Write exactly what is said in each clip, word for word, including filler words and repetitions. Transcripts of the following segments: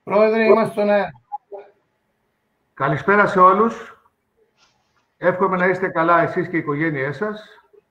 Πρόεδρε, είμαστε στον αέρα. Καλησπέρα σε όλους. Εύχομαι να είστε καλά εσείς και οι οικογένειές σας.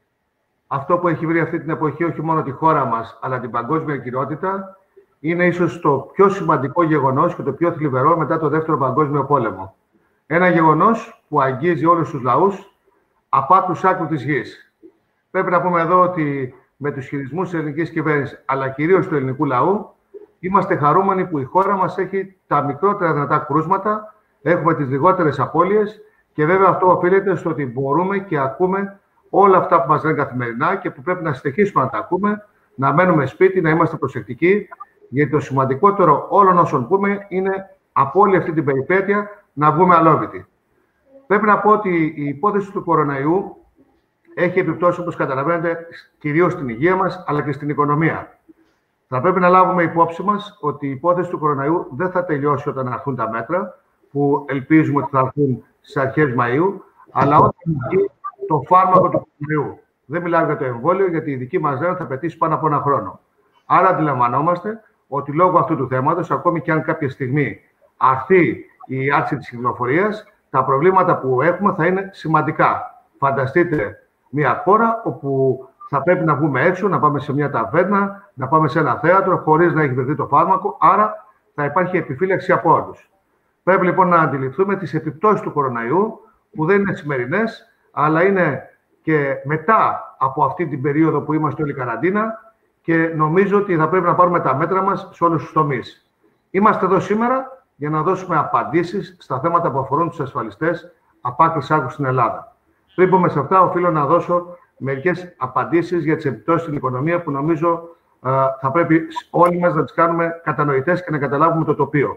Αυτό που έχει βρει αυτή την εποχή όχι μόνο τη χώρα μας, αλλά την παγκόσμια κοινότητα, είναι ίσως το πιο σημαντικό γεγονός και το πιο θλιβερό μετά το Δεύτερο Παγκόσμιο Πόλεμο. Ένα γεγονός που αγγίζει όλους τους λαούς από άκρους άκρου της γης. Πρέπει να πούμε εδώ ότι με τους χειρισμούς της ελληνικής κυβέρνησης, αλλά κυρίως του ελληνικού λαού, είμαστε χαρούμενοι που η χώρα μας έχει τα μικρότερα δυνατά κρούσματα, έχουμε τις λιγότερες απώλειες και βέβαια αυτό οφείλεται στο ότι μπορούμε και ακούμε όλα αυτά που μας λένε καθημερινά και που πρέπει να συνεχίσουμε να τα ακούμε, να μένουμε σπίτι, να είμαστε προσεκτικοί, γιατί το σημαντικότερο όλων όσων πούμε είναι από όλη αυτή την περιπέτεια να βγούμε αλόβητοι. Πρέπει να πω ότι η υπόθεση του κοροναϊού έχει επιπτώσει, όπως καταλαβαίνετε, κυρίως στην υγεία μας, αλλά και στην οικονομία. Θα πρέπει να λάβουμε υπόψη μας ότι η υπόθεση του κοροναϊού δεν θα τελειώσει όταν έρθουν τα μέτρα, που ελπίζουμε ότι θα έρθουν στις αρχές Μαΐου, αλλά όταν βγει το φάρμακο του κοροναϊού. Δεν μιλάω για το εμβόλιο, γιατί η δική μας λένε θα πετύσει πάνω από ένα χρόνο. Άρα αντιλαμβανόμαστε ότι λόγω αυτού του θέματος, ακόμη και αν κάποια στιγμή αρθεί η άρση της κυκλοφορίας, τα προβλήματα που έχουμε θα είναι σημαντικά. Φανταστείτε μια χώρα όπου θα πρέπει να βγούμε έξω, να πάμε σε μια ταβέρνα, να πάμε σε ένα θέατρο, χωρίς να έχει βρεθεί το φάρμακο, άρα θα υπάρχει επιφύλαξη από όλους. Πρέπει λοιπόν να αντιληφθούμε τις επιπτώσεις του κοροναϊού, που δεν είναι σημερινές, αλλά είναι και μετά από αυτή την περίοδο που είμαστε όλοι καραντίνα και νομίζω ότι θα πρέπει να πάρουμε τα μέτρα μας σε όλους τους τομείς. Είμαστε εδώ σήμερα για να δώσουμε απαντήσεις στα θέματα που αφορούν τους ασφαλιστές από άκρης άκρου στην Ελλάδα. Πριν πούμε σε αυτά, οφείλω να δώσω μερικές απαντήσεις για τις επιπτώσεις στην οικονομία που νομίζω ε, θα πρέπει όλοι μας να τις κάνουμε κατανοητές και να καταλάβουμε το τοπίο.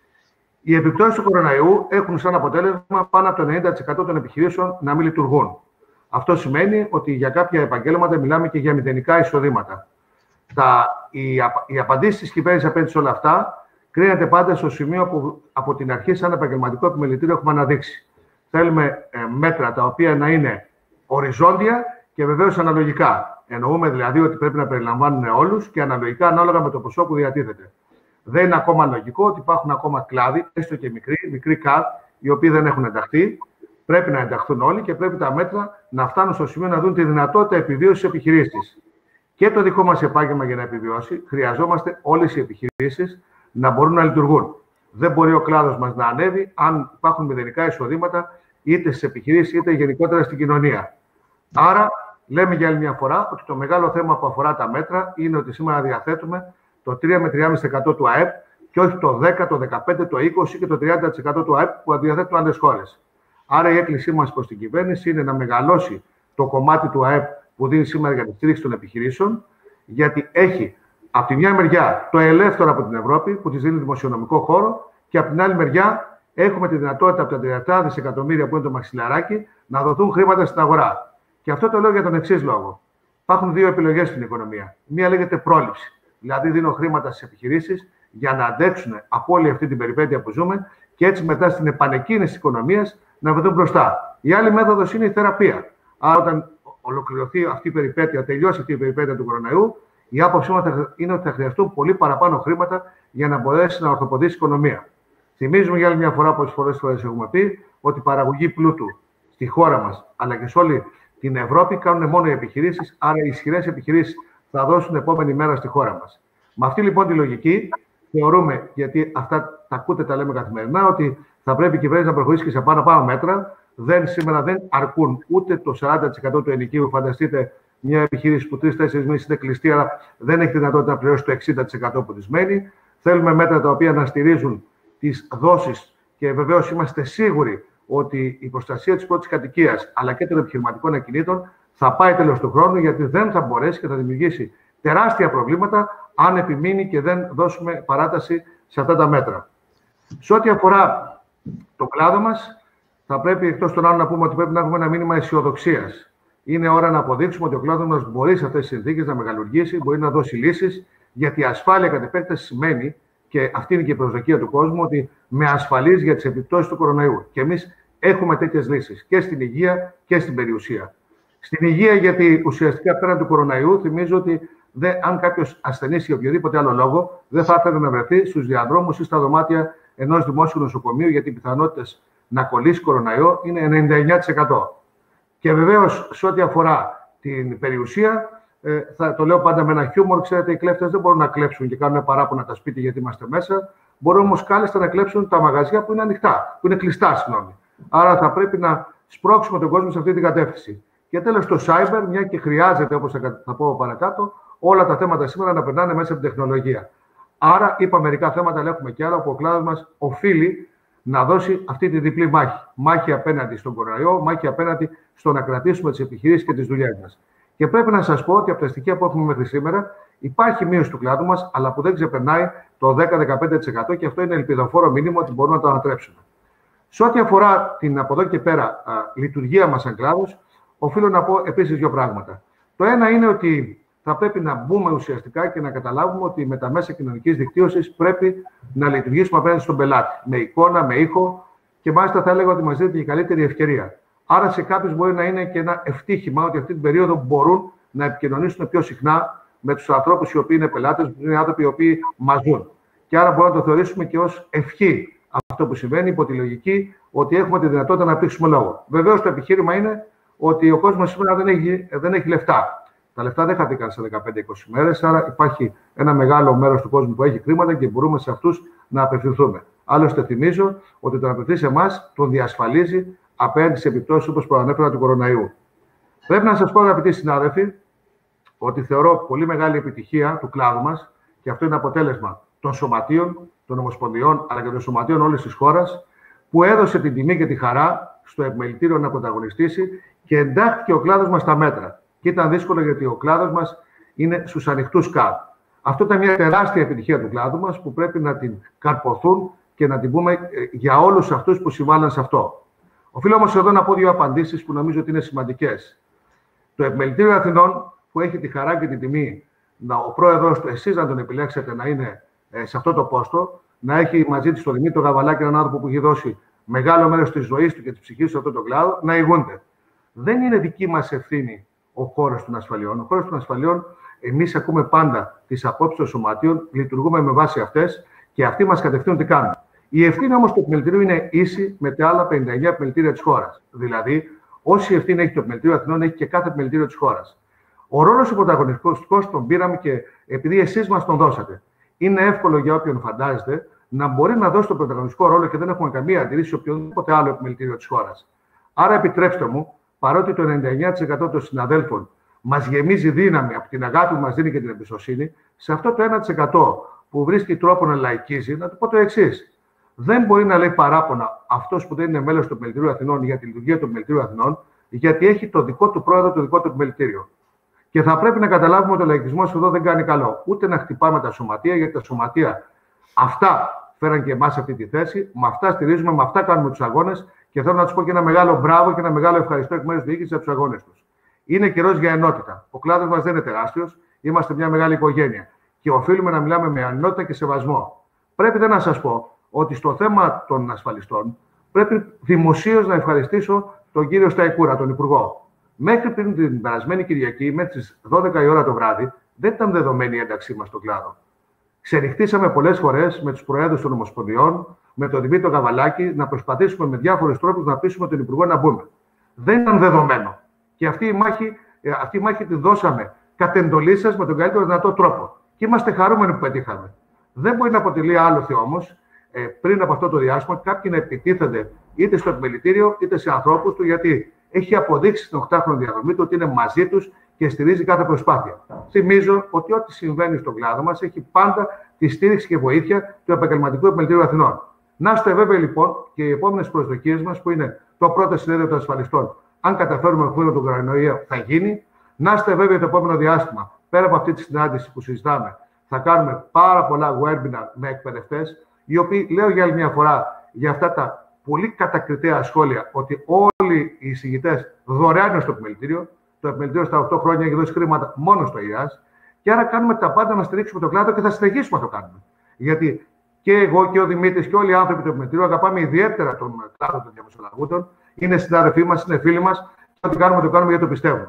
Οι επιπτώσεις του κοροναϊού έχουν σαν αποτέλεσμα πάνω από το ενενήντα τοις εκατό των επιχειρήσεων να μην λειτουργούν. Αυτό σημαίνει ότι για κάποια επαγγέλματα μιλάμε και για μηδενικά εισοδήματα. Τα, οι, οι απαντήσεις της κυβέρνησης απέναντι σε όλα αυτά κρίνεται πάντα στο σημείο που από την αρχή, σαν επαγγελματικό επιμελητήριο, έχουμε αναδείξει. Θέλουμε ε, μέτρα τα οποία να είναι οριζόντια και βεβαίως αναλογικά. Εννοούμε δηλαδή ότι πρέπει να περιλαμβάνουν όλους και αναλογικά ανάλογα με το ποσό που διατίθεται. Δεν είναι ακόμα λογικό ότι υπάρχουν ακόμα κλάδοι, έστω και μικροί, μικροί ΚΑΔ, οι οποίοι δεν έχουν ενταχθεί. Πρέπει να ενταχθούν όλοι και πρέπει τα μέτρα να φτάνουν στο σημείο να δουν τη δυνατότητα επιβίωσης της επιχειρήσης. Και το δικό μας επάγγελμα για να επιβιώσει, χρειαζόμαστε όλες οι επιχειρήσεις να μπορούν να λειτουργούν. Δεν μπορεί ο κλάδος μας να ανέβει αν υπάρχουν μηδενικά εισοδήματα είτε στις επιχειρήσεις είτε γενικότερα στην κοινωνία. Άρα, λέμε για άλλη μια φορά ότι το μεγάλο θέμα που αφορά τα μέτρα είναι ότι σήμερα διαθέτουμε το τρία με τρία κόμμα πέντε τοις εκατό του ΑΕΠ και όχι το δέκα, το δεκαπέντε, το είκοσι και το τριάντα τοις εκατό του ΑΕΠ που διαθέτουν άλλες χώρες. Άρα, η έκκλησή μας προς την κυβέρνηση είναι να μεγαλώσει το κομμάτι του ΑΕΠ που δίνει σήμερα για τη στήριξη των επιχειρήσεων, γιατί έχει από τη μια μεριά το ελεύθερο από την Ευρώπη που της δίνει δημοσιονομικό χώρο και από την άλλη μεριά έχουμε τη δυνατότητα από τα τριάντα επτά δισεκατομμύρια που είναι το μαξιλαράκι να δοθούν χρήματα στην αγορά. Και αυτό το λέω για τον εξής λόγο. Υπάρχουν δύο επιλογές στην οικονομία. Μία λέγεται πρόληψη. Δηλαδή, δίνω χρήματα στις επιχειρήσεις για να αντέξουν από όλη αυτή την περιπέτεια που ζούμε και έτσι μετά στην επανεκκίνηση της οικονομίας να βρεθούν μπροστά. Η άλλη μέθοδος είναι η θεραπεία. Άρα, όταν ολοκληρωθεί αυτή η περιπέτεια, τελειώσει αυτή η περιπέτεια του κοροναϊού, η άποψή μας είναι ότι θα χρειαστούν πολύ παραπάνω χρήματα για να μπορέσει να ορθοποδήσει η οικονομία. Θυμίζουμε για άλλη μια φορά, πόσες φορές φορές έχουμε πει, ότι η παραγωγή πλούτου στη χώρα μας αλλά και σε όλη την Ευρώπη κάνουν μόνο οι επιχειρήσεις, άρα οι ισχυρές επιχειρήσεις θα δώσουν την επόμενη μέρα στη χώρα μας. Με αυτή λοιπόν τη λογική, θεωρούμε, γιατί αυτά τα ακούτε, τα λέμε καθημερινά, ότι θα πρέπει η κυβέρνηση να προχωρήσει και σε πάνω-πάνω μέτρα. Δεν, σήμερα δεν αρκούν ούτε το σαράντα τοις εκατό του ενοικίου. Φανταστείτε μια επιχείρηση που τρεις-τέσσερις μήνες είναι κλειστή, αλλά δεν έχει δυνατότητα να πληρώσει το εξήντα τοις εκατό που της μένει. Θέλουμε μέτρα τα οποία να στηρίζουν τις δόσεις και βεβαίως είμαστε σίγουροι ότι η προστασία της πρώτης κατοικίας αλλά και των επιχειρηματικών ακινήτων θα πάει τέλος του χρόνου, γιατί δεν θα μπορέσει και θα δημιουργήσει τεράστια προβλήματα αν επιμείνει και δεν δώσουμε παράταση σε αυτά τα μέτρα. Σε ό,τι αφορά το κλάδο μας, θα πρέπει εκτός των άλλων να πούμε ότι πρέπει να έχουμε ένα μήνυμα αισιοδοξίας. Είναι ώρα να αποδείξουμε ότι ο κλάδος μας μπορεί σε αυτές τις συνθήκες να μεγαλουργήσει, μπορεί να δώσει λύσεις, γιατί η ασφάλεια κατ' επέκταση σημαίνει, και αυτή είναι και η προσδοκία του κόσμου, ότι με ασφαλής για τις επιπτώσεις του κοροναϊού. Και εμείς έχουμε τέτοιες λύσεις και στην υγεία και στην περιουσία. Στην υγεία, γιατί ουσιαστικά πέραν του κοροναϊού, θυμίζω ότι Δε, αν κάποιο ασθενής για οποιοδήποτε άλλο λόγο, δεν θα ήθελε να βρεθεί στους διαδρόμους ή στα δωμάτια ενός δημόσιου νοσοκομείου, γιατί οι πιθανότητες να κολλήσει κοροναϊό είναι ενενήντα εννέα τοις εκατό. Και βεβαίως, σε ό,τι αφορά την περιουσία, ε, θα το λέω πάντα με ένα χιούμορ. Ξέρετε, οι κλέφτες δεν μπορούν να κλέψουν και κάνουν παράπονα τα σπίτια γιατί είμαστε μέσα. Μπορούν όμως κάλλιστα να κλέψουν τα μαγαζιά που είναι ανοιχτά, που είναι κλειστά, συγγνώμη. Άρα θα πρέπει να σπρώξουμε τον κόσμο σε αυτή την κατεύθυνση. Και τέλος, το cyber, μια και χρειάζεται, όπως θα πω παρακάτω, όλα τα θέματα σήμερα να περνάνε μέσα από την τεχνολογία. Άρα, είπα μερικά θέματα, αλλά έχουμε και άλλα που ο κλάδος μας οφείλει να δώσει αυτή τη διπλή μάχη. Μάχη απέναντι στον κοροναϊό, μάχη απέναντι στο να κρατήσουμε τις επιχειρήσεις και τις δουλειές μας. Και πρέπει να σας πω ότι από τα στοιχεία που έχουμε μέχρι σήμερα υπάρχει μείωση του κλάδου μας, αλλά που δεν ξεπερνάει το δέκα με δεκαπέντε τοις εκατό και αυτό είναι ελπιδοφόρο μήνυμα ότι μπορούμε να το ανατρέψουμε. Σε ό,τι αφορά την από εδώ και πέρα α, λειτουργία μας σαν κλάδος, οφείλω να πω επίσης δύο πράγματα. Το ένα είναι ότι θα πρέπει να μπούμε ουσιαστικά και να καταλάβουμε ότι με τα μέσα κοινωνικής δικτύωσης πρέπει να λειτουργήσουμε απέναντι στον πελάτη. Με εικόνα, με ήχο και μάλιστα θα έλεγα ότι μας δίνεται η καλύτερη ευκαιρία. Άρα σε κάποιους μπορεί να είναι και ένα ευτύχημα ότι αυτή την περίοδο μπορούν να επικοινωνήσουν πιο συχνά με τους ανθρώπους οι οποίοι είναι πελάτες, είναι άνθρωποι οι οποίοι μας ζουν. Και άρα μπορούμε να το θεωρήσουμε και ως ευχή αυτό που συμβαίνει, υπό τη λογική ότι έχουμε τη δυνατότητα να πείξουμε λόγο. Βεβαίως το επιχείρημα είναι ότι ο κόσμος σήμερα δεν έχει, δεν έχει λεφτά. Τα λεφτά δεν χαθήκαν σε δεκαπέντε με είκοσι μέρες, άρα υπάρχει ένα μεγάλο μέρος του κόσμου που έχει χρήματα και μπορούμε σε αυτούς να απευθυνθούμε. Άλλωστε, θυμίζω ότι το να απευθυνθεί σε εμάς τον διασφαλίζει απέναντι στις επιπτώσεις όπως προανέφερα του κοροναϊού. Πρέπει να σας πω, αγαπητοί συνάδελφοι, ότι θεωρώ πολύ μεγάλη επιτυχία του κλάδου μας και αυτό είναι αποτέλεσμα των σωματείων, των ομοσπονδιών αλλά και των σωματείων όλης της χώρας που έδωσε την τιμή και τη χαρά στο επιμελητήριο να πρωταγωνιστήσει και εντάχθηκε ο κλάδος μας στα μέτρα. Και ήταν δύσκολο γιατί ο κλάδος μας είναι στους ανοιχτούς ΚΑΔ. Αυτό ήταν μια τεράστια επιτυχία του κλάδου μας που πρέπει να την καρποθούν και να την πούμε για όλους αυτούς που συμβάλλαν σε αυτό. Οφείλω όμως εδώ να πω δύο απαντήσεις που νομίζω ότι είναι σημαντικές. Το Επιμελητήριο Αθηνών, που έχει τη χαρά και την τιμή να ο πρόεδρος του, εσείς να τον επιλέξετε να είναι ε, σε αυτό το πόστο, να έχει μαζί της τον Δημήτριο Γαβαλάκη, έναν άνθρωπο που έχει δώσει μεγάλο μέρος της ζωής του και της ψυχής του σε αυτό το κλάδο, να ηγούνται. Δεν είναι δική μας ευθύνη ο χώρος των ασφαλιών. Ο χώρος των ασφαλιών, εμείς ακούμε πάντα τις απόψεις των σωματείων, λειτουργούμε με βάση αυτές και αυτοί μας κατευθύνουν τι κάνουν. Η ευθύνη όμως του επιμελητηρίου είναι ίση με τα άλλα πενήντα εννέα επιμελητήρια της χώρας. Δηλαδή, όση ευθύνη έχει το Επιμελητήριο Αθηνών, έχει και κάθε επιμελητήριο της χώρας. Ο ρόλος του πρωταγωνιστικού τον πήραμε και επειδή εσείς μας τον δώσατε. Είναι εύκολο για όποιον φαντάζεται να μπορεί να δώσει τον πρωταγωνιστικό ρόλο και δεν έχουμε καμία αντίρρηση σε οποιοδήποτε άλλο επιμελητήριο της χώρας. Άρα, επιτρέψτε μου, παρότι το ενενήντα εννέα τοις εκατό των συναδέλφων μας γεμίζει δύναμη από την αγάπη που μας δίνει και την εμπιστοσύνη, σε αυτό το ένα τοις εκατό που βρίσκει τρόπο να λαϊκίζει, να του πω το εξής. Δεν μπορεί να λέει παράπονα αυτός που δεν είναι μέλος του Επιμελητηρίου Αθηνών για τη λειτουργία του Επιμελητηρίου Αθηνών, γιατί έχει το δικό του πρόεδρο, το δικό του επιμελητήριο. Και θα πρέπει να καταλάβουμε ότι ο λαϊκισμός εδώ δεν κάνει καλό. Ούτε να χτυπάμε τα σωματεία, γιατί τα σωματεία αυτά φέραν και εμάς σε αυτή τη θέση. Με αυτά στηρίζουμε, με αυτά κάνουμε τους αγώνες. Και θέλω να τους πω και ένα μεγάλο μπράβο και ένα μεγάλο ευχαριστώ εκ μέρους της διοίκησης για τους αγώνες τους. Είναι καιρός για ενότητα. Ο κλάδος μας δεν είναι τεράστιος. Είμαστε μια μεγάλη οικογένεια. Και οφείλουμε να μιλάμε με ενότητα και σεβασμό. Πρέπει δεν να σας πω ότι στο θέμα των ασφαλιστών πρέπει δημοσίως να ευχαριστήσω τον κύριο Σταϊκούρα, τον Υπουργό. Μέχρι πριν την περασμένη Κυριακή, μέχρι τις δώδεκα η ώρα το βράδυ, δεν ήταν δεδομένη η ένταξή μας στον κλάδο. Ξενυχτήσαμε πολλές φορές με τους προέδρους των Ομοσπονδιών, με τον Δημήτριο Γαβαλάκη, να προσπαθήσουμε με διάφορους τρόπους να πείσουμε τον Υπουργό να μπούμε. Δεν ήταν δεδομένο. Και αυτή η μάχη, αυτή η μάχη τη δώσαμε κατ' εντολή σας με τον καλύτερο δυνατό τρόπο. Και είμαστε χαρούμενοι που πετύχαμε. Δεν μπορεί να αποτελεί άλοθη όμως, ε, πριν από αυτό το διάστημα, κάποιοι να επιτίθενται είτε στο επιμελητήριο είτε σε ανθρώπους του, γιατί έχει αποδείξει στην οκτάχρονη διαδρομή του ότι είναι μαζί τους και στηρίζει κάθε προσπάθεια. Θυμίζω ότι ό,τι συμβαίνει στον κλάδο μας έχει πάντα τη στήριξη και βοήθεια του Επαγγελματικού Επιμελητηρίου Αθηνών. Να είστε βέβαιοι λοιπόν και οι επόμενες προσδοκίες μας, που είναι το πρώτο συνέδριο των ασφαλιστών, αν καταφέρουμε να πούμε τον κορονοϊό, θα γίνει. Να είστε βέβαιοι το επόμενο διάστημα, πέρα από αυτή τη συνάντηση που συζητάμε, θα κάνουμε πάρα πολλά webinar με εκπαιδευτές, οι οποίοι, λέω για άλλη μια φορά, για αυτά τα πολύ κατακριτέα σχόλια, ότι όλοι οι εισηγητές δωρεάν είναι στο επιμελητήριο. Το επιμελητήριο στα οκτώ χρόνια έχει δώσει χρήματα μόνο στο ΙΑΣ. Και άρα κάνουμε τα πάντα να στηρίξουμε τον κλάδο και θα συνεχίσουμε να το κάνουμε. Γιατί και εγώ και ο Δημήτρης και όλοι οι άνθρωποι του επιμελητηρίου αγαπάμε ιδιαίτερα τον κλάδο των διαμεσολαβούτων. Είναι συνάδελφοί μας, είναι φίλοι μας. Και ό,τι κάνουμε, το κάνουμε γιατί το πιστεύουμε.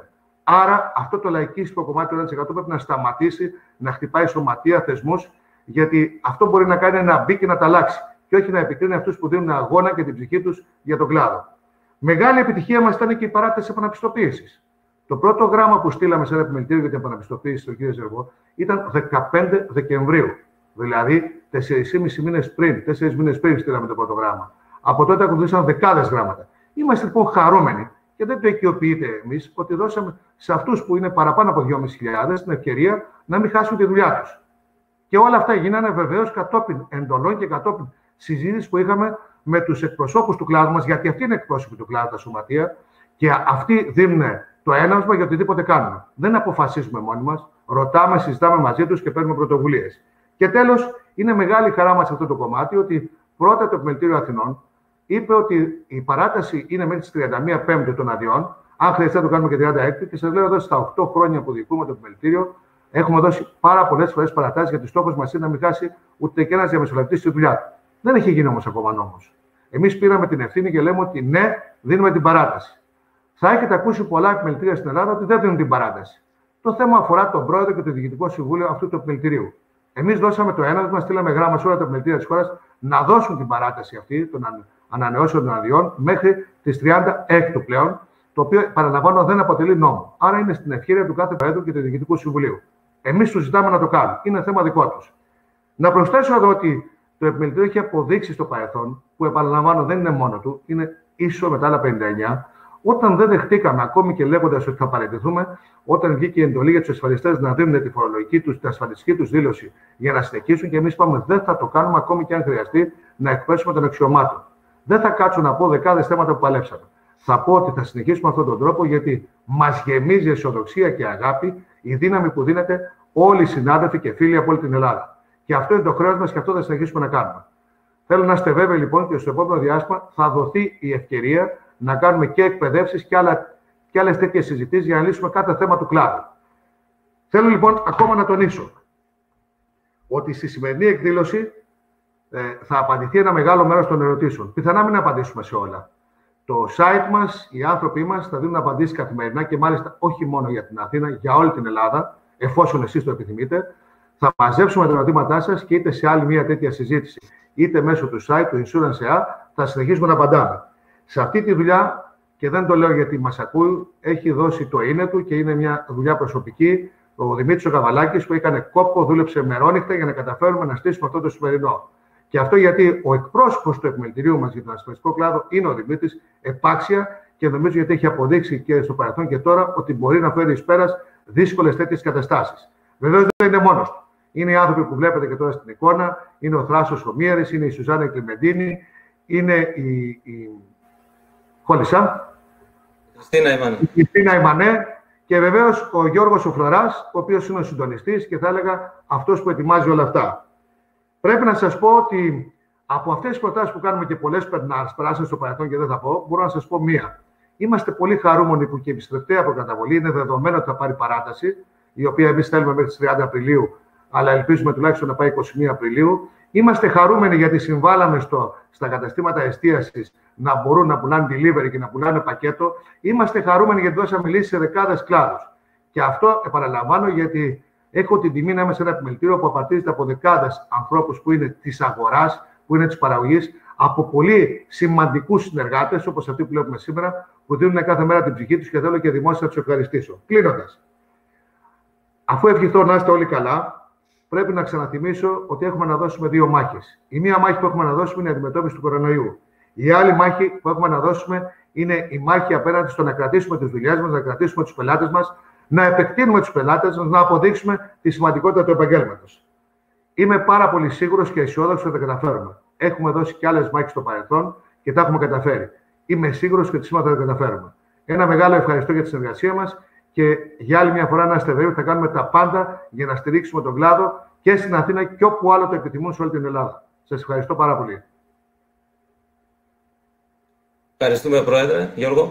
Άρα αυτό το λαϊκίστικο κομμάτι του ένα τοις εκατό πρέπει να σταματήσει να χτυπάει σωματεία, θεσμούς, γιατί αυτό μπορεί να κάνει να μπει και να τα αλλάξει. Και όχι να επικρίνει αυτούς που δίνουν αγώνα και την ψυχή τους για τον κλάδο. Μεγάλη επιτυχία μας ήταν και η παράταση επαναπιστοποίησης. Το πρώτο γράμμα που στείλαμε σε ένα επιμελητήριο για την επαναπιστοποίηση στον κύριο Ζεργό ήταν δεκαπέντε Δεκεμβρίου. Δηλαδή τέσσερις και μισό μήνες πριν, τέσσερις μήνες πριν στείλαμε το πρώτο γράμμα. Από τότε ακολουθήσαν δεκάδες γράμματα. Είμαστε λοιπόν χαρούμενοι και δεν το οικειοποιείτε εμείς ότι δώσαμε σε αυτούς που είναι παραπάνω από δυόμισι χιλιάδες την ευκαιρία να μην χάσουν τη δουλειά τους. Και όλα αυτά γίνανε βεβαίως κατόπιν εντολών και κατόπιν συζήτηση που είχαμε με τους εκπροσώπους του κλάδου μας, γιατί αυτοί είναι εκπρόσωποι του κλάδου, τα σωματεία, και αυτοί δίνουν το έναυσμα για οτιδήποτε κάνουμε. Δεν αποφασίζουμε μόνοι μας, ρωτάμε, συζητάμε μαζί τους και παίρνουμε πρωτοβουλίες. Και τέλος, είναι μεγάλη χαρά μας σε αυτό το κομμάτι ότι πρώτα το Επιμελητήριο Αθηνών είπε ότι η παράταση είναι μέχρι τις τριάντα μία Πέμπτη των αδειών. Αν χρειαστεί, το κάνουμε και τριάντα έκτη. Και σας λέω εδώ στα οκτώ χρόνια που διοικούμε το Επιμελητήριο, έχουμε δώσει πάρα πολλές φορές παρατάσεις, γιατί στόχος μας είναι να μην χάσει ούτε και ένας διαμεσολαβητής τη δουλειά του. Δεν έχει γίνει όμως ακόμα νόμος. Εμείς πήραμε την ευθύνη και λέμε ότι ναι, δίνουμε την παράταση. Θα έχετε ακούσει πολλά επιμελητήρια στην Ελλάδα ότι δεν δίνουν την παράταση. Το θέμα αφορά τον πρόεδρο και το διοικητικό συμβούλιο αυτού του επιμελητηρίου. Εμείς δώσαμε το ένασμα, στείλαμε γράμμα σε όλα τα επιμελητήρια της χώρας να δώσουν την παράταση αυτή των ανανεώσεων των αδειών μέχρι τις τριάντα έκτη πλέον, το οποίο παραλαμβάνω δεν αποτελεί νόμο. Άρα είναι στην ευχέρεια του κάθε πρόεδρου και του διοικητικού συμβουλίου. Εμείς τους ζητάμε να το κάνουν. Είναι θέμα δικό τους. Να προσθέσω εδώ ότι το επιμελητήριο έχει αποδείξει στο παρελθόν, που επαναλαμβάνω δεν είναι μόνο του, είναι ίσο με τα άλλα πενήντα εννιά, όταν δεν δεχτήκαμε, ακόμη και λέγοντας ότι θα παραιτηθούμε, όταν βγήκε η εντολή για τους ασφαλιστές να δίνουν τη φορολογική τους, την ασφαλιστική τους δήλωση για να συνεχίσουν, και εμείς είπαμε δεν θα το κάνουμε, ακόμη και αν χρειαστεί να εκπέσουμε τον αξιωμάτων. Δεν θα κάτσω να πω δεκάδες θέματα που παλέψαμε. Θα πω ότι θα συνεχίσουμε αυτόν τον τρόπο, γιατί μας γεμίζει αισιοδοξία και αγάπη η δύναμη που δίνεται όλοι οι συνάδελφοι και φίλοι από όλη την Ελλάδα. Και αυτό είναι το χρέος μας και αυτό θα συνεχίσουμε να κάνουμε. Θέλω να είστε βέβαιοι λοιπόν και στο επόμενο διάστημα θα δοθεί η ευκαιρία να κάνουμε και εκπαιδεύσεις και, και άλλες τέτοιες συζητήσεις για να λύσουμε κάθε θέμα του κλάδου. Θέλω λοιπόν ακόμα να τονίσω ότι στη σημερινή εκδήλωση ε, θα απαντηθεί ένα μεγάλο μέρος των ερωτήσεων. Πιθανά μην απαντήσουμε σε όλα. Το site μας, οι άνθρωποι μας θα δίνουν απαντήσεις καθημερινά και μάλιστα όχι μόνο για την Αθήνα, για όλη την Ελλάδα, εφόσον εσείς το επιθυμείτε. Θα μαζέψουμε τα ερωτήματά σας και είτε σε άλλη μια τέτοια συζήτηση, είτε μέσω του site του Insurance ΕΑ, θα συνεχίσουμε να απαντάμε. Σε αυτή τη δουλειά, και δεν το λέω γιατί μας ακούει, έχει δώσει το είναι του και είναι μια δουλειά προσωπική, ο Δημήτρης ο Καβαλάκης, που έκανε κόπο, δούλεψε μερόνυχτα για να καταφέρουμε να στήσουμε αυτό το σημερινό. Και αυτό γιατί ο εκπρόσωπος του επιμελητηρίου μας για τον ασφαλιστικό κλάδο είναι ο Δημήτρης, επάξια, και νομίζω γιατί έχει αποδείξει και στο παρελθόν και τώρα ότι μπορεί να φέρει εις πέρας δύσκολες τέτοιες καταστάσεις. Βεβαίως δεν είναι μόνος του. Είναι οι άνθρωποι που βλέπετε και τώρα στην εικόνα, είναι ο Θράσος ο Μίερης, είναι η Σουζάννα Κλιμεντίνη, είναι η, η... Χόλισσα, η Χριστίνα Ιμανέ και βεβαίως ο Γιώργος ο Φλωράς, ο οποίος είναι ο συντονιστής και θα έλεγα αυτός που ετοιμάζει όλα αυτά. Πρέπει να σας πω ότι από αυτές τις προτάσεις που κάνουμε και πολλές περάσαν στο παρελθόν και δεν θα πω, μπορώ να σας πω μία. Είμαστε πολύ χαρούμενοι που και η επιστρεπτέα προκαταβολή είναι δεδομένο ότι θα πάρει παράταση, η οποία εμείς θέλουμε μέχρι τις τριάντα Απριλίου, αλλά ελπίζουμε τουλάχιστον να πάει είκοσι μία Απριλίου. Είμαστε χαρούμενοι γιατί συμβάλαμε στο, στα καταστήματα εστίασης να μπορούν να πουλάνε delivery και να πουλάνε πακέτο. Είμαστε χαρούμενοι γιατί δώσαμε λύση σε δεκάδες κλάδους. Και αυτό επαναλαμβάνω γιατί έχω την τιμή να είμαι σε ένα επιμελητήριο που απαρτίζεται από δεκάδες ανθρώπους που είναι της αγοράς, που είναι της παραγωγής, από πολύ σημαντικούς συνεργάτες όπως αυτοί που βλέπουμε σήμερα, που δίνουν κάθε μέρα την ψυχή τους και θέλω και δημόσια να τους ευχαριστήσω. Κλείνοντας, αφού ευχηθώ να είστε όλοι καλά, πρέπει να ξαναθυμίσω ότι έχουμε να δώσουμε δύο μάχες. Η μία μάχη που έχουμε να δώσουμε είναι η αντιμετώπιση του κορονοϊού. Η άλλη μάχη που έχουμε να δώσουμε είναι η μάχη απέναντι στο να κρατήσουμε τις δουλειές μας, να κρατήσουμε τους πελάτες μας, να επεκτείνουμε τους πελάτες μας, να αποδείξουμε τη σημαντικότητα του επαγγέλματος. Είμαι πάρα πολύ σίγουρος και αισιόδοξος ότι θα τα καταφέρουμε. Έχουμε δώσει και άλλες μάχες στο παρελθόν και τα έχουμε καταφέρει. Είμαι σίγουρος ότι σήμερα θα τα καταφέρουμε. Ένα μεγάλο ευχαριστώ για τη συνεργασία μας και για άλλη μια φορά να είστε βέβαιοι ότι θα κάνουμε τα πάντα για να στηρίξουμε τον κλάδο και στην Αθήνα και όπου άλλο το επιθυμούν σε όλη την Ελλάδα. Σας ευχαριστώ πάρα πολύ. Ευχαριστούμε, Πρόεδρε. Γιώργο.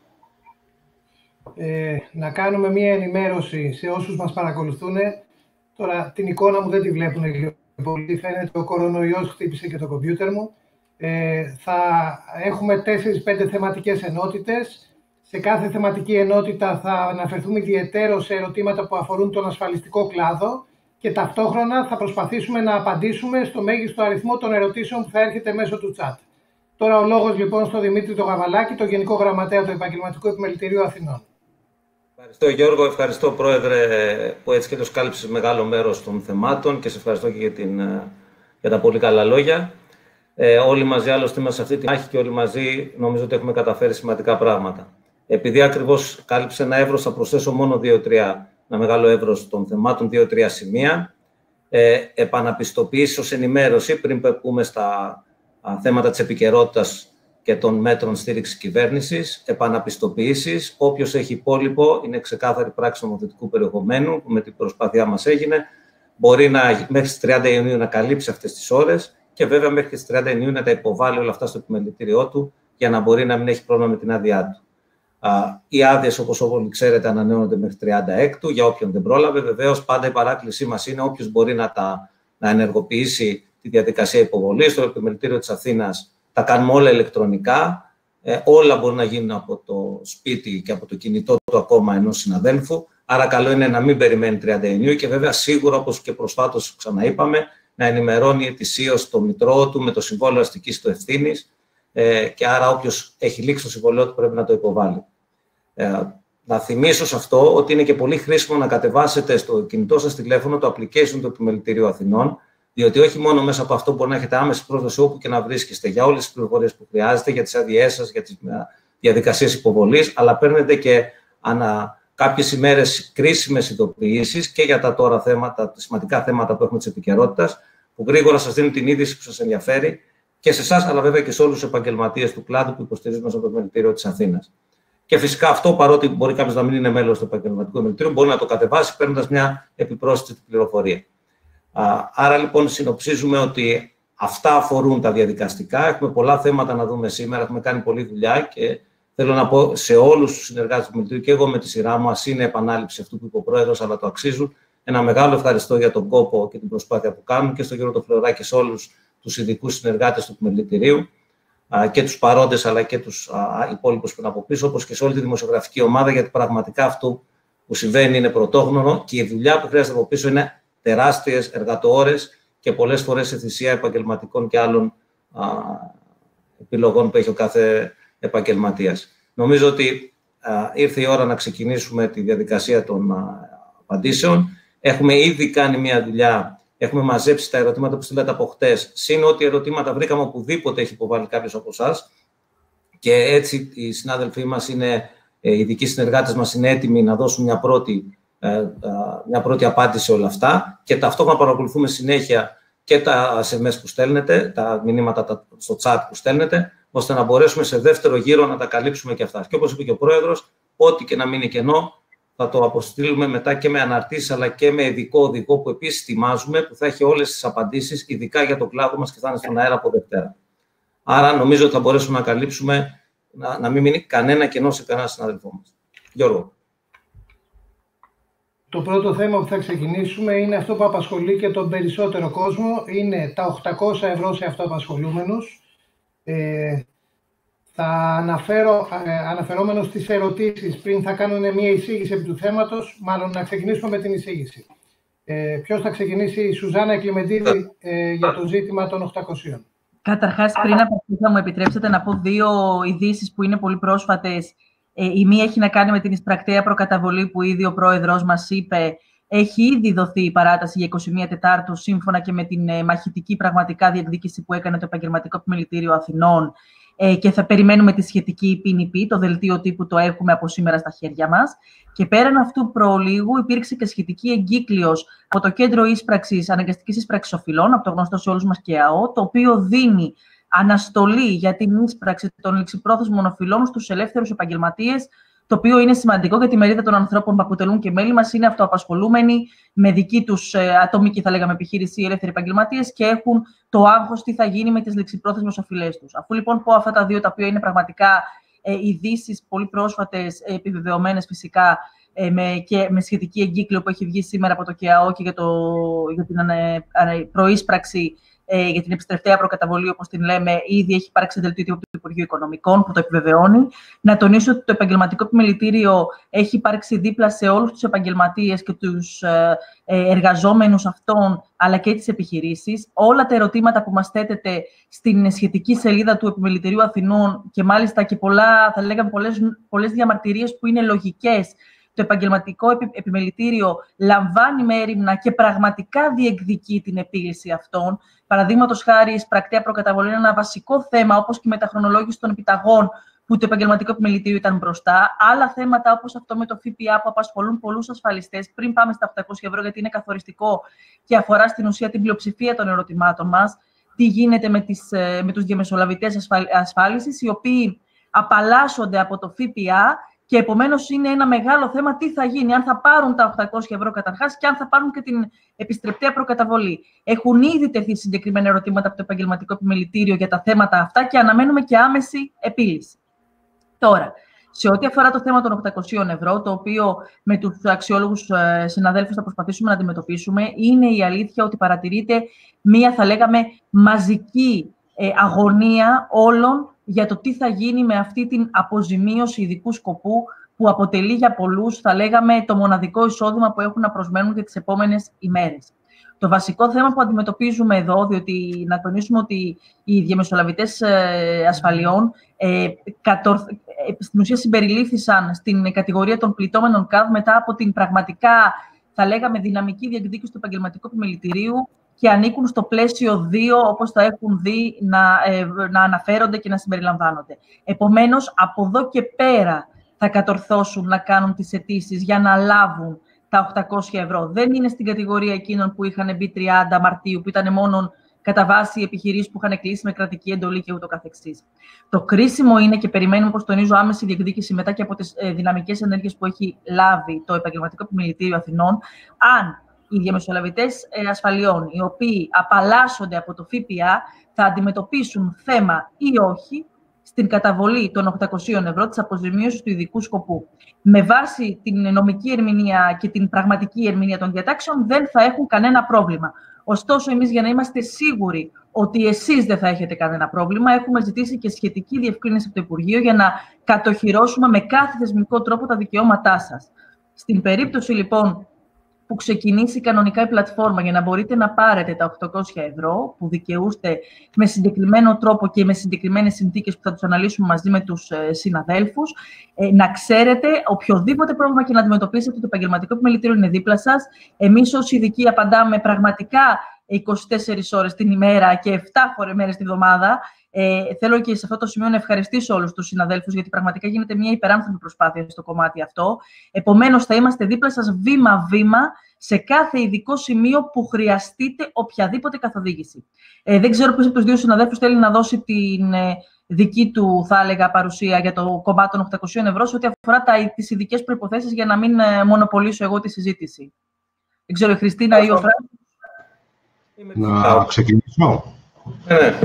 Ε, να κάνουμε μία ενημέρωση σε όσους μας παρακολουθούν. Τώρα την εικόνα μου δεν τη βλέπουν πολύ. Φαίνεται ο κορονοϊός χτύπησε και το κομπιούτερ μου. Ε, θα έχουμε τέσσερις πέντε θεματικές ενότητες. Σε κάθε θεματική ενότητα θα αναφερθούμε ιδιαιτέρως σε ερωτήματα που αφορούν τον ασφαλιστικό κλάδο και ταυτόχρονα θα προσπαθήσουμε να απαντήσουμε στο μέγιστο αριθμό των ερωτήσεων που θα έρχεται μέσω του chat. Τώρα ο λόγος λοιπόν στον Δημήτρη τον Γαβαλάκη, τον Γενικό Γραμματέα του Επαγγελματικού Επιμελητηρίου Αθηνών. Ευχαριστώ Γιώργο, ευχαριστώ Πρόεδρε που έτσι και το κάλυψες μεγάλο μέρος των θεμάτων και σε ευχαριστώ και για, την, για τα πολύ καλά λόγια. Ε, όλοι μαζί άλλωστε είμαστε σε αυτή τη μάχη και όλοι μαζί νομίζω ότι έχουμε καταφέρει σημαντικά πράγματα. Επειδή ακριβώς κάλυψε ένα εύρος, θα προσθέσω μόνο δύο-τρία, ένα μεγάλο εύρος των θεμάτων, δύο-τρία σημεία. Ε, επαναπιστοποίηση ως ενημέρωση, πριν πούμε στα α, θέματα της επικαιρότητας και των μέτρων στήριξης κυβέρνησης, επαναπιστοποιήσεις. Όποιος έχει υπόλοιπο, είναι ξεκάθαρη πράξη νομοθετικού περιεχομένου, που με την προσπάθειά μας έγινε, μπορεί να, μέχρι τις τριάντα Ιουνίου να καλύψει αυτές τις ώρες και βέβαια μέχρι τις τριάντα Ιουνίου να τα υποβάλει όλα αυτά στο επιμελητήριό του για να μπορεί να μην έχει πρόβλημα με την άδειά του. Οι άδειες, όπως όλοι ξέρετε, ανανεώνονται μέχρι τριάντα Έκτου για όποιον δεν πρόλαβε. Βεβαίως, πάντα η παράκλησή μας είναι όποιος μπορεί να, τα, να ενεργοποιήσει τη διαδικασία υποβολής στο επιμελητήριο της Αθήνας. Τα κάνουμε όλα ηλεκτρονικά. Ε, όλα μπορούν να γίνουν από το σπίτι και από το κινητό του ακόμα ενός συναδέλφου. Άρα, καλό είναι να μην περιμένει τριάντα Ιουνίου και βέβαια σίγουρα, όπως και προσφάτως ξαναείπαμε, να ενημερώνει ετησίως το μητρό του με το συμβόλαιο αστικής του ευθύνης. Ε, και άρα, όποιος έχει λήξει το συμβόλαιο του πρέπει να το υποβάλει. Ε, να θυμίσω σε αυτό ότι είναι και πολύ χρήσιμο να κατεβάσετε στο κινητό σας τηλέφωνο το application του Επιμελητηρίου Αθηνών, διότι όχι μόνο μέσα από αυτό μπορεί να έχετε άμεση πρόσβαση όπου και να βρίσκεστε για όλες τις πληροφορίες που χρειάζεται, για τις άδειές σας, για τις διαδικασίες υποβολής, αλλά παίρνετε και ανά κάποιες ημέρες κρίσιμες ειδοποιήσεις και για τα τώρα θέματα, τα σημαντικά θέματα που έχουμε της επικαιρότητας, που γρήγορα σας δίνουν την είδηση που σας ενδιαφέρει και σε εσάς, αλλά βέβαια και σε όλους τους επαγγελματίες του κλάδου που υποστηρίζουν στο Επιμελητήριο της Αθήνας. Και φυσικά αυτό, παρότι μπορεί κάποιος να μην είναι μέλος του επαγγελματικού επιμελητηρίου, μπορεί να το κατεβάσει παίρνοντας μια επιπρόσθετη πληροφορία. Άρα λοιπόν συνοψίζουμε ότι αυτά αφορούν τα διαδικαστικά. Έχουμε πολλά θέματα να δούμε σήμερα, έχουμε κάνει πολλή δουλειά και θέλω να πω σε όλους τους συνεργάτες του επιμελητηρίου και εγώ με τη σειρά μου, ας είναι επανάληψη αυτού που είπε ο Πρόεδρος, αλλά το αξίζουν. Ένα μεγάλο ευχαριστώ για τον κόπο και την προσπάθεια που κάνουν και στον κύριο Τοφλωράκη και σε όλους τους ειδικούς συνεργάτες του επιμελητηρίου και τους παρόντες αλλά και τους υπόλοιπους που είναι από πίσω, όπως και σε όλη τη δημοσιογραφική ομάδα, γιατί πραγματικά αυτό που συμβαίνει είναι πρωτόγνωρο και η δουλειά που χρειάζεται από πίσω είναι τεράστιες εργατοώρες και πολλές φορές σε θυσία επαγγελματικών και άλλων α, επιλογών που έχει ο κάθε επαγγελματίας. Νομίζω ότι α, ήρθε η ώρα να ξεκινήσουμε τη διαδικασία των α, απαντήσεων. Έχουμε ήδη κάνει μια δουλειά. Έχουμε μαζέψει τα ερωτήματα που στείλατε από χτες, συν ό,τι ερωτήματα βρήκαμε οπουδήποτε έχει υποβάλει κάποιος από εσάς. Και έτσι οι συνάδελφοί μας, είναι, οι ειδικοί συνεργάτες μας είναι έτοιμοι να δώσουν μια πρώτη, μια πρώτη απάντηση σε όλα αυτά. Και ταυτόχρονα παρακολουθούμε συνέχεια και τα ες εμ ες που στέλνετε, τα μηνύματα στο chat που στέλνετε, ώστε να μπορέσουμε σε δεύτερο γύρο να τα καλύψουμε και αυτά. Και όπως είπε και ο Πρόεδρος, ό,τι και να μείνει κενό, θα το αποστείλουμε μετά και με αναρτήσεις, αλλά και με ειδικό οδηγό που επίσης ετοιμάζουμε, που θα έχει όλες τις απαντήσεις, ειδικά για το κλάδο μας και θα είναι στον αέρα από Δευτέρα. Άρα νομίζω ότι θα μπορέσουμε να καλύψουμε, να, να μην μείνει κανένα κενό σε κανένα συναδελφό μας. Γιώργο. Το πρώτο θέμα που θα ξεκινήσουμε είναι αυτό που απασχολεί και τον περισσότερο κόσμο, είναι τα οκτακόσια ευρώ σε αυτοαπασχολούμενους. Ε, Θα αναφέρω, ε, αναφερόμενο στις ερωτήσεις, πριν θα κάνουν μια εισήγηση επί του θέματος, μάλλον να ξεκινήσουμε με την εισήγηση. Ε, ποιος θα ξεκινήσει, η Σουζάννα Κλιμεντίδη, ε, για το ζήτημα των οκτακοσίων. Καταρχάς, πριν από αυτό θα μου επιτρέψετε να πω δύο ειδήσεις που είναι πολύ πρόσφατες. Ε, η μία έχει να κάνει με την εισπρακτέα προκαταβολή που ήδη ο πρόεδρος μας είπε. Έχει ήδη δοθεί η παράταση για είκοσι μία Τετάρτου, σύμφωνα και με την ε, μαχητική πραγματικά διεκδίκηση που έκανε το Επαγγελματικό Επιμελητήριο Αθηνών. Ε, και θα περιμένουμε τη σχετική ποινική, το δελτίο τύπου το έχουμε από σήμερα στα χέρια μας. Και πέραν αυτού, προλίγου, υπήρξε και σχετική εγκύκλειος από το Κέντρο Ίσπραξης, Αναγκαστικής Ίσπραξης Οφειλών, από το γνωστό σε όλους μας και ΑΟ, το οποίο δίνει αναστολή για την ίσπραξη των ληξιπρόθεσμων οφειλών στους ελεύθερους επαγγελματίες, το οποίο είναι σημαντικό για τη μερίδα των ανθρώπων που αποτελούν και μέλη μας, είναι αυτοαπασχολούμενοι με δική τους ε, ατομική, θα λέγαμε, επιχείρηση, οι ελεύθεροι επαγγελματίες και έχουν το άγχος τι θα γίνει με τις ληξιπρόθεσμες οφειλές τους. Αφού λοιπόν πω αυτά τα δύο, τα οποία είναι πραγματικά ε, ειδήσεις πολύ πρόσφατες, ε, επιβεβαιωμένες φυσικά ε, με, και με σχετική εγκύκλιο που έχει βγει σήμερα από το ΚΕΑΟ και για, το, για την ανε, ανε, προείσπραξη ε, για την επιστρεφτέα προκαταβολή, όπως την λέμε, ήδη έχει υπάρξει δελτίο από το Υπουργείο Οικονομικών που το επιβεβαιώνει. Να τονίσω ότι το επαγγελματικό επιμελητήριο έχει υπάρξει δίπλα σε όλους τους επαγγελματίες και τους ε, εργαζόμενους αυτών, αλλά και τις επιχειρήσεις. Όλα τα ερωτήματα που μας θέτετε στην σχετική σελίδα του Επιμελητηρίου Αθηνών και μάλιστα και πολλά, θα λέγαμε, πολλές, πολλές διαμαρτυρίες που είναι λογικές, το επαγγελματικό επιμελητήριο λαμβάνει με έρημνα και πραγματικά διεκδικεί την επίλυση αυτών. Παραδείγματος χάρη, η εισπρακτέα προκαταβολή είναι ένα βασικό θέμα, όπως και η μεταχρονολόγηση των επιταγών, που το επαγγελματικό επιμελητήριο ήταν μπροστά. Άλλα θέματα, όπως αυτό με το ΦΠΑ, που απασχολούν πολλούς ασφαλιστές, πριν πάμε στα οκτακόσια ευρώ, γιατί είναι καθοριστικό και αφορά στην ουσία την πλειοψηφία των ερωτημάτων μας. Τι γίνεται με, τις, με τους διαμεσολαβητές ασφάλισης, οι οποίοι απαλλάσσονται από το ΦΠΑ. Και επομένως είναι ένα μεγάλο θέμα τι θα γίνει, αν θα πάρουν τα οκτακόσια ευρώ καταρχάς και αν θα πάρουν και την επιστρεπτέα προκαταβολή. Έχουν ήδη τεθεί συγκεκριμένα ερωτήματα από το επαγγελματικό επιμελητήριο για τα θέματα αυτά και αναμένουμε και άμεση επίλυση. Τώρα, σε ό,τι αφορά το θέμα των οκτακοσίων ευρώ, το οποίο με τους αξιόλογους συναδέλφους θα προσπαθήσουμε να αντιμετωπίσουμε, είναι η αλήθεια ότι παρατηρείται μία, θα λέγαμε, μαζική αγωνία όλων για το τι θα γίνει με αυτή την αποζημίωση ειδικού σκοπού που αποτελεί για πολλούς, θα λέγαμε, το μοναδικό εισόδημα που έχουν να προσμένουν για τις επόμενες ημέρες. Το βασικό θέμα που αντιμετωπίζουμε εδώ, διότι να τονίσουμε ότι οι διαμεσολαβητές ασφαλιών ε, κατορ... στην ουσία συμπεριλήφθησαν στην κατηγορία των πληττόμενων ΚΑΔ μετά από την πραγματικά, θα λέγαμε, δυναμική διεκδίκηση του επαγγελματικού επιμελητηρίου και ανήκουν στο πλαίσιο δύο, όπως θα έχουν δει να, ε, να αναφέρονται και να συμπεριλαμβάνονται. Επομένως, από εδώ και πέρα θα κατορθώσουν να κάνουν τις αιτήσεις για να λάβουν τα οκτακόσια ευρώ. Δεν είναι στην κατηγορία εκείνων που είχαν μπει τριάντα Μαρτίου, που ήταν μόνο κατά βάση επιχειρήσεις που είχαν κλείσει με κρατική εντολή και ούτω καθεξής. Το κρίσιμο είναι, και περιμένουμε, όπως τονίζω, άμεση διεκδίκηση μετά και από τις ε, δυναμικές ενέργειες που έχει λάβει το Επαγγελματικό Επιμελητήριο Αθηνών, αν οι διαμεσολαβητές ασφαλιών, οι οποίοι απαλλάσσονται από το ΦΠΑ, θα αντιμετωπίσουν θέμα ή όχι στην καταβολή των οκτακοσίων ευρώ της αποζημίωσης του ειδικού σκοπού. Με βάση την νομική ερμηνεία και την πραγματική ερμηνεία των διατάξεων, δεν θα έχουν κανένα πρόβλημα. Ωστόσο, εμείς, για να είμαστε σίγουροι ότι εσείς δεν θα έχετε κανένα πρόβλημα, έχουμε ζητήσει και σχετική διευκρίνηση από το Υπουργείο για να κατοχυρώσουμε με κάθε θεσμικό τρόπο τα δικαιώματά σας. Στην περίπτωση, λοιπόν, που ξεκινήσει κανονικά η πλατφόρμα για να μπορείτε να πάρετε τα οκτακόσια ευρώ που δικαιούστε με συγκεκριμένο τρόπο και με συγκεκριμένες συνθήκες που θα τους αναλύσουμε μαζί με τους συναδέλφους, να ξέρετε οποιοδήποτε πρόβλημα και να αντιμετωπίσετε, το Επαγγελματικό Επιμελητήριο είναι δίπλα σας. Εμείς ως ειδικοί απαντάμε πραγματικά είκοσι τέσσερις ώρες την ημέρα και επτά μέρες τη βδομάδα. Ε, θέλω και σε αυτό το σημείο να ευχαριστήσω όλους τους συναδέλφους, γιατί πραγματικά γίνεται μια υπεράνθρωπη προσπάθεια στο κομμάτι αυτό. Επομένως, θα είμαστε δίπλα σας βήμα-βήμα σε κάθε ειδικό σημείο που χρειαστείτε οποιαδήποτε καθοδήγηση. Ε, δεν ξέρω ποιος από τους δύο συναδέλφους θέλει να δώσει την ε, δική του, θα έλεγα, παρουσία για το κομμάτι των οκτακοσίων ευρώ, σε ό,τι αφορά τα, τις ειδικές προϋποθέσεις, για να μην ε, μονοπολίσω εγώ τη συζήτηση. Δεν ξέρω, η Χριστίνα ή ο Φράνκος. Να ξεκινήσω. Ναι.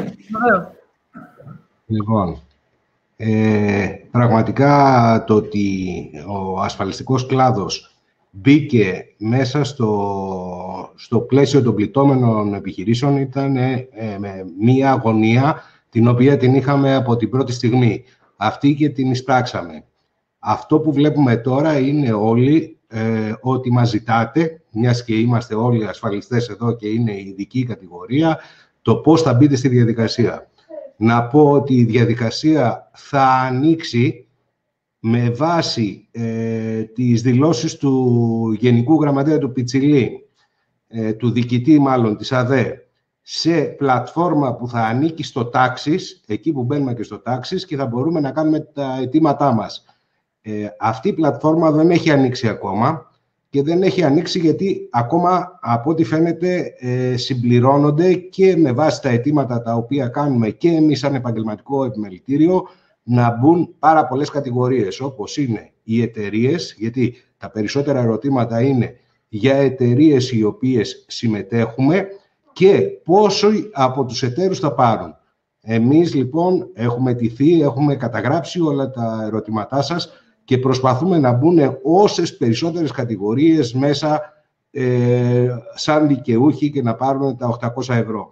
Λοιπόν, ε, πραγματικά το ότι ο ασφαλιστικός κλάδος μπήκε μέσα στο, στο πλαίσιο των πληττόμενων επιχειρήσεων ήταν ε, με μία αγωνία την οποία την είχαμε από την πρώτη στιγμή. Αυτή και την εισπράξαμε. Αυτό που βλέπουμε τώρα είναι όλοι ε, ότι μας ζητάτε, μιας και είμαστε όλοι ασφαλιστές εδώ και είναι η ειδική κατηγορία, το πώς θα μπείτε στη διαδικασία. Να πω ότι η διαδικασία θα ανοίξει με βάση ε, τις δηλώσεις του Γενικού Γραμματέα του Πιτσιλή, ε, του διοικητή μάλλον της ΑΔΕ, σε πλατφόρμα που θα ανήκει στο τάξης, εκεί που μπαίνουμε και στο τάξης, και θα μπορούμε να κάνουμε τα αιτήματά μας. Ε, αυτή η πλατφόρμα δεν έχει ανοίξει ακόμα και δεν έχει ανοίξει γιατί ακόμα, από ό,τι φαίνεται, ε, συμπληρώνονται και με βάση τα αιτήματα τα οποία κάνουμε και εμείς σαν επαγγελματικό επιμελητήριο, να μπουν πάρα πολλές κατηγορίες, όπως είναι οι εταιρείες, γιατί τα περισσότερα ερωτήματα είναι για εταιρείες οι οποίες συμμετέχουμε και πόσο από τους εταίρους θα πάρουν. Εμείς, λοιπόν, έχουμε τηθεί, έχουμε καταγράψει όλα τα ερωτήματά σας και προσπαθούμε να μπουν όσες περισσότερες κατηγορίες μέσα ε, σαν δικαιούχοι και να πάρουν τα οκτακόσια ευρώ.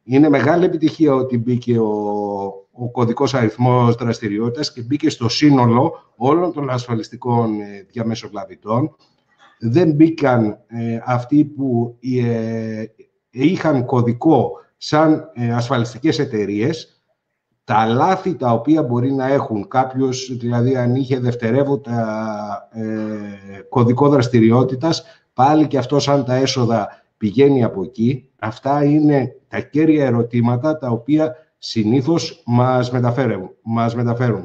Είναι μεγάλη επιτυχία ότι μπήκε ο, ο κωδικός αριθμός δραστηριότητας και μπήκε στο σύνολο όλων των ασφαλιστικών ε, διαμεσολαβητών. Δεν μπήκαν ε, αυτοί που ε, είχαν κωδικό σαν ε, ασφαλιστικές εταιρείες. Τα λάθη τα οποία μπορεί να έχουν κάποιος, δηλαδή αν είχε δευτερεύοντα ε, κωδικό δραστηριότητας, πάλι και αυτό σαν τα έσοδα πηγαίνει από εκεί. Αυτά είναι τα κέρια ερωτήματα τα οποία συνήθως μας μεταφέρουν. Μας μεταφέρουν.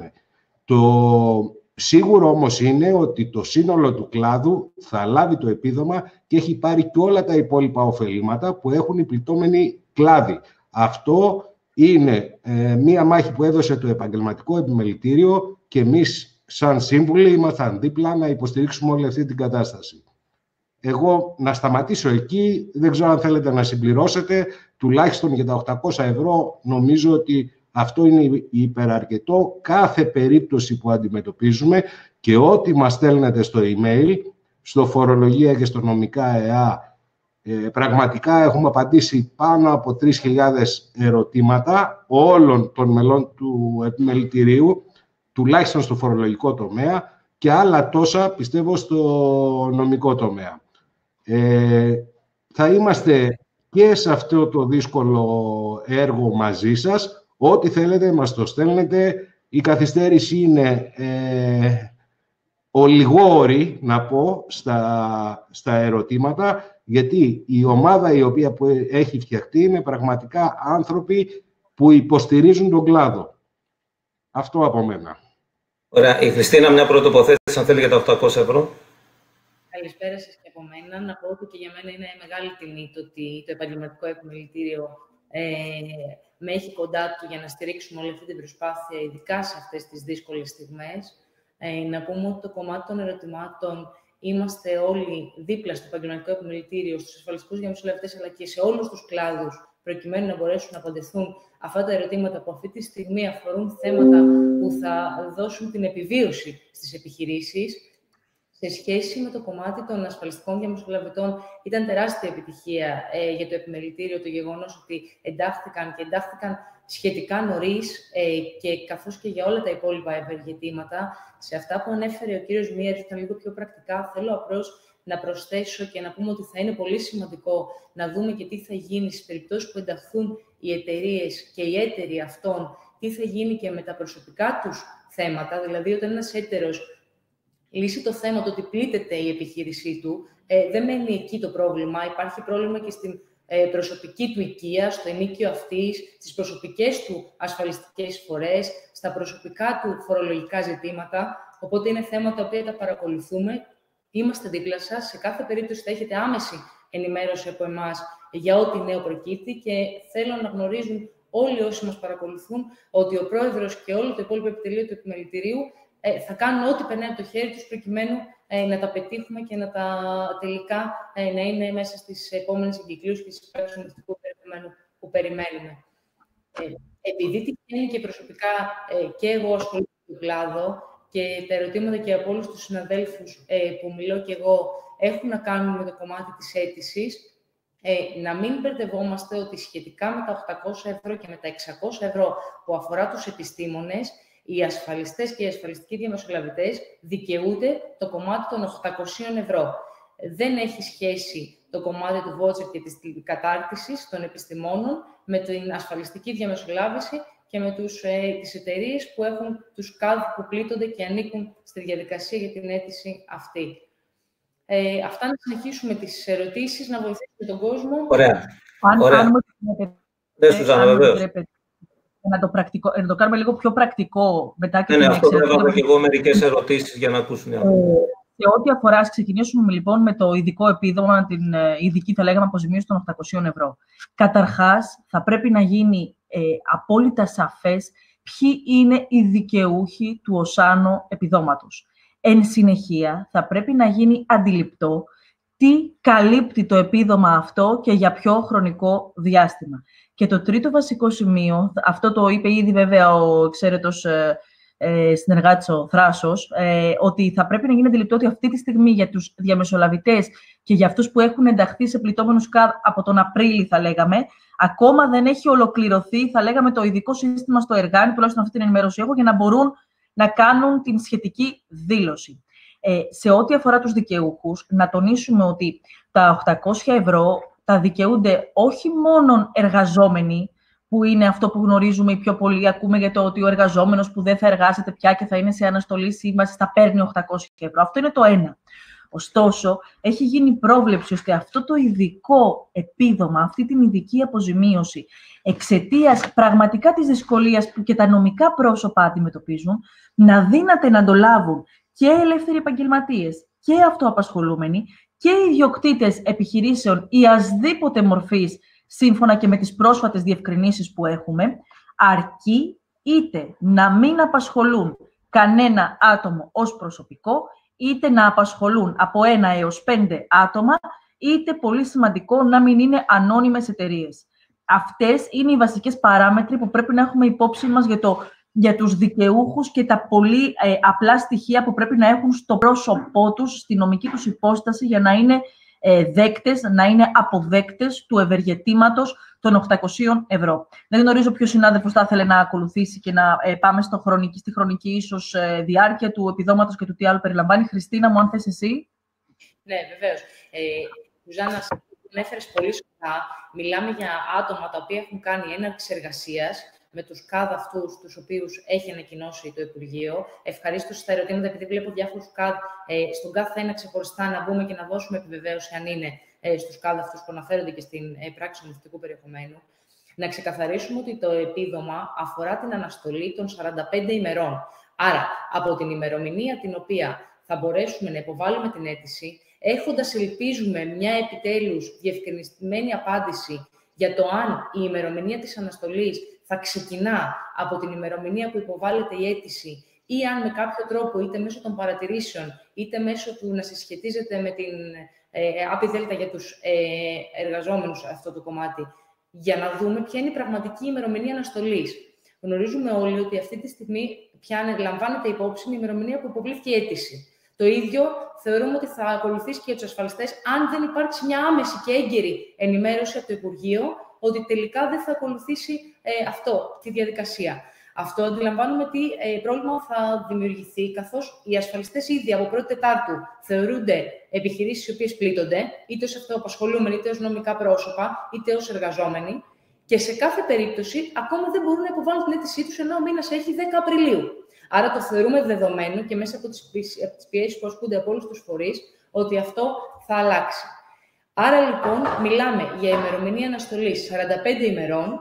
Το σίγουρο όμως είναι ότι το σύνολο του κλάδου θα λάβει το επίδομα και έχει πάρει και όλα τα υπόλοιπα ωφελήματα που έχουν οι πληττόμενοι κλάδοι. Αυτό είναι ε, μία μάχη που έδωσε το Επαγγελματικό Επιμελητήριο και εμείς σαν σύμβουλοι ήμασταν δίπλα να υποστηρίξουμε όλη αυτή την κατάσταση. Εγώ να σταματήσω εκεί, δεν ξέρω αν θέλετε να συμπληρώσετε, τουλάχιστον για τα οκτακόσια ευρώ νομίζω ότι αυτό είναι υπεραρκετό. Κάθε περίπτωση που αντιμετωπίζουμε και ό,τι μας στέλνετε στο email, στο φορολογία και στο νομικά ΕΑ, Ε, πραγματικά έχουμε απαντήσει πάνω από τρεις χιλιάδες ερωτήματα όλων των μελών του Επιμελητηρίου, τουλάχιστον στο φορολογικό τομέα και άλλα τόσα, πιστεύω, στο νομικό τομέα. Ε, θα είμαστε και σε αυτό το δύσκολο έργο μαζί σας. Ό,τι θέλετε μας το στέλνετε. Η καθυστέρηση είναι ε, ολιγόρη, να πω, στα, στα ερωτήματα, γιατί η ομάδα η οποία που έχει φτιαχτεί είναι πραγματικά άνθρωποι που υποστηρίζουν τον κλάδο. Αυτό από μένα. Ωραία. Η Χριστίνα, μια πρώτη τοποθέτηση, αν θέλει, για τα οκτακόσια ευρώ. Καλησπέρα σας και από μένα. Να πω ότι και για μένα είναι μεγάλη τιμή το ότι το Επαγγελματικό Επιμελητήριο ε, με έχει κοντά του για να στηρίξουμε όλη αυτή την προσπάθεια, ειδικά σε αυτές τις δύσκολες στιγμές. Ε, να πούμε ότι το κομμάτι των ερωτημάτων είμαστε όλοι δίπλα στο Επαγγελματικό Επιμελητήριο, στους ασφαλιστικούς διαμεσολαβητές, αλλά και σε όλους τους κλάδους, προκειμένου να μπορέσουν να απαντηθούν αυτά τα ερωτήματα που αυτή τη στιγμή αφορούν θέματα που θα δώσουν την επιβίωση στις επιχειρήσεις. Σε σχέση με το κομμάτι των ασφαλιστικών διαμεσολαβητών, ήταν τεράστια επιτυχία ε, για το Επιμελητήριο το γεγονός ότι εντάχθηκαν και εντάχθηκαν σχετικά νωρίς ε, και καθώς και για όλα τα υπόλοιπα ευεργετήματα. Σε αυτά που ανέφερε ο κύριος Μίερ, ήταν λίγο πιο πρακτικά, θέλω απλώς να προσθέσω και να πούμε ότι θα είναι πολύ σημαντικό να δούμε και τι θα γίνει στις περιπτώσεις που ενταχθούν οι εταιρείες και οι έτεροι αυτών, τι θα γίνει και με τα προσωπικά τους θέματα, δηλαδή όταν ένας έτερος λύσει το θέμα το ότι πλήττεται η επιχείρησή του, ε, δεν μένει εκεί το πρόβλημα. Υπάρχει πρόβλημα και στην ε, προσωπική του οικία, στο ενίκιο αυτής, στις προσωπικές του ασφαλιστικές φορές, στα προσωπικά του φορολογικά ζητήματα. Οπότε είναι θέματα τα οποία τα παρακολουθούμε. Είμαστε δίπλα σας. Σε κάθε περίπτωση θα έχετε άμεση ενημέρωση από εμάς για ό,τι νέο προκύπτει και θέλω να γνωρίζουν όλοι όσοι μας παρακολουθούν ότι ο Πρόεδρος και όλο το υπόλοιπο επιτελείο του Επιμελητηρίου Ε, θα κάνουν ό,τι περνάει από το χέρι τους προκειμένου ε, να τα πετύχουμε και να τα τελικά ε, να είναι μέσα στις επόμενες εγκυκλίους και στις πράξεις νομιστικού περιεχομένου που περιμένουμε. Ε, επειδή τυχαίνει και προσωπικά ε, και εγώ ασχολούμαι με τον κλάδο και τα ερωτήματα και από όλους τους συναδέλφους ε, που μιλώ και εγώ έχουν να κάνουν με το κομμάτι της αίτησης, ε, να μην μπερδευόμαστε ότι σχετικά με τα οκτακόσια ευρώ και με τα εξακόσια ευρώ που αφορά τους επιστήμονες, οι ασφαλιστές και οι ασφαλιστικοί διαμεσολαβητές δικαιούνται το κομμάτι των οκτακοσίων ευρώ. Δεν έχει σχέση το κομμάτι του voucher και της κατάρτισης των επιστημόνων με την ασφαλιστική διαμεσολάβηση και με τους, ε, τις εταιρείες που έχουν τους κάδ που πλήττονται και ανήκουν στη διαδικασία για την αίτηση αυτή. Ε, αυτά, να συνεχίσουμε τις ερωτήσεις, να βοηθήσουμε τον κόσμο. Ωραία. Αν, Ωραία. Αν, Δεν σου ζητάω, βεβαίως. Να το, πρακτικό, να το κάνουμε λίγο πιο πρακτικό μετά και ναι, την ναι, αυτό εξαιρετική. πρέπει να έχω και εγώ μερικές ερωτήσεις για να ακούσουν οι άνθρωποι. Σε ό,τι αφορά, ας ξεκινήσουμε λοιπόν με το ειδικό επίδομα, την ειδική, θα λέγαμε, αποζημίωση των οκτακοσίων ευρώ. Καταρχάς, θα πρέπει να γίνει ε, απόλυτα σαφές ποιοι είναι οι δικαιούχοι του οσάνο επιδόματος. Εν συνεχεία, θα πρέπει να γίνει αντιληπτό τι καλύπτει το επίδομα αυτό και για ποιο χρονικό διάστημα. Και το τρίτο βασικό σημείο, αυτό το είπε ήδη βέβαια ο εξαίρετος ε, συνεργάτης ο Θράσος, ε, ότι θα πρέπει να γίνει αντιληπτό ότι αυτή τη στιγμή για τους διαμεσολαβητές και για αυτούς που έχουν ενταχθεί σε πληττόμενους ΚΑΔ από τον Απρίλη, θα λέγαμε, ακόμα δεν έχει ολοκληρωθεί, θα λέγαμε, το ειδικό σύστημα στο Εργάνι, τουλάχιστον αυτή την ενημέρωση έχω, για να μπορούν να κάνουν την σχετική δήλωση. Ε, σε ό,τι αφορά τους δικαιούχους, να τονίσουμε ότι τα οκτακόσια ευρώ τα δικαιούνται όχι μόνο εργαζόμενοι, που είναι αυτό που γνωρίζουμε οι πιο πολλοί. Ακούμε για το ότι ο εργαζόμενος που δεν θα εργάζεται πια και θα είναι σε αναστολή σύμβαση θα παίρνει οκτακόσια ευρώ. Αυτό είναι το ένα. Ωστόσο, έχει γίνει πρόβλεψη ώστε αυτό το ειδικό επίδομα, αυτή την ειδική αποζημίωση, εξαιτίας πραγματικά της δυσκολίας που και τα νομικά πρόσωπα αντιμετωπίζουν, να δύναται να το λάβουν και ελεύθεροι επαγγελματίες και αυτοαπασχολούμενοι και ιδιοκτήτες επιχειρήσεων ή ασδήποτε μορφής, σύμφωνα και με τις πρόσφατες διευκρινήσεις που έχουμε, αρκεί είτε να μην απασχολούν κανένα άτομο ως προσωπικό, είτε να απασχολούν από ένα έως πέντε άτομα, είτε, πολύ σημαντικό, να μην είναι ανώνυμες εταιρείες. Αυτές είναι οι βασικές παράμετροι που πρέπει να έχουμε υπόψη μας για, το, για τους δικαιούχους και τα πολύ ε, απλά στοιχεία που πρέπει να έχουν στο πρόσωπό τους, στη νομική τους υπόσταση, για να είναι ε, δέκτες, να είναι αποδέκτες του ευεργετήματος των οκτακοσίων ευρώ. Δεν γνωρίζω ποιος συνάδελφος θα ήθελε να ακολουθήσει και να ε, πάμε στο χρονική, στη χρονική ίσως ε, διάρκεια του επιδόματος και του τι άλλο περιλαμβάνει. Χριστίνα, μου αν θες εσύ. Ναι, βεβαίως. Ε, Ζάνα, την έφερες πολύ σωστά. Μιλάμε για άτομα τα οποία έχουν κάνει έναρξη εργασίας με τους ΚΑΔ αυτούς, τους οποίους έχει ανακοινώσει το Υπουργείο. Ευχαρίστως στα ερωτήματα, επειδή βλέπω διάφορους ΚΑΔ, ε, στον κάθε ένα ξεχωριστά να μπούμε και να δώσουμε επιβεβαίωση αν είναι ε, στους ΚΑΔ αυτούς που αναφέρονται και στην ε, πράξη νομοθετικού περιεχομένου. Να ξεκαθαρίσουμε ότι το επίδομα αφορά την αναστολή των σαράντα πέντε ημερών. Άρα, από την ημερομηνία την οποία θα μπορέσουμε να υποβάλουμε την αίτηση, έχοντας, ελπίζουμε, μια επιτέλους διευκρινισμένη απάντηση για το αν η ημερομηνία της αναστολής θα ξεκινά από την ημερομηνία που υποβάλλεται η αίτηση ή αν με κάποιο τρόπο, είτε μέσω των παρατηρήσεων, είτε μέσω του να συσχετίζεται με την ε, άπη δέλτα για τους ε, εργαζόμενους αυτό το κομμάτι, για να δούμε ποια είναι η πραγματική ημερομηνία αναστολής. Γνωρίζουμε όλοι ότι αυτή τη στιγμή πια λαμβάνεται υπόψη η ημερομηνία που υποβλήθηκε η αίτηση. Το ίδιο θεωρούμε ότι θα ακολουθήσει και για τους ασφαλιστές, αν δεν υπάρξει μια άμεση και έγκαιρη ενημέρωση από το Υπουργείο ότι τελικά δεν θα ακολουθήσει ε, αυτό, τη διαδικασία. Αυτό αντιλαμβάνουμε τι ε, πρόβλημα θα δημιουργηθεί, καθώς οι ασφαλιστές ήδη από πρώτη Τετάρτου θεωρούνται επιχειρήσεις οι οποίες πλήττονται, είτε ως αυτοαπασχολούμενοι, είτε ως νομικά πρόσωπα, είτε ως εργαζόμενοι, και σε κάθε περίπτωση ακόμα δεν μπορούν να υποβάλουν την αίτησή τους, ενώ ο μήνας έχει δέκα Απριλίου. Άρα το θεωρούμε δεδομένο και μέσα από τις πιέσεις που ασκούνται από όλους τους φορείς ότι αυτό θα αλλάξει. Άρα λοιπόν μιλάμε για ημερομηνία αναστολής σαράντα πέντε ημερών.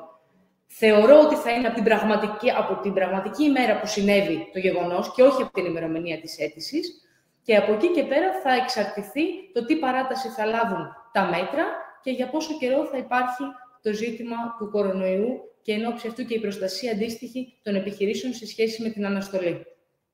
Θεωρώ ότι θα είναι από την πραγματική, από την πραγματική ημέρα που συνέβη το γεγονός και όχι από την ημερομηνία της αίτησης. Και από εκεί και πέρα θα εξαρτηθεί το τι παράταση θα λάβουν τα μέτρα και για πόσο καιρό θα υπάρχει το ζήτημα του κορονοϊού και εν ώψη αυτού και η προστασία αντίστοιχη των επιχειρήσεων σε σχέση με την αναστολή.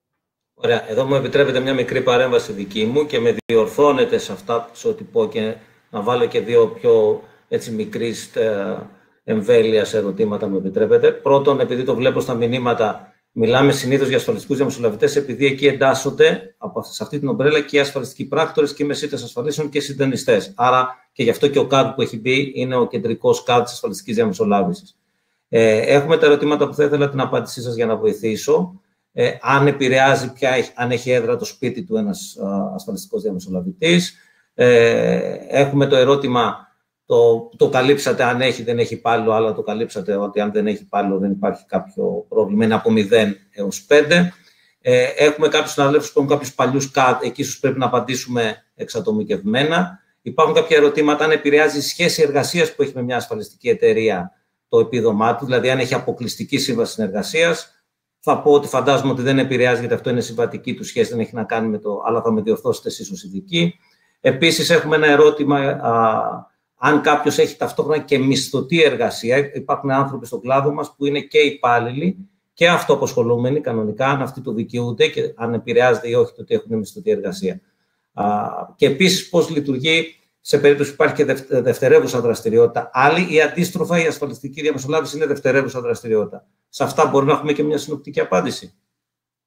Ωραία. Εδώ μου επιτρέπετε μια μικρή παρέμβαση δική μου και με διορθώνετε σε αυτά σε ό,τι πω και να βάλω και δύο πιο έτσι, μικρής ε, εμβέλειας ερωτήματα, μου επιτρέπετε. Πρώτον, επειδή το βλέπω στα μηνύματα, μιλάμε συνήθως για ασφαλιστικούς διαμεσολαβητές, επειδή εκεί εντάσσονται από, σε αυτή την ομπρέλα και οι ασφαλιστικοί πράκτορες και οι μεσίτες ασφαλίσεων και οι συντονιστές. Άρα και γι' αυτό και ο ΚΑΔ που έχει μπει είναι ο κεντρικός ΚΑΔ της ασφαλιστικής διαμεσολάβησης. Ε, έχουμε τα ερωτήματα που θα ήθελα την απάντησή σας για να βοηθήσω. Ε, αν επηρεάζει πια, αν έχει έδρα το σπίτι του ένας α, ασφαλιστικός διαμεσολαβητής. Ε, έχουμε το ερώτημα, το, το καλύψατε αν έχει, δεν έχει υπάλληλο, αλλά το καλύψατε ότι αν δεν έχει υπάλληλο δεν υπάρχει κάποιο πρόβλημα, είναι από μηδέν έως πέντε. Ε, έχουμε κάποιους συναδέλφους που έχουν κάποιους παλιούς ΚΑΔ, εκεί ίσως πρέπει να απαντήσουμε εξατομικευμένα. Υπάρχουν κάποια ερωτήματα αν επηρεάζει η σχέση εργασίας που έχει με μια ασφαλιστική εταιρεία το επίδομά του, δηλαδή αν έχει αποκλειστική σύμβαση συνεργασίας. Θα πω ότι φαντάζομαι ότι δεν επηρεάζει, γιατί αυτό είναι συμβατική του σχέση, δεν έχει να κάνει με το, αλλά θα με διορθώσετε εσείς ως ειδικοί. Επίσης, έχουμε ένα ερώτημα, α, αν κάποιος έχει ταυτόχρονα και μισθωτή εργασία. Υπάρχουν άνθρωποι στον κλάδο μας που είναι και υπάλληλοι και αυτοαπασχολούμενοι κανονικά, αν αυτοί το δικαιούνται και αν επηρεάζεται ή όχι το ότι έχουν μισθωτή εργασία. Α, και επίσης, πώς λειτουργεί σε περίπτωση που υπάρχει και δευτερεύουσα δραστηριότητα. Άλλη ή αντίστροφα, η ασφαλιστική διαμεσολάβηση είναι δευτερεύουσα δραστηριότητα. Σε αυτά μπορούμε να έχουμε και μια συνοπτική απάντηση.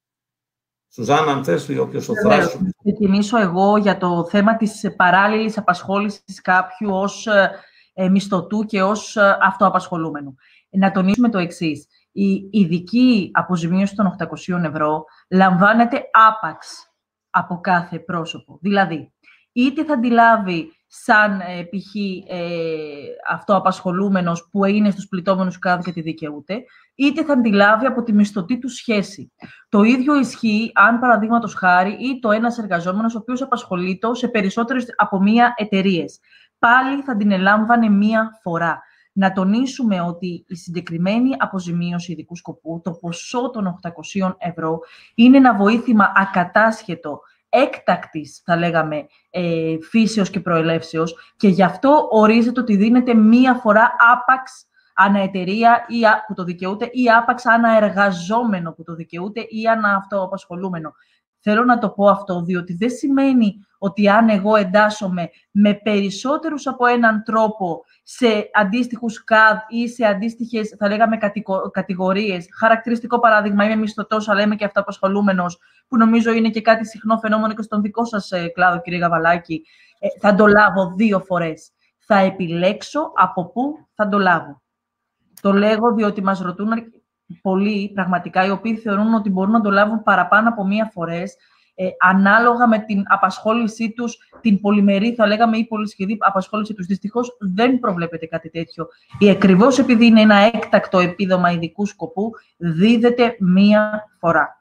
Σουζάννα, αν θες, ή όποιος ο Θράσος. Θα ξεκινήσω εγώ για το θέμα της παράλληλης απασχόλησης κάποιου ως ε, μισθωτού και ως ε, αυτοαπασχολούμενου. Να τονίσουμε το εξής. Η ειδική αποζημίωση των οκτακοσίων ευρώ λαμβάνεται άπαξ από κάθε πρόσωπο. Δηλαδή, είτε θα τη λάβει σαν ε, π.χ. Ε, αυτοαπασχολούμενος που είναι στους πληττόμενους ΚΑΔ και τη δικαιούται, είτε θα τη λάβει από τη μισθωτή του σχέση. Το ίδιο ισχύει αν, παραδείγματος χάρη, ή το ένας εργαζόμενος ο οποίος απασχολείται σε περισσότερες από μία εταιρείες. Πάλι θα την ελάμβανε μία φορά. Να τονίσουμε ότι η συγκεκριμένη αποζημίωση ειδικού σκοπού, το ποσό των οκτακοσίων ευρώ, είναι ένα βοήθημα ακατάσχετο, έκτακτης, θα λέγαμε, ε, φύσεως και προελεύσεως, και γι' αυτό ορίζεται ότι δίνεται μία φορά άπαξ αναεταιρεία ή που το δικαιούται, ή άπαξ αναεργαζόμενο που το δικαιούται, ή ανααυτοαπασχολούμενο. Θέλω να το πω αυτό, διότι δεν σημαίνει ότι αν εγώ εντάσσομαι με περισσότερους από έναν τρόπο σε αντίστοιχους ΚΑΔ ή σε αντίστοιχες, θα λέγαμε, κατηγορίες. Χαρακτηριστικό παράδειγμα, είμαι μισθωτός, αλλά είμαι και αυτοαπασχολούμενος, που νομίζω είναι και κάτι συχνό φαινόμενο και στον δικό σας κλάδο, κύριε Γαβαλάκη. Ε, θα το λάβω δύο φορές. Θα επιλέξω από πού θα το λάβω. Το λέγω διότι μας ρωτούν πολλοί, πραγματικά, οι οποίοι θεωρούν ότι μπορούν να το λάβουν παραπάνω από μία φορές, ε, ανάλογα με την απασχόλησή τους, την πολυμερή, θα λέγαμε, ή πολυσχεδή απασχόλησή τους. Δυστυχώς δεν προβλέπεται κάτι τέτοιο. Ή ακριβώς επειδή είναι ένα έκτακτο επίδομα ειδικού σκοπού, δίδεται μία φορά.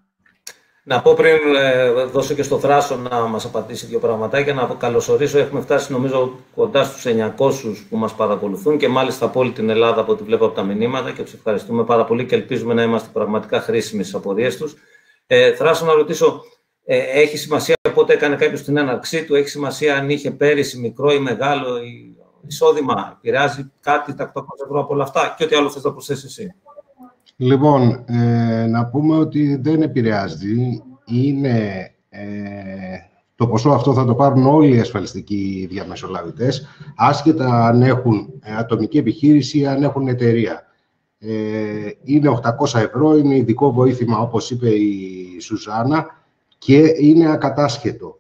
Να πω πριν ε, δώσω και στο Θράσο να μας απαντήσει δύο πραγματάκια, να καλωσορίσω. Έχουμε φτάσει, νομίζω, κοντά στους εννιακόσιους που μας παρακολουθούν και μάλιστα από όλη την Ελλάδα, από ό,τι βλέπω από τα μηνύματα, και τους ευχαριστούμε πάρα πολύ και ελπίζουμε να είμαστε πραγματικά χρήσιμοι στις απορίες τους. Ε, Θράσο, να ρωτήσω, ε, έχει σημασία πότε έκανε κάποιος την έναρξή του, έχει σημασία αν είχε πέρυσι μικρό ή μεγάλο εισόδημα, επηρεάζει κάτι τα οκτακόσια ευρώ από όλα αυτά, και ό,τι άλλο θες να προσθέσεις εσύ. Λοιπόν, ε, να πούμε ότι δεν επηρεάζει. Είναι, ε, το ποσό αυτό θα το πάρουν όλοι οι ασφαλιστικοί διαμεσολαβητές, άσχετα αν έχουν ατομική επιχείρηση ή αν έχουν εταιρεία. Ε, είναι οκτακόσια ευρώ, είναι ειδικό βοήθημα, όπως είπε η Σουζάννα, και είναι ακατάσχετο.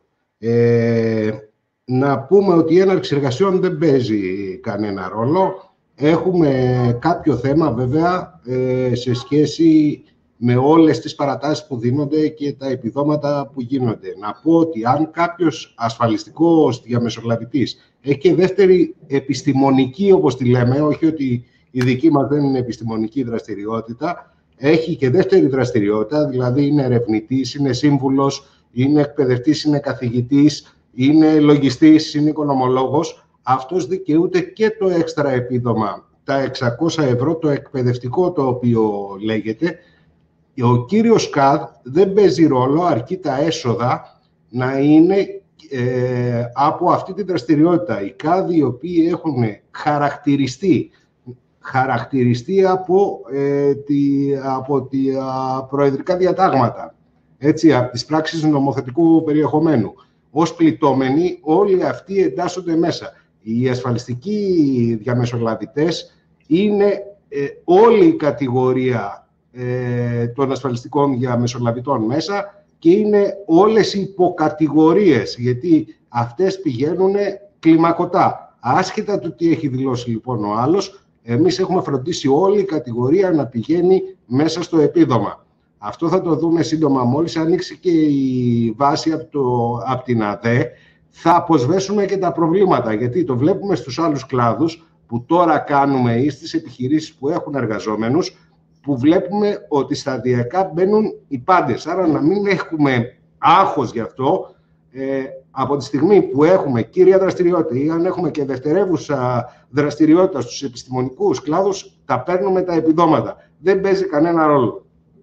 Ε, να πούμε ότι η έναρξη εργασιών δεν παίζει κανένα ρόλο. Έχουμε κάποιο θέμα, βέβαια, σε σχέση με όλες τις παρατάσεις που δίνονται και τα επιδόματα που γίνονται. Να πω ότι αν κάποιος ασφαλιστικός διαμεσολαβητής έχει και δεύτερη επιστημονική, όπως τη λέμε, όχι ότι η δική μας δεν είναι επιστημονική δραστηριότητα, έχει και δεύτερη δραστηριότητα, δηλαδή είναι ερευνητής, είναι σύμβουλος, είναι εκπαιδευτής, είναι καθηγητής, είναι λογιστής, είναι οικονομολόγος, αυτός δικαιούται και το έξτρα επίδομα, τα εξακόσια ευρώ, το εκπαιδευτικό το οποίο λέγεται. Ο κύριος ΚΑΔ δεν παίζει ρόλο, αρκεί τα έσοδα να είναι ε, από αυτή τη δραστηριότητα. Οι ΚΑΔ οι οποίοι έχουν χαρακτηριστεί, χαρακτηριστεί από, ε, τη, από τη α, προεδρικά διατάγματα, έτσι, από τις πράξεις νομοθετικού περιεχομένου. Ως πληττόμενοι, όλοι αυτοί εντάσσονται μέσα. Οι ασφαλιστικοί διαμεσολαβητές είναι ε, όλη η κατηγορία ε, των ασφαλιστικών διαμεσολαβητών μέσα και είναι όλες οι υποκατηγορίες, γιατί αυτές πηγαίνουν κλιμακωτά. Άσχετα του τι έχει δηλώσει λοιπόν ο άλλος, εμείς έχουμε φροντίσει όλη η κατηγορία να πηγαίνει μέσα στο επίδομα. Αυτό θα το δούμε σύντομα. Μόλις ανοίξει και η βάση από, το, από την ΑΔΕ, θα αποσβέσουμε και τα προβλήματα, γιατί το βλέπουμε στους άλλους κλάδους που τώρα κάνουμε ή στις επιχειρήσεις που έχουν εργαζόμενους, που βλέπουμε ότι σταδιακά μπαίνουν οι πάντες. Άρα να μην έχουμε άγχος γι' αυτό, ε, από τη στιγμή που έχουμε κύρια δραστηριότητα ή αν έχουμε και δευτερεύουσα δραστηριότητα στους επιστημονικούς κλάδους, τα παίρνουμε τα επιδόματα. Δεν παίζει κανένα ρόλο.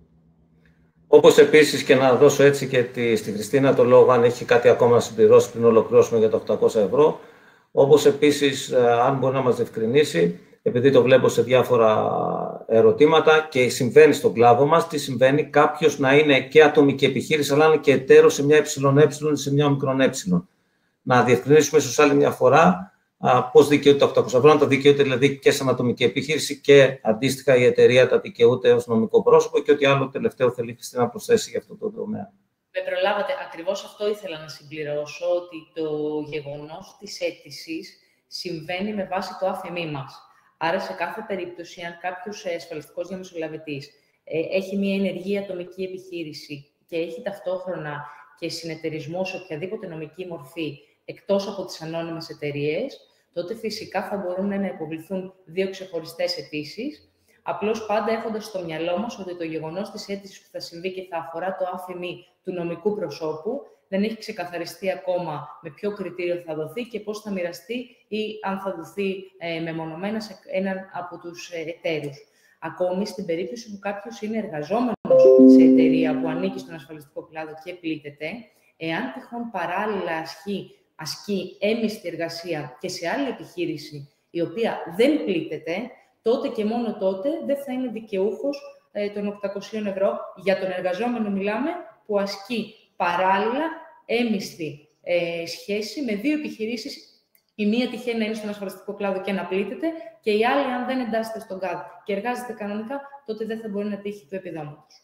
Όπως επίσης, και να δώσω έτσι και τη, στη Χριστίνα το λόγο, αν έχει κάτι ακόμα να συμπληρώσει πριν ολοκληρώσουμε για τα οκτακόσια ευρώ. Όπως επίσης, αν μπορεί να μας διευκρινίσει, επειδή το βλέπω σε διάφορα ερωτήματα και συμβαίνει στον κλάδο μας, τι συμβαίνει κάποιος να είναι και ατομική επιχείρηση, αλλά είναι και εταίρος σε μια ΕΕ ή σε μια ΜΕ. Να διευκρινίσουμε ίσως άλλη μια φορά πώς δικαιούται τα οκτακόσια ευρώ, αν τα δικαιούται δηλαδή και σαν ατομική επιχείρηση και αντίστοιχα η εταιρεία τα δικαιούται ως νομικό πρόσωπο και ό,τι άλλο τελευταίο θέλει η Χριστίνα να προσθέσει για αυτό το τομέα. Με προλάβατε. Ακριβώς αυτό ήθελα να συμπληρώσω, ότι το γεγονός της αίτησης συμβαίνει με βάση το άφημί μας. Άρα, σε κάθε περίπτωση, αν κάποιος ασφαλιστικός διαμεσολαβητής ε, έχει μια ενεργή ατομική επιχείρηση και έχει ταυτόχρονα και συνεταιρισμό σε οποιαδήποτε νομική μορφή, εκτός από τις ανώνυμες εταιρείες, τότε φυσικά θα μπορούν να υποβληθούν δύο ξεχωριστές αιτήσεις, απλώς πάντα έχοντας στο μυαλό μας ότι το γεγονός της αίτησης που θα συμβεί και θα αφορά το άφημί του νομικού προσώπου δεν έχει ξεκαθαριστεί ακόμα με ποιο κριτήριο θα δοθεί και πώς θα μοιραστεί ή αν θα δοθεί ε, μεμονωμένα σε έναν από τους ε, εταίρους. Ακόμη στην περίπτωση που κάποιος είναι εργαζόμενος σε εταιρεία που ανήκει στον ασφαλιστικό κλάδο και πλήττεται, εάν τυχόν παράλληλα ασκεί, ασκεί έμισθη εργασία και σε άλλη επιχείρηση η οποία δεν πλήττεται, τότε και μόνο τότε δεν θα είναι δικαιούχος ε, των οκτακοσίων ευρώ. Για τον εργαζόμενο μιλάμε που ασκεί παράλληλα έμισθη ε, σχέση με δύο επιχειρήσεις. Η μία τυχαίνει να είναι στον ασφαλιστικό κλάδο και να πλήττεται και η άλλη, αν δεν εντάσσεται στον ΚΑΔ και εργάζεται κανονικά, τότε δεν θα μπορεί να τύχει του επιδόματος.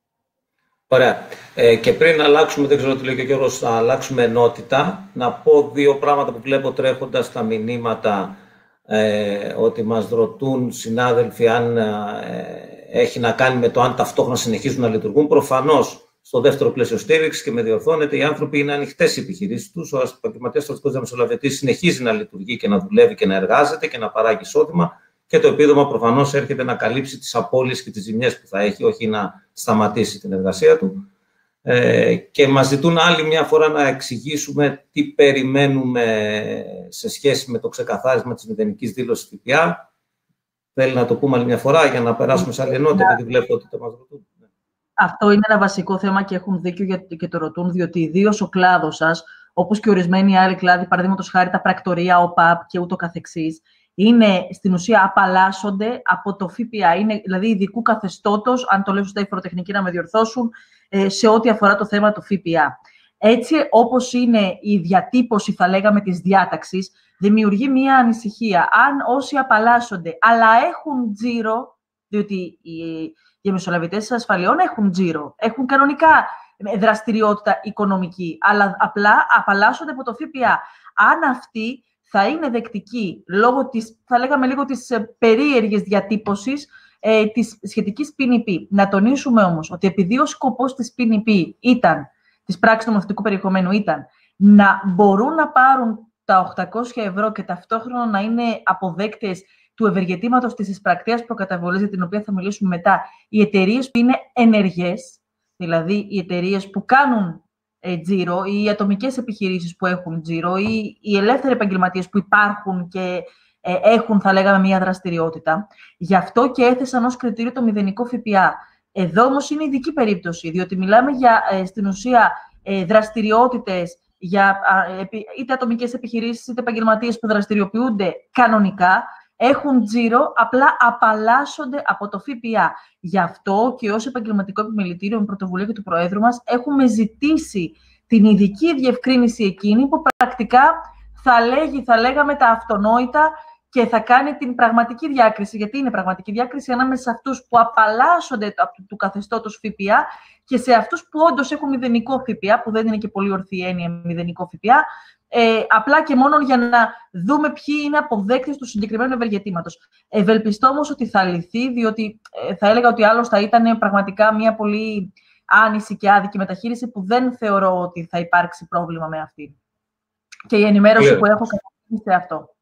Ωραία. Ε, και πριν αλλάξουμε, δεν ξέρω τι λέει και ο Γιώργος, να αλλάξουμε ενότητα, να πω δύο πράγματα που βλέπω τρέχοντας τα μηνύματα, ε, ότι μας ρωτούν συνάδελφοι αν ε, έχει να κάνει με το αν ταυτόχρονα συνεχίζουν να λειτουργούν. Προφανώς, στο δεύτερο πλαίσιο στήριξη και με διορθώνεται, οι άνθρωποι είναι ανοιχτές οι επιχειρήσεις τους. Ο επαγγελματίας ασφαλιστικός διαμεσολαβητής συνεχίζει να λειτουργεί και να δουλεύει και να εργάζεται και να παράγει εισόδημα. Και το επίδομα προφανώς έρχεται να καλύψει τις απώλειες και τις ζημιές που θα έχει, όχι να σταματήσει την εργασία του. Ε, και μας ζητούν άλλη μια φορά να εξηγήσουμε τι περιμένουμε σε σχέση με το ξεκαθάρισμα της μηδενικής δήλωσης ΦΠΑ. Θέλει να το πούμε άλλη μια φορά για να περάσουμε σε άλλη ενότητα, γιατί βλέπω ότι το μας ρωτούν. Αυτό είναι ένα βασικό θέμα και έχουν δίκιο γιατί και το ρωτούν, διότι ιδίως ο κλάδος σας, όπως και ορισμένοι άλλοι κλάδοι, παραδείγματος χάρη τα πρακτορεία, ο ΠΑΠ και ούτω καθεξής, είναι στην ουσία απαλλάσσονται από το ΦΠΑ. Είναι δηλαδή ειδικού καθεστώτος, αν το λέω σωστά οι φοροτεχνικοί να με διορθώσουν, σε ό,τι αφορά το θέμα του ΦΠΑ. Έτσι, όπως είναι η διατύπωση, θα λέγαμε, της διάταξης, δημιουργεί μία ανησυχία. Αν όσοι απαλλάσσονται, αλλά έχουν τζίρο, διότι οι διαμεσολαβητές ασφαλιών έχουν τζίρο, έχουν κανονικά δραστηριότητα οικονομική, αλλά απλά απαλλάσσονται από το ΦΠΑ. Αν αυτοί θα είναι δεκτικοί λόγω της, θα λέγαμε λίγο της περίεργης διατύπωσης ε, της σχετικής ποινική. Να τονίσουμε όμως ότι επειδή ο σκοπός της ποινική ήταν, της πράξης νομοθετικού περιεχομένου ήταν, να μπορούν να πάρουν τα οκτακόσια ευρώ και ταυτόχρονα να είναι αποδέκτες του ευεργετήματος της εισπρακτείας προκαταβολής, για την οποία θα μιλήσουμε μετά, οι εταιρείες που είναι ενεργές, δηλαδή οι εταιρείες που κάνουν τζίρο, ή οι ατομικές επιχειρήσεις που έχουν τζίρο, ή οι ελεύθεροι επαγγελματίες που υπάρχουν και ε, έχουν, θα λέγαμε, μία δραστηριότητα. Γι' αυτό και έθεσαν ως κριτήριο το μηδενικό ΦΠΑ. Εδώ όμως είναι ειδική περίπτωση, διότι μιλάμε για, ε, στην ουσία, ε, δραστηριότητες για ε, είτε ατομικές επιχειρήσεις, είτε επαγγελματίες που δραστηριοποιούνται κανονικά, έχουν τζίρο, απλά απαλλάσσονται από το ΦΠΑ. Γι' αυτό και ως επαγγελματικό επιμελητήριο με πρωτοβουλία και του Προέδρου μας έχουμε ζητήσει την ειδική διευκρίνηση εκείνη που πρακτικά θα λέγει, θα λέγαμε τα αυτονόητα και θα κάνει την πραγματική διάκριση. Γιατί είναι πραγματική διάκριση ανάμεσα σε αυτούς που απαλλάσσονται του καθεστώτος ΦΠΑ και σε αυτούς που όντως έχουν μηδενικό ΦΠΑ, που δεν είναι και πολύ ορθή έννοια μηδενικό ΦΠΑ. Ε, απλά και μόνο για να δούμε ποιοι είναι αποδέκτες του συγκεκριμένου ευεργετήματος. Ευελπιστώ όμως ότι θα λυθεί, διότι ε, θα έλεγα ότι άλλως θα ήταν πραγματικά μια πολύ άνηση και άδικη μεταχείριση που δεν θεωρώ ότι θα υπάρξει πρόβλημα με αυτή. Και η ενημέρωση yeah. που έχω καταφέρει σε αυτό.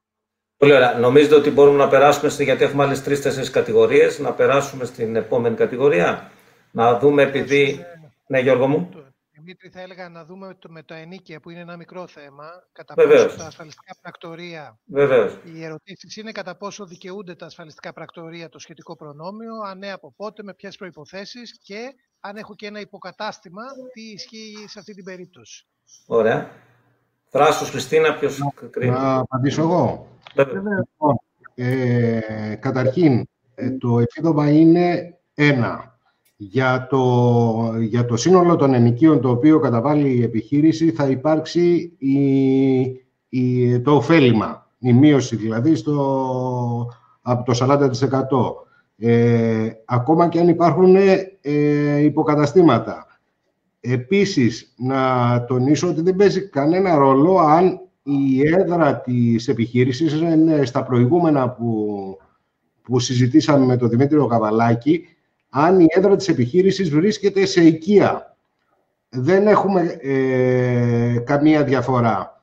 Πολύ ωραία. Νομίζετε ότι μπορούμε να περάσουμε, γιατί έχουμε άλλες τρεις-τέσσερις κατηγορίες, να περάσουμε στην επόμενη κατηγορία. Να δούμε επειδή... Ναι, Γιώργο μου. Δημήτρη, θα έλεγα να δούμε το, με τα ενίκια, που είναι ένα μικρό θέμα, κατά Βεβαίως. πόσο τα ασφαλιστικά πρακτορεία. Βεβαίως. Οι ερωτήσεις είναι κατά πόσο δικαιούνται τα ασφαλιστικά πρακτορεία το σχετικό προνόμιο, αν ναι, από πότε, με ποιες προϋποθέσεις και αν έχω και ένα υποκατάστημα, τι ισχύει σε αυτή την περίπτωση. Ωραία. Θράσος, Χριστίνα, ποιος κρίνει. Να απαντήσω εγώ. Λοιπόν, ε, καταρχήν, ε, το επίδομα είναι ένα. Για το, για το σύνολο των ενοικίων το οποίο καταβάλει η επιχείρηση θα υπάρξει η, η, το ωφέλιμα. η μείωση δηλαδή στο, από το σαράντα τοις εκατό. Ε, ακόμα και αν υπάρχουν ε, υποκαταστήματα. Επίσης, να τονίσω ότι δεν παίζει κανένα ρόλο αν η έδρα της επιχείρησης είναι στα προηγούμενα που, που συζητήσαμε με τον Δημήτριο Καβαλάκη, αν η έδρα της επιχείρησης βρίσκεται σε οικία. Δεν έχουμε ε, καμία διαφορά.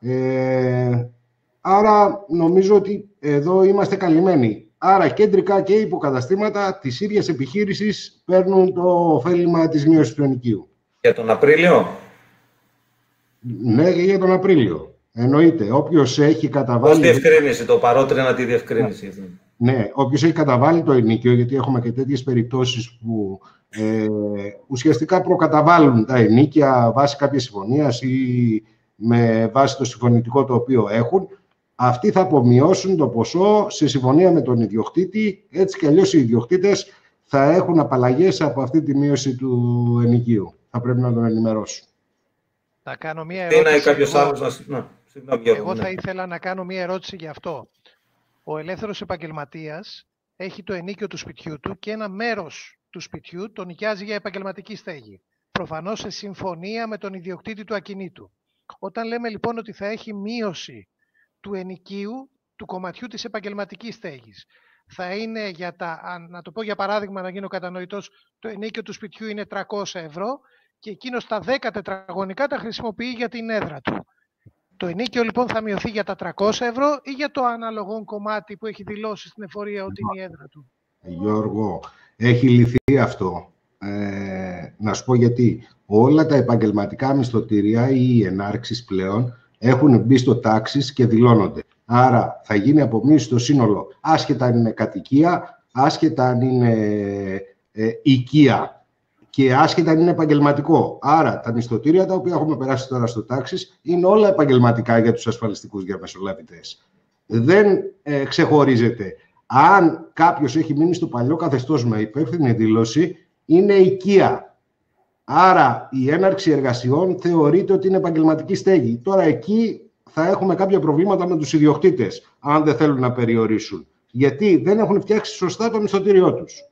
Ε, άρα, νομίζω ότι εδώ είμαστε καλυμμένοι. Άρα, κεντρικά και υποκαταστήματα της ίδιας επιχείρησης παίρνουν το ωφέλιμα της μείωσης του ενοικίου. Για τον Απρίλιο? Ναι, για τον Απρίλιο. Εννοείται. Όποιος έχει καταβάλει... Πώς διευκρίνηση, το παρότρινα τη διευκρίνηση. Ναι, όποιος έχει καταβάλει το ενοίκιο, γιατί έχουμε και τέτοιες περιπτώσεις που ε, ουσιαστικά προκαταβάλουν τα ενοίκια βάσει κάποιας συμφωνίας ή με βάση το συμφωνητικό το οποίο έχουν, αυτοί θα απομειώσουν το ποσό σε συμφωνία με τον ιδιοκτήτη, έτσι κι αλλιώς οι ιδιοκτήτες θα έχουν απαλλαγές από αυτή τη μείωση του ενοικίου. Θα πρέπει να τον ενημερώσουν. Θα κάνω μία ερώτηση. Είναι κάποιος άλλος να... Εγώ θα ήθελα να κάνω μία ερώτηση για αυτό. Ο ελεύθερος επαγγελματίας έχει το ενοίκιο του σπιτιού του και ένα μέρος του σπιτιού τον νοικιάζει για επαγγελματική στέγη. Προφανώς σε συμφωνία με τον ιδιοκτήτη του ακινήτου. Όταν λέμε λοιπόν ότι θα έχει μείωση του ενοικίου του κομματιού της επαγγελματικής στέγης, θα είναι για τα, να το πω για παράδειγμα, να γίνω κατανοητός, το ενοίκιο του σπιτιού είναι τριακόσια ευρώ και εκείνος τα δέκα τετραγωνικά τα χρησιμοποιεί για την έδρα του. Το ενοίκιο λοιπόν θα μειωθεί για τα τριακόσια ευρώ ή για το αναλογόν κομμάτι που έχει δηλώσει στην εφορία ότι είναι η έδρα του? Γιώργο, έχει λυθεί αυτό. Ε, να σου πω γιατί. Όλα τα επαγγελματικά μισθωτήρια ή οι ενάρξεις πλέον έχουν μπει στο τάξης και δηλώνονται. Άρα θα γίνει απομείωση στο σύνολο, άσχετα αν είναι κατοικία, άσχετα αν είναι ε, οικία και άσχετα αν είναι επαγγελματικό. Άρα τα μισθωτήρια τα οποία έχουμε περάσει τώρα στο τάξης είναι όλα επαγγελματικά για τους ασφαλιστικούς διαμεσολαβητές. Δεν ε, ξεχωρίζεται. Αν κάποιος έχει μείνει στο παλιό καθεστώς με υπεύθυνη δήλωση, είναι οικία. Άρα η έναρξη εργασιών θεωρείται ότι είναι επαγγελματική στέγη. Τώρα εκεί θα έχουμε κάποια προβλήματα με τους ιδιοκτήτες, αν δεν θέλουν να περιορίσουν. Γιατί δεν έχουν φτιάξει σωστά το μισθωτήριό τους.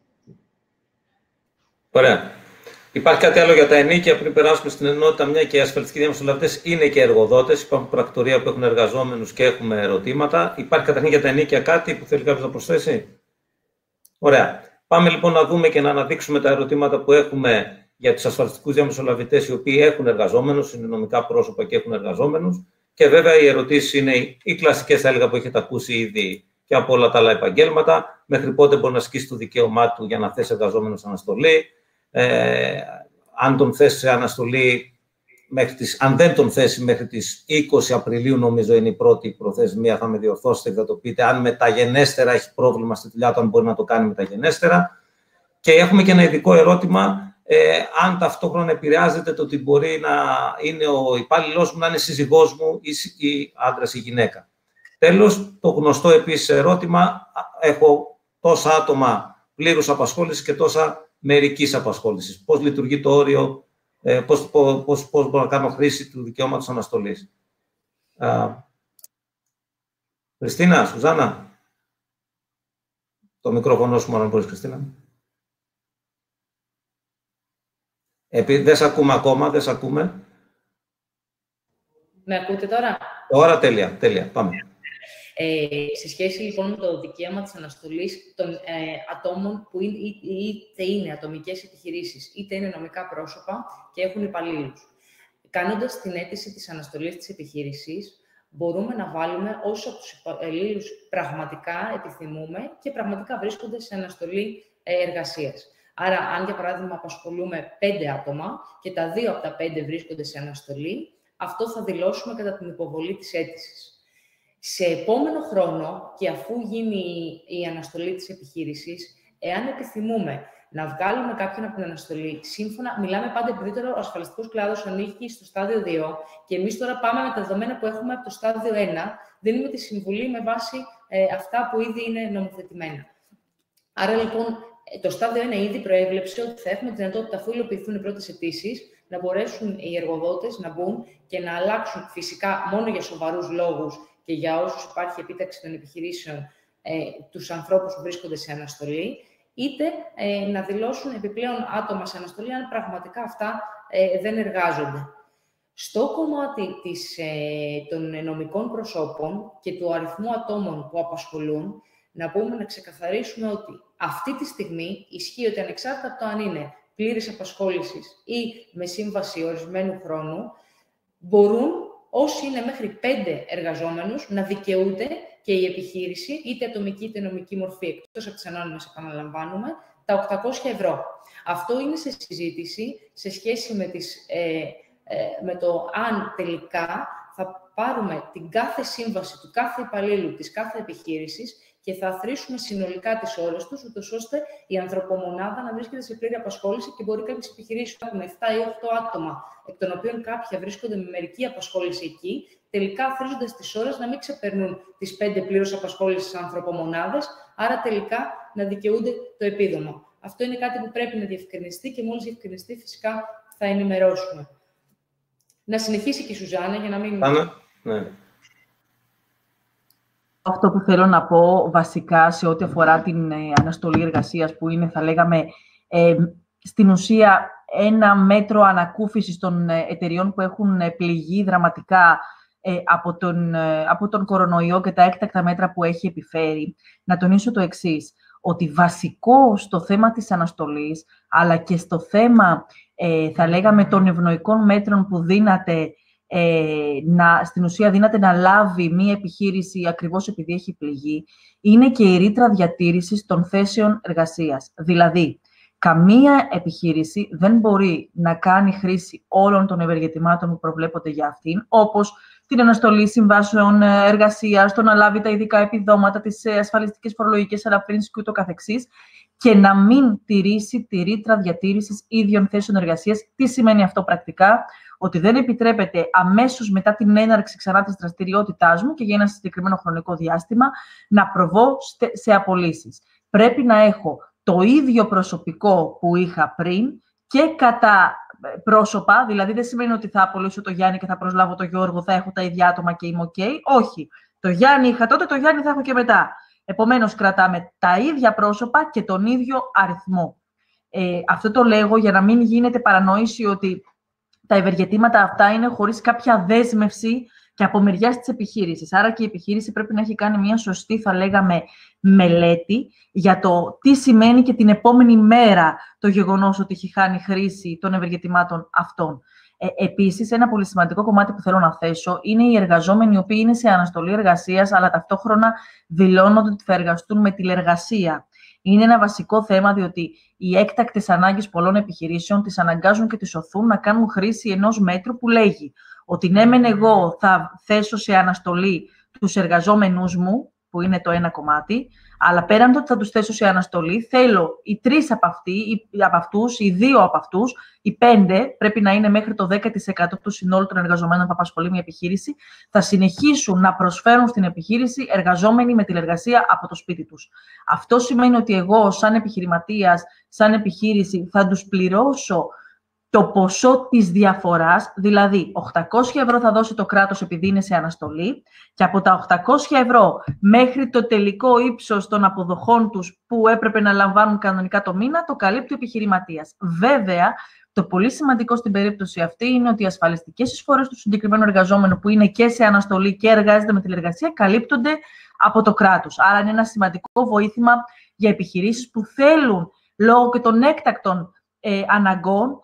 Ωραία. Υπάρχει κάτι άλλο για τα ενίκια πριν περάσουμε στην ενότητα, μια και οι ασφαλιστικοί διαμεσολαβητές είναι και εργοδότες. Υπάρχουν πρακτορεία που έχουν εργαζόμενους και έχουμε ερωτήματα. Υπάρχει καταρχήν για τα ενίκια κάτι που θέλει κάποιος να προσθέσει? Ωραία. Πάμε λοιπόν να δούμε και να αναδείξουμε τα ερωτήματα που έχουμε για τους ασφαλιστικούς διαμεσολαβητές οι οποίοι έχουν εργαζόμενους, είναι νομικά πρόσωπα και έχουν εργαζόμενους. Και βέβαια οι ερωτήσεις είναι οι κλασικές, θα έλεγα, που έχετε ακούσει ήδη και από όλα τα άλλα επαγγέλματα. Μέχρι πότε μπορεί να ασκήσει το δικαίωμά του για να θέσει εργαζόμενο σε αναστολή. Ε, αν τον θέσει σε αναστολή, μέχρι τις, αν δεν τον θέσει μέχρι τις είκοσι Απριλίου, νομίζω είναι η πρώτη προθεσμία, θα με διορθώσετε και θα το πείτε, αν μεταγενέστερα έχει πρόβλημα στη δουλειά του, αν μπορεί να το κάνει μεταγενέστερα. Και έχουμε και ένα ειδικό ερώτημα, ε, αν ταυτόχρονα επηρεάζεται το ότι μπορεί να είναι ο υπάλληλός μου, να είναι σύζυγός μου ή, ή άντρας ή γυναίκα. Τέλος, το γνωστό επίσης ερώτημα, έχω τόσα άτομα πλήρους απασχόλησης και τόσα μερικής απασχόλησης. Πώς λειτουργεί το όριο, ε, πώς, πώς, πώς, πώς μπορώ να κάνω χρήση του δικαιώματος αναστολής. Α, Χριστίνα, Σουζάννα. Το μικρόφωνο σου μόνο μπορείς, Χριστίνα. Επειδή δεν σε ακούμε ακόμα, δεν σε ακούμε. Με ακούτε τώρα? Τώρα τέλεια, τέλεια. Πάμε. Ε, σε σχέση λοιπόν με το δικαίωμα της αναστολής των ε, ατόμων που είναι, είτε είναι ατομικές επιχειρήσεις, είτε είναι νομικά πρόσωπα και έχουν υπαλλήλους. Κάνοντας την αίτηση της αναστολής της επιχείρησης, μπορούμε να βάλουμε όσους από τους υπαλλήλους πραγματικά επιθυμούμε και πραγματικά βρίσκονται σε αναστολή ε, εργασίας. Άρα, αν για παράδειγμα απασχολούμε πέντε άτομα και τα δύο από τα πέντε βρίσκονται σε αναστολή, αυτό θα δηλώσουμε κατά την υποβολή της αίτησης. Σε επόμενο χρόνο και αφού γίνει η αναστολή της επιχείρησης, εάν επιθυμούμε να βγάλουμε κάποιον από την αναστολή, σύμφωνα, μιλάμε πάντα επειδή τώρα ο ασφαλιστικός κλάδος ανήκει στο στάδιο δύο και εμείς τώρα πάμε με τα δεδομένα που έχουμε από το στάδιο ένα, δίνουμε τη συμβουλή με βάση ε, αυτά που ήδη είναι νομοθετημένα. Άρα λοιπόν, το στάδιο ένα ήδη προέβλεψε ότι θα έχουμε τη δυνατότητα, αφού υλοποιηθούν οι πρώτες αιτήσεις, να μπορέσουν οι εργοδότες να μπουν και να αλλάξουν φυσικά μόνο για σοβαρούς λόγους και για όσους υπάρχει επίταξη των επιχειρήσεων, ε, τους ανθρώπους που βρίσκονται σε αναστολή, είτε ε, να δηλώσουν επιπλέον άτομα σε αναστολή, αν πραγματικά αυτά ε, δεν εργάζονται. Στο κομμάτι της, ε, των νομικών προσώπων και του αριθμού ατόμων που απασχολούν, να πούμε να ξεκαθαρίσουμε ότι αυτή τη στιγμή ισχύει ότι ανεξάρτητα από το αν είναι πλήρης απασχόλησης ή με σύμβαση ορισμένου χρόνου, μπορούν όσοι είναι μέχρι πέντε εργαζόμενους να δικαιούνται και η επιχείρηση, είτε ατομική είτε νομική μορφή, εκτός από τις ανώνυμες, επαναλαμβάνουμε, τα οκτακόσια ευρώ. Αυτό είναι σε συζήτηση σε σχέση με, τις, ε, ε, με το αν τελικά θα πάρουμε την κάθε σύμβαση του κάθε υπαλλήλου της κάθε επιχείρησης και θα αθροίσουμε συνολικά τις ώρες τους, ούτως ώστε η ανθρωπομονάδα να βρίσκεται σε πλήρη απασχόληση και μπορεί κάποιες επιχειρήσεις που έχουν επτά ή οκτώ άτομα, εκ των οποίων κάποια βρίσκονται με μερική απασχόληση εκεί, τελικά αθροίζοντας τις ώρες να μην ξεπερνούν τις πέντε πλήρως απασχόλησης ανθρωπομονάδες, άρα τελικά να δικαιούνται το επίδομα. Αυτό είναι κάτι που πρέπει να διευκρινιστεί και μόλις διευκρινιστεί φυσικά θα ενημερώσουμε. Να συνεχίσει και η Σουζάννα για να μην... Άννα, ναι. Αυτό που θέλω να πω βασικά σε ό,τι αφορά την ε, αναστολή εργασίας, που είναι, θα λέγαμε, ε, στην ουσία ένα μέτρο ανακούφισης των ε, εταιριών που έχουν ε, πληγεί δραματικά ε, από, τον, ε, από τον κορονοϊό και τα έκτακτα μέτρα που έχει επιφέρει. Να τονίσω το εξής, ότι βασικό στο θέμα της αναστολής, αλλά και στο θέμα, ε, θα λέγαμε, των ευνοϊκών μέτρων που δίνατε, Ε, να, στην ουσία δύναται να λάβει μία επιχείρηση ακριβώς επειδή έχει πληγεί, είναι και η ρήτρα διατήρησης των θέσεων εργασίας. Δηλαδή, καμία επιχείρηση δεν μπορεί να κάνει χρήση όλων των ευεργετημάτων που προβλέπονται για αυτήν, όπως την αναστολή συμβάσεων εργασίας, το να λάβει τα ειδικά επιδόματα, τις ασφαλιστικές φορολογικές ελαφρύνσεις και ούτω καθεξής, και να μην τηρήσει τη ρήτρα διατήρησης ίδιων θέσεων εργασίας. Τι σημαίνει αυτό πρακτικά? Ότι δεν επιτρέπεται αμέσως μετά την έναρξη ξανά της δραστηριότητάς μου και για ένα συγκεκριμένο χρονικό διάστημα να προβώ σε απολύσεις. Πρέπει να έχω το ίδιο προσωπικό που είχα πριν και κατά πρόσωπα, δηλαδή δεν σημαίνει ότι θα απολύσω το Γιάννη και θα προσλάβω το Γιώργο, θα έχω τα ίδια άτομα και είμαι ok. Όχι. Το Γιάννη είχα τότε, το Γιάννη θα έχω και μετά. Επομένως, κρατάμε τα ίδια πρόσωπα και τον ίδιο αριθμό. Ε, αυτό το λέγω για να μην γίνεται παρανόηση ότι τα ευεργετήματα αυτά είναι χωρίς κάποια δέσμευση και από μεριάς της επιχείρησης. Άρα και η επιχείρηση πρέπει να έχει κάνει μια σωστή, θα λέγαμε, μελέτη για το τι σημαίνει και την επόμενη μέρα το γεγονός ότι έχει χάνει χρήση των ευεργετημάτων αυτών. Ε, επίσης, ένα πολύ σημαντικό κομμάτι που θέλω να θέσω είναι οι εργαζόμενοι οι οποίοι είναι σε αναστολή εργασίας, αλλά ταυτόχρονα δηλώνονται ότι θα εργαστούν με τηλεργασία. Είναι ένα βασικό θέμα, διότι οι έκτακτες ανάγκες πολλών επιχειρήσεων τις αναγκάζουν και τις οθούν να κάνουν χρήση ενός μέτρου που λέγει ότι ναι, μεν εγώ θα θέσω σε αναστολή τους εργαζόμενους μου, που είναι το ένα κομμάτι, αλλά πέραν το ότι θα τους θέσω σε αναστολή, θέλω οι τρεις από, αυτοί, οι, από αυτούς, οι δύο από αυτούς, οι πέντε, πρέπει να είναι μέχρι το δέκα τοις εκατό του συνόλου των εργαζομένων που απασχολεί μια επιχείρηση, θα συνεχίσουν να προσφέρουν στην επιχείρηση εργαζόμενοι με τηλεργασία από το σπίτι τους. Αυτό σημαίνει ότι εγώ, σαν επιχειρηματίας, σαν επιχείρηση, θα τους πληρώσω το ποσό της διαφοράς, δηλαδή οκτακόσια ευρώ θα δώσει το κράτος επειδή είναι σε αναστολή και από τα οκτακόσια ευρώ μέχρι το τελικό ύψος των αποδοχών τους που έπρεπε να λαμβάνουν κανονικά το μήνα, το καλύπτει ο επιχειρηματίας. Βέβαια, το πολύ σημαντικό στην περίπτωση αυτή είναι ότι οι ασφαλιστικές εισφορές του συγκεκριμένου εργαζόμενου που είναι και σε αναστολή και εργάζεται με τηλεργασία καλύπτονται από το κράτος. Άρα είναι ένα σημαντικό βοήθημα για επιχειρήσεις που θέλουν λόγω και των έκτακτων ε, αναγκών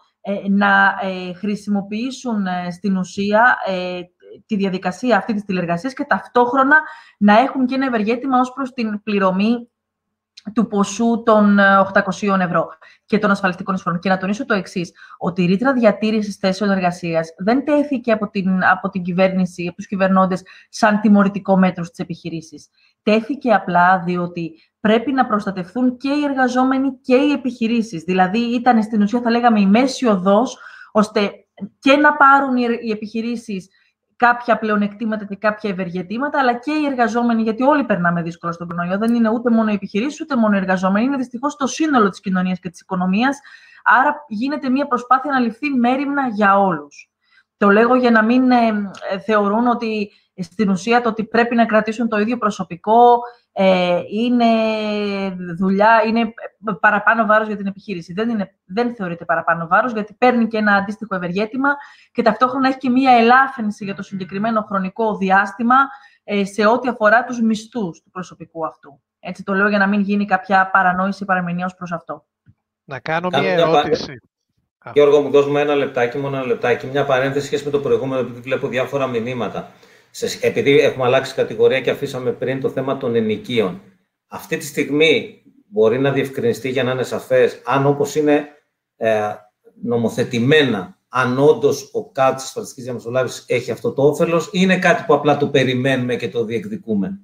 να ε, χρησιμοποιήσουν ε, στην ουσία ε, τη διαδικασία αυτή της τηλεργασίας και ταυτόχρονα να έχουν και ένα ευεργέτημα ως προς την πληρωμή του ποσού των οκτακοσίων ευρώ και των ασφαλιστικών εισφορών. Και να τονίσω το εξής, ότι η ρήτρα διατήρησης θέσεων εργασίας δεν τέθηκε από την, από την κυβέρνηση, από τους κυβερνώντες, σαν τιμωρητικό μέτρο στις επιχειρήσεις. Τέθηκε απλά διότι πρέπει να προστατευτούν και οι εργαζόμενοι και οι επιχειρήσεις. Δηλαδή, ήταν στην ουσία, θα λέγαμε, η μέση οδός, ώστε και να πάρουν οι επιχειρήσεις κάποια πλεονεκτήματα και κάποια ευεργετήματα, αλλά και οι εργαζόμενοι, γιατί όλοι περνάμε δύσκολα στον κορονοϊό. Δεν είναι ούτε μόνο οι επιχειρήσεις, ούτε μόνο οι εργαζόμενοι. Είναι δυστυχώς το σύνολο της κοινωνίας και της οικονομίας. Άρα, γίνεται μια προσπάθεια να ληφθεί μέριμνα για όλους. Το λέγω για να μην ε, θεωρούν ότι Στην ουσία, το ότι πρέπει να κρατήσουν το ίδιο προσωπικό ε, είναι δουλειά, είναι παραπάνω βάρος για την επιχείρηση. Δεν, είναι, δεν θεωρείται παραπάνω βάρος, γιατί παίρνει και ένα αντίστοιχο ευεργέτημα και ταυτόχρονα έχει και μία ελάφρυνση για το συγκεκριμένο χρονικό διάστημα ε, σε ό,τι αφορά τους μισθούς του προσωπικού αυτού. Έτσι το λέω για να μην γίνει κάποια παρανόηση ή παραμηνία ως προς αυτό. Να κάνω μία ερώτηση. Γιώργο, μου δώσουμε ένα λεπτάκι, μόνο ένα λεπτάκι. Μια παρένθεση σχέση με το προηγούμενο, επειδή βλέπω διάφορα μηνύματα. Σε, επειδή έχουμε αλλάξει κατηγορία και αφήσαμε πριν το θέμα των ενοικίων. Αυτή τη στιγμή μπορεί να διευκρινιστεί για να είναι σαφές, αν όπως είναι ε, νομοθετημένα, αν όντως ο ΚΑΤ της ασφαλιστικής διαμεσολάβησης έχει αυτό το όφελος, ή είναι κάτι που απλά το περιμένουμε και το διεκδικούμε.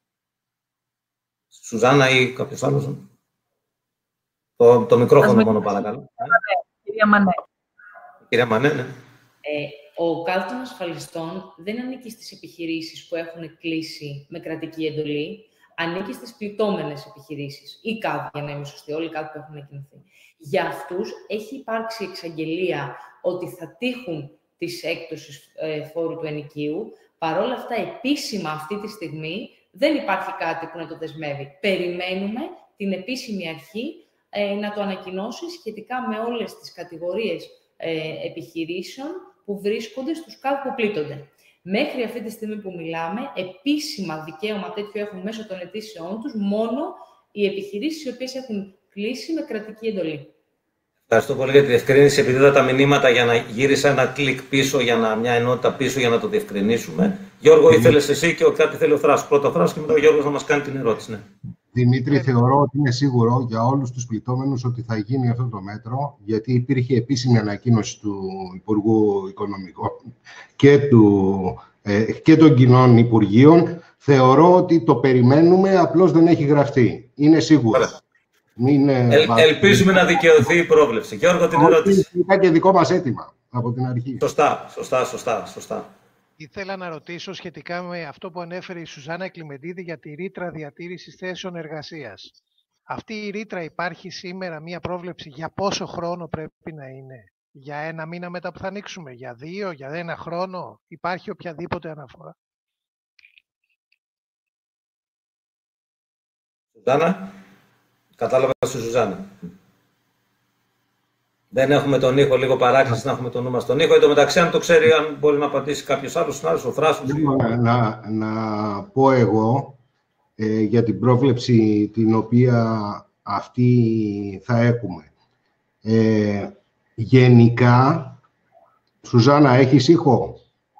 Σουζάννα ή κάποιος άλλος. Το, το μικρόφωνο μόνο παρακαλώ. Κυρία Μανέ. Κυρία Μανέ, ναι. Ε, ο ΚΑΔ των ασφαλιστών δεν ανήκει στις επιχειρήσεις που έχουν κλείσει με κρατική εντολή, ανήκει στις πληττόμενες επιχειρήσεις. Ή ΚΑΔ, για να είμαι σωστή, όλοι οι ΚΑΔ που έχουν εκκινηθεί. Για αυτούς έχει υπάρξει εξαγγελία ότι θα τύχουν της έκπτωσης ε, φόρου του ενοικίου. Παρ' όλα αυτά, επίσημα αυτή τη στιγμή δεν υπάρχει κάτι που να το δεσμεύει. Περιμένουμε την επίσημη αρχή ε, να το ανακοινώσει σχετικά με όλες τις κατηγορίες ε, επιχειρήσεων που βρίσκονται στους ΚΑΔ που πλήττονται. Μέχρι αυτή τη στιγμή που μιλάμε, επίσημα δικαίωμα τέτοιο έχουν μέσω των αιτήσεών τους μόνο οι επιχειρήσεις οι οποίες έχουν κλείσει με κρατική εντολή. Ευχαριστώ πολύ για τη διευκρίνηση. Επειδή είδα τα μηνύματα για να γύρισα ένα κλικ πίσω, για να, μια ενότητα πίσω για να το διευκρινίσουμε. Γιώργο, mm. ήθελες εσύ και κάτι θέλει ο Θράσος. Πρώτα ο Θράσος και μετά ο Γιώργος να μας κάνει την ερώτηση. Ναι. Δημήτρη, θεωρώ ότι είναι σίγουρο για όλους τους πληττόμενους ότι θα γίνει αυτό το μέτρο, γιατί υπήρχε επίσημη ανακοίνωση του Υπουργού Οικονομικών και, του, ε, και των κοινών Υπουργείων. Θεωρώ ότι το περιμένουμε, απλώς δεν έχει γραφτεί. Είναι σίγουρο. Είναι... Ε, ελπίζουμε να δικαιωθεί η πρόβλεψη. Γιώργο, την ερώτηση. Ήταν και δικό μας αίτημα από την αρχή. Σωστά, σωστά, σωστά, σωστά. Ήθελα να ρωτήσω σχετικά με αυτό που ανέφερε η Σουζάννα Κλιμεντίδη για τη ρήτρα διατήρησης θέσεων εργασίας. Αυτή η ρήτρα υπάρχει σήμερα μία πρόβλεψη για πόσο χρόνο πρέπει να είναι? Για ένα μήνα μετά που θα ανοίξουμε, για δύο, για ένα χρόνο? Υπάρχει οποιαδήποτε αναφορά? Σουζάννα, κατάλαβα στη Σουζάννα. Δεν έχουμε τον ήχο, λίγο παράκληση να έχουμε το νου μας στον ήχο. Εν τω μεταξύ, αν το ξέρει, αν μπορεί να απαντήσει κάποιος άλλος, συνάδελφος, ο Θράσος. Να, να, να πω εγώ ε, για την πρόβλεψη την οποία αυτή θα έχουμε. Ε, γενικά, Σουζάννα, έχεις ήχο?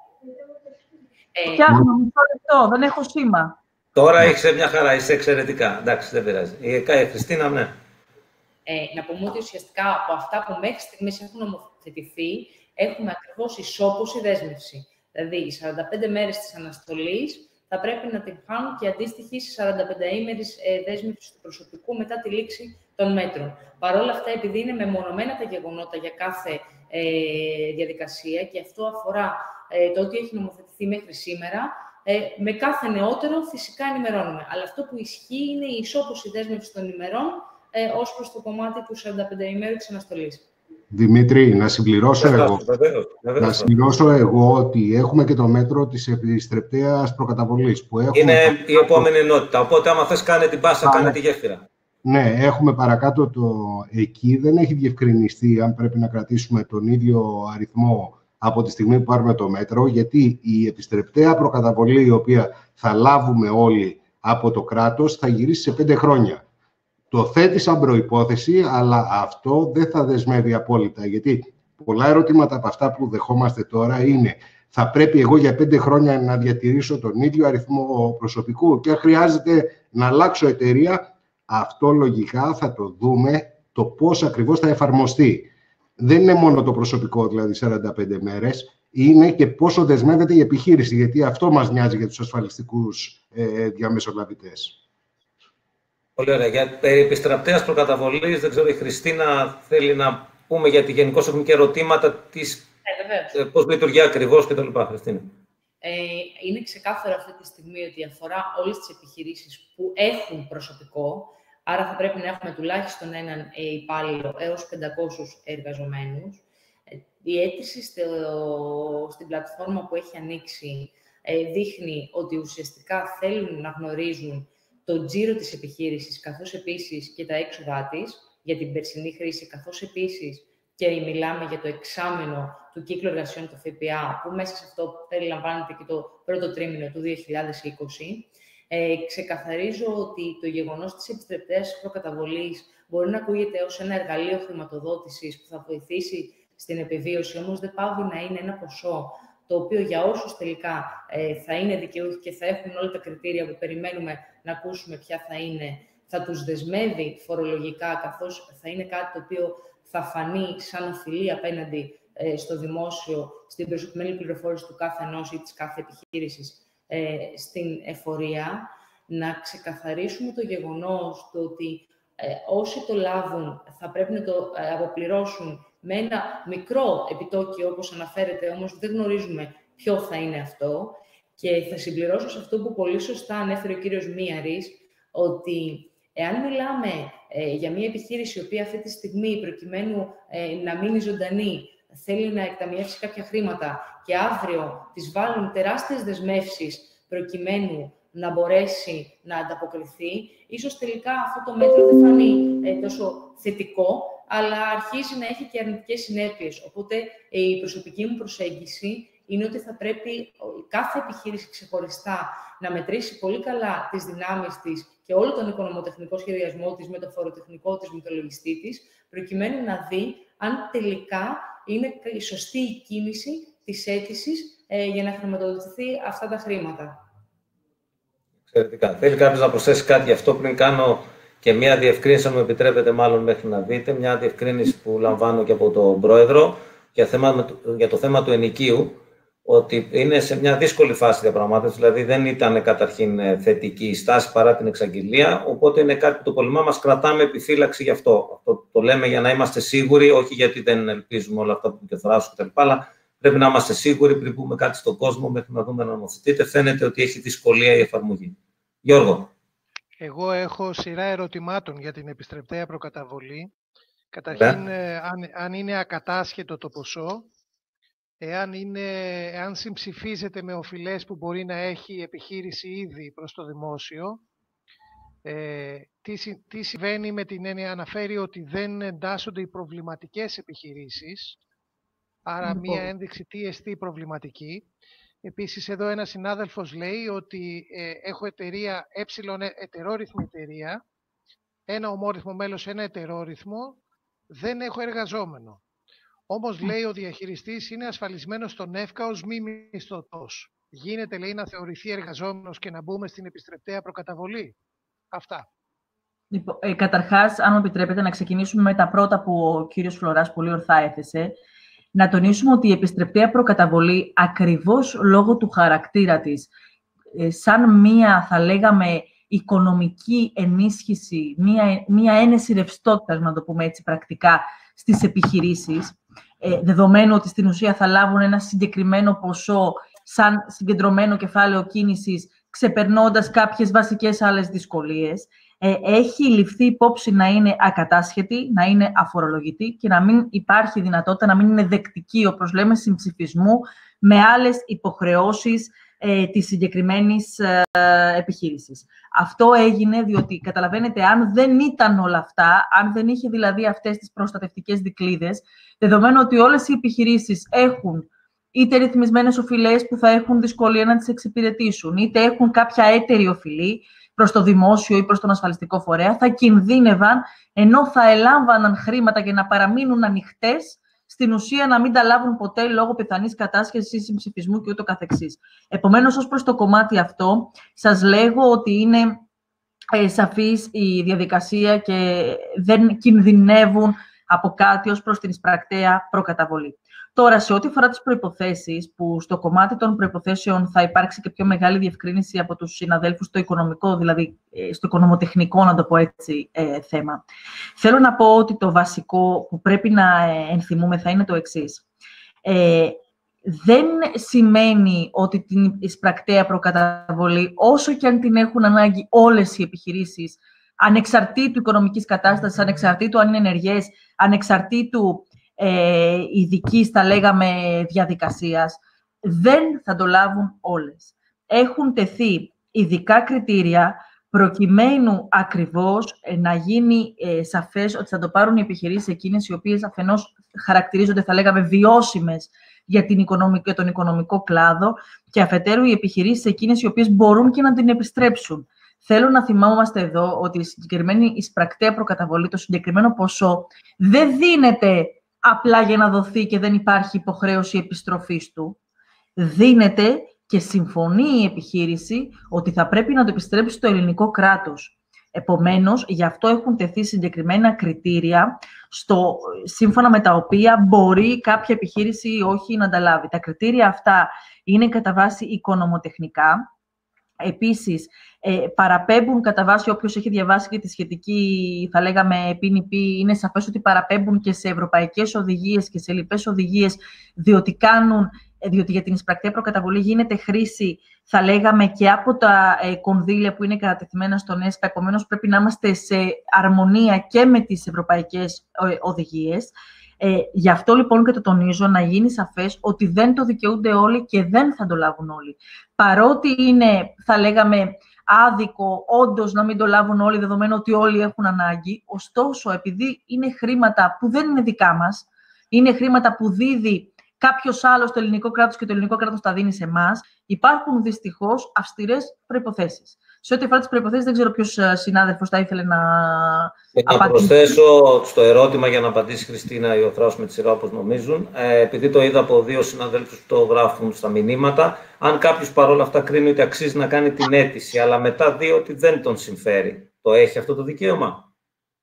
Φτιάχνω μισό λεπτό, δεν έχω σήμα. Τώρα έχεις μια χαρά, είσαι εξαιρετικά. Εντάξει, δεν πειράζει. Η Χριστίνα, ναι. Ε, να πούμε ότι ουσιαστικά από αυτά που μέχρι στιγμής έχουν νομοθετηθεί, έχουμε ακριβώς ισόποση δέσμευση. Δηλαδή, οι σαράντα πέντε μέρες της αναστολής θα πρέπει να την χάνουν και αντίστοιχη στις σαράντα πέντε ημέρες ε, δέσμευση του προσωπικού μετά τη λήξη των μέτρων. Παρ' όλα αυτά, επειδή είναι μεμονωμένα τα γεγονότα για κάθε ε, διαδικασία και αυτό αφορά ε, το ότι έχει νομοθετηθεί μέχρι σήμερα, ε, με κάθε νεότερο φυσικά ενημερώνουμε. Αλλά αυτό που ισχύει είναι η ισόποση δέσμευση των ημερών Ε, ως προς το κομμάτι του σαράντα πέντε ημέρου της αναστολής. Δημήτρη, να συμπληρώσω, Βεβαίως, εγώ, βεβαίως, βεβαίως. να συμπληρώσω εγώ ότι έχουμε και το μέτρο της επιστρεπτέας προκαταβολής. Που έχουμε είναι παρακάτω... η επόμενη ενότητα. Οπότε, άμα θες, κάνε την πάσα, κάνε τη γέφυρα. Ναι, έχουμε παρακάτω το εκεί. Δεν έχει διευκρινιστεί αν πρέπει να κρατήσουμε τον ίδιο αριθμό από τη στιγμή που πάρουμε το μέτρο, γιατί η επιστρεπτέα προκαταβολή, η οποία θα λάβουμε όλοι από το κράτος, θα γυρίσει σε πέντε χρόνια. Το θέτει σαν προϋπόθεση, αλλά αυτό δεν θα δεσμεύει απόλυτα. Γιατί πολλά ερωτήματα από αυτά που δεχόμαστε τώρα είναι θα πρέπει εγώ για πέντε χρόνια να διατηρήσω τον ίδιο αριθμό προσωπικού και αν χρειάζεται να αλλάξω εταιρεία, αυτό λογικά θα το δούμε το πώς ακριβώς θα εφαρμοστεί. Δεν είναι μόνο το προσωπικό, δηλαδή σαράντα πέντε μέρες, είναι και πόσο δεσμεύεται η επιχείρηση, γιατί αυτό μας νοιάζει για τους ασφαλιστικούς ε, διαμεσολαβητές. Πολύ ωραία. Για περί επιστρεπτέας προκαταβολής, δεν ξέρω, η Χριστίνα θέλει να πούμε, γιατί γενικώς έχουμε και ερωτήματα της, ε, πώς λειτουργεί ακριβώς κτλ. Χριστίνα. Ε, είναι ξεκάθαρο αυτή τη στιγμή ότι αφορά όλες τις επιχειρήσεις που έχουν προσωπικό, άρα θα πρέπει να έχουμε τουλάχιστον έναν ε, υπάλληλο έως πεντακόσιους εργαζομένους. Ε, η αίτηση στο, στην πλατφόρμα που έχει ανοίξει δείχνει ότι ουσιαστικά θέλουν να γνωρίζουν το τζίρο της επιχείρησης, καθώς επίσης και τα έξοδά της για την περσινή χρήση, καθώς επίσης και μιλάμε για το εξάμηνο του κύκλου εργασιών του ΦΠΑ, που μέσα σε αυτό περιλαμβάνεται και το πρώτο τρίμηνο του δύο χιλιάδες είκοσι. Ε, ξεκαθαρίζω ότι το γεγονός της επιστρεπτέας προκαταβολής μπορεί να ακούγεται ως ένα εργαλείο χρηματοδότησης που θα βοηθήσει στην επιβίωση, όμως δεν πάβει να είναι ένα ποσό το οποίο για όσους τελικά ε, θα είναι δικαιούχοι και θα έχουν όλα τα κριτήρια που περιμένουμε να ακούσουμε ποια θα είναι, θα τους δεσμεύει φορολογικά, καθώς θα είναι κάτι το οποίο θα φανεί σαν οφειλή απέναντι ε, στο δημόσιο, στην προσωπική πληροφόρηση του κάθε ενός ή της κάθε επιχείρησης ε, στην εφορία. Να ξεκαθαρίσουμε το γεγονός το ότι ε, όσοι το λάβουν θα πρέπει να το ε, αποπληρώσουν με ένα μικρό επιτόκιο, όπως αναφέρεται, όμως δεν γνωρίζουμε ποιο θα είναι αυτό. Και θα συμπληρώσω σε αυτό που πολύ σωστά ανέφερε ο κύριος Μίαρης, ότι εάν μιλάμε ε, για μια επιχείρηση η οποία αυτή τη στιγμή, προκειμένου ε, να μείνει ζωντανή, θέλει να εκταμιεύσει κάποια χρήματα και αύριο τις βάλουν τεράστιες δεσμεύσεις προκειμένου να μπορέσει να ανταποκριθεί, ίσως τελικά αυτό το μέτρο δεν φανεί ε, τόσο θετικό, αλλά αρχίζει να έχει και αρνητικές συνέπειες. Οπότε η προσωπική μου προσέγγιση είναι ότι θα πρέπει κάθε επιχείρηση ξεχωριστά να μετρήσει πολύ καλά τις δυνάμεις της και όλο τον οικονομοτεχνικό σχεδιασμό της, με το φοροτεχνικό της, με το λογιστή της, προκειμένου να δει αν τελικά είναι η σωστή η κίνηση της αίτησης ε, για να χρηματοδοτηθεί αυτά τα χρήματα. Εξαιρετικά. Θέλει κάποιος να προσθέσει κάτι γι' αυτό πριν κάνω και μια διευκρίνηση, αν μου επιτρέπετε μάλλον μέχρι να δείτε, μια διευκρίνηση που λαμβάνω και από τον Πρόεδρο για, θέμα, για το θέμα του ενοικίου, ότι είναι σε μια δύσκολη φάση διαπραγμάτευση, δηλαδή δεν ήταν καταρχήν θετική η στάση παρά την εξαγγελία, οπότε είναι κάτι που το πολεμά μας κρατάμε επιφύλαξη γι' αυτό. Αυτό το λέμε για να είμαστε σίγουροι, όχι γιατί δεν ελπίζουμε όλα αυτά που κεφράσουν κτλ. Αλλά πρέπει να είμαστε σίγουροι πριν πούμε κάτι στον κόσμο μέχρι να δούμε να νομοθετείτε. Φαίνεται ότι έχει δυσκολία η εφαρμογή. Γιώργο. Εγώ έχω σειρά ερωτημάτων για την επιστρεπτέα προκαταβολή. Καταρχήν, yeah. αν, αν είναι ακατάσχετο το ποσό, εάν, είναι, εάν συμψηφίζεται με οφειλές που μπορεί να έχει η επιχείρηση ήδη προς το δημόσιο, ε, τι, τι συμβαίνει με την έννοια, αναφέρει ότι δεν εντάσσονται οι προβληματικές επιχειρήσεις, άρα mm. μία ένδειξη τι εστί προβληματική. Επίσης, εδώ ένας συνάδελφος λέει ότι ε, έχω εταιρεία, ε ετερόρυθμη εταιρεία, ένα ομόρυθμο μέλος, ένα ετερόρυθμο, δεν έχω εργαζόμενο. Όμως, λέει, ο διαχειριστής είναι ασφαλισμένος στον ΕΦΚΑ ως μη μισθωτός. Γίνεται, λέει, να θεωρηθεί εργαζόμενος και να μπούμε στην επιστρεπτέα προκαταβολή. Αυτά. Λοιπόν, ε, καταρχάς, αν μου επιτρέπετε, να ξεκινήσουμε με τα πρώτα που ο κύριος Φλωράς πολύ ορθά έθεσε. Να τονίσουμε ότι η επιστρεπτέα προκαταβολή, ακριβώς λόγω του χαρακτήρα της, ε, σαν μία, θα λέγαμε, οικονομική ενίσχυση, μία, μία ένεση ρευστότητας, να το πούμε έτσι πρακτικά, στις επιχειρήσεις, ε, δεδομένου ότι στην ουσία θα λάβουν ένα συγκεκριμένο ποσό σαν συγκεντρωμένο κεφάλαιο κίνησης, ξεπερνώντας κάποιες βασικές άλλες δυσκολίες, ε, έχει ληφθεί υπόψη να είναι ακατάσχετη, να είναι αφορολογητή και να μην υπάρχει δυνατότητα, να μην είναι δεκτική, όπως λέμε, συμψηφισμού με άλλες υποχρεώσεις ε, της συγκεκριμένης ε, επιχείρησης. Αυτό έγινε διότι, καταλαβαίνετε, αν δεν ήταν όλα αυτά, αν δεν είχε δηλαδή αυτές τις προστατευτικές δικλείδες, δεδομένου ότι όλες οι επιχειρήσεις έχουν είτε ρυθμισμένες οφειλές που θα έχουν δυσκολία να τις εξυπηρετήσουν, είτε έχουν κάποια έτερη οφειλή προς το δημόσιο ή προς τον ασφαλιστικό φορέα, θα κινδύνευαν, ενώ θα ελάμβαναν χρήματα για να παραμείνουν ανοιχτές, στην ουσία να μην τα λάβουν ποτέ λόγω πιθανής κατάσχεσης ή συμψηφισμού και ούτω καθεξής. Επομένως, ως προς το κομμάτι αυτό, σας λέγω ότι είναι ε, σαφής η διαδικασία και δεν κινδυνεύουν από κάτι ως προς την εισπρακτέα προκαταβολή. Τώρα, σε ό,τι αφορά τις προϋποθέσεις, που στο κομμάτι των προϋποθέσεων θα υπάρξει και πιο μεγάλη διευκρίνηση από τους συναδέλφους στο οικονομικό, δηλαδή στο οικονομοτεχνικό, να το πω έτσι, ε, θέμα. Θέλω να πω ότι το βασικό που πρέπει να ενθυμούμε θα είναι το εξής. Ε, δεν σημαίνει ότι την εισπρακτέα προκαταβολή, όσο και αν την έχουν ανάγκη όλες οι επιχειρήσεις, ανεξαρτήτου οικονομικής κατάστασης, ανεξαρτήτου αν είναι ενεργές, ανεξαρτήτου Ε, ειδικής, θα λέγαμε, διαδικασίας. δεν θα το λάβουν όλες. Έχουν τεθεί ειδικά κριτήρια προκειμένου ακριβώς να γίνει ε, σαφές ότι θα το πάρουν οι επιχειρήσεις εκείνες οι οποίες αφενός χαρακτηρίζονται, θα λέγαμε, βιώσιμες για, την οικονομική, για τον οικονομικό κλάδο και αφετέρου οι επιχειρήσεις εκείνες οι οποίες μπορούν και να την επιστρέψουν. Θέλω να θυμάμαστε εδώ ότι η συγκεκριμένη εισπρακτέα προκαταβολή, το συγκεκριμένο ποσό, δεν δίνεται απλά για να δοθεί και δεν υπάρχει υποχρέωση επιστροφής του. Δίνεται και συμφωνεί η επιχείρηση ότι θα πρέπει να το επιστρέψει στο ελληνικό κράτος. Επομένως, γι' αυτό έχουν τεθεί συγκεκριμένα κριτήρια, στο, σύμφωνα με τα οποία μπορεί κάποια επιχείρηση ή όχι να τα λάβει. Τα κριτήρια αυτά είναι κατά βάση οικονομοτεχνικά. Επίσης, ε, παραπέμπουν κατά βάση, όποιος έχει διαβάσει και τη σχετική, θα λέγαμε, πι εν πι, είναι σαφές ότι παραπέμπουν και σε ευρωπαϊκές οδηγίες και σε λοιπές οδηγίες, διότι, κάνουν, διότι για την εισπρακτέα προκαταβολή γίνεται χρήση, θα λέγαμε, και από τα ε, κονδύλια που είναι κατατεθειμένα στον ΕΣΠΑ. Επομένως, πρέπει να είμαστε σε αρμονία και με τις ευρωπαϊκές ε, οδηγίες. Ε, γι' αυτό λοιπόν και το τονίζω, να γίνει σαφές ότι δεν το δικαιούνται όλοι και δεν θα το λάβουν όλοι. Παρότι είναι, θα λέγαμε, άδικο όντως να μην το λάβουν όλοι, δεδομένου ότι όλοι έχουν ανάγκη, ωστόσο, επειδή είναι χρήματα που δεν είναι δικά μας, είναι χρήματα που δίδει κάποιος άλλος στο ελληνικό κράτος και το ελληνικό κράτος τα δίνει σε εμάς, υπάρχουν δυστυχώς αυστηρές προϋποθέσεις. Σε ό,τι αφορά τις προϋποθέσεις, δεν ξέρω ποιος συνάδελφος θα ήθελε να απαντήσει. Να προσθέσω στο ερώτημα για να απαντήσει η Χριστίνα Ιωθράους με τη σειρά όπως νομίζουν. Ε, επειδή το είδα από δύο συναδέλφους που το γράφουν στα μηνύματα, αν κάποιος παρόλα αυτά κρίνει ότι αξίζει να κάνει την αίτηση, αλλά μετά δει ότι δεν τον συμφέρει, το έχει αυτό το δικαίωμα?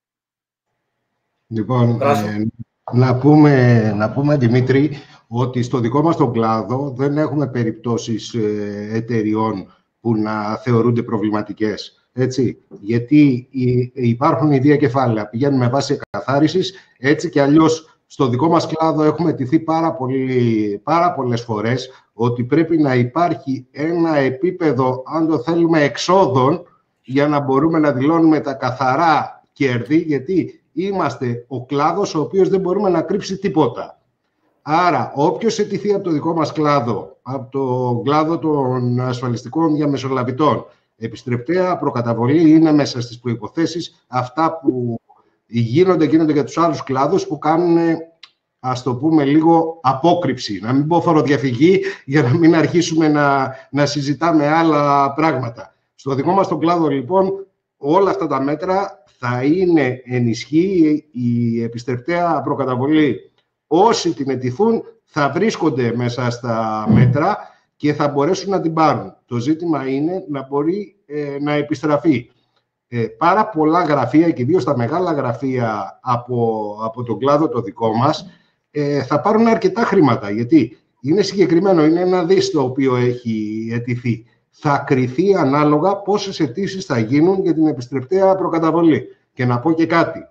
Λοιπόν, ε, να, πούμε, να πούμε, Δημήτρη, ότι στο δικό μας τον κλάδο δεν έχουμε περιπτώσεις ε, εταιριών που να θεωρούνται προβληματικές, έτσι. Γιατί υπάρχουν ιδία κεφάλαια, πηγαίνουν με βάση εκαθάρισης, έτσι και αλλιώς στο δικό μας κλάδο έχουμε τηθεί πάρα, πολύ, πάρα πολλές φορές ότι πρέπει να υπάρχει ένα επίπεδο, αν το θέλουμε, εξόδων για να μπορούμε να δηλώνουμε τα καθαρά κέρδη, γιατί είμαστε ο κλάδος ο οποίος δεν μπορούμε να κρύψει τίποτα. Άρα, όποιος ετηθεί από το δικό μας κλάδο, από το κλάδο των ασφαλιστικών διαμεσολαβητών, επιστρεπτέα προκαταβολή είναι μέσα στις προϋποθέσεις αυτά που γίνονται, γίνονται για τους άλλους κλάδους που κάνουν, ας το πούμε, λίγο απόκρυψη. Να μην πω φοροδιαφυγή, για να μην αρχίσουμε να, να συζητάμε άλλα πράγματα. Στο δικό μας τον κλάδο, λοιπόν, όλα αυτά τα μέτρα θα είναι ενισχύ. Η επιστρεπτέα προκαταβολή, όσοι την αιτηθούν, θα βρίσκονται μέσα στα μέτρα και θα μπορέσουν να την πάρουν. Το ζήτημα είναι να μπορεί ε, να επιστραφεί. Ε, πάρα πολλά γραφεία, και ιδίως τα μεγάλα γραφεία από, από τον κλάδο το δικό μας, ε, θα πάρουν αρκετά χρήματα. Γιατί είναι συγκεκριμένο, είναι ένα δις το οποίο έχει αιτηθεί. Θα κριθεί ανάλογα πόσες αιτήσεις θα γίνουν για την επιστρεπτέα προκαταβολή. Και να πω και κάτι.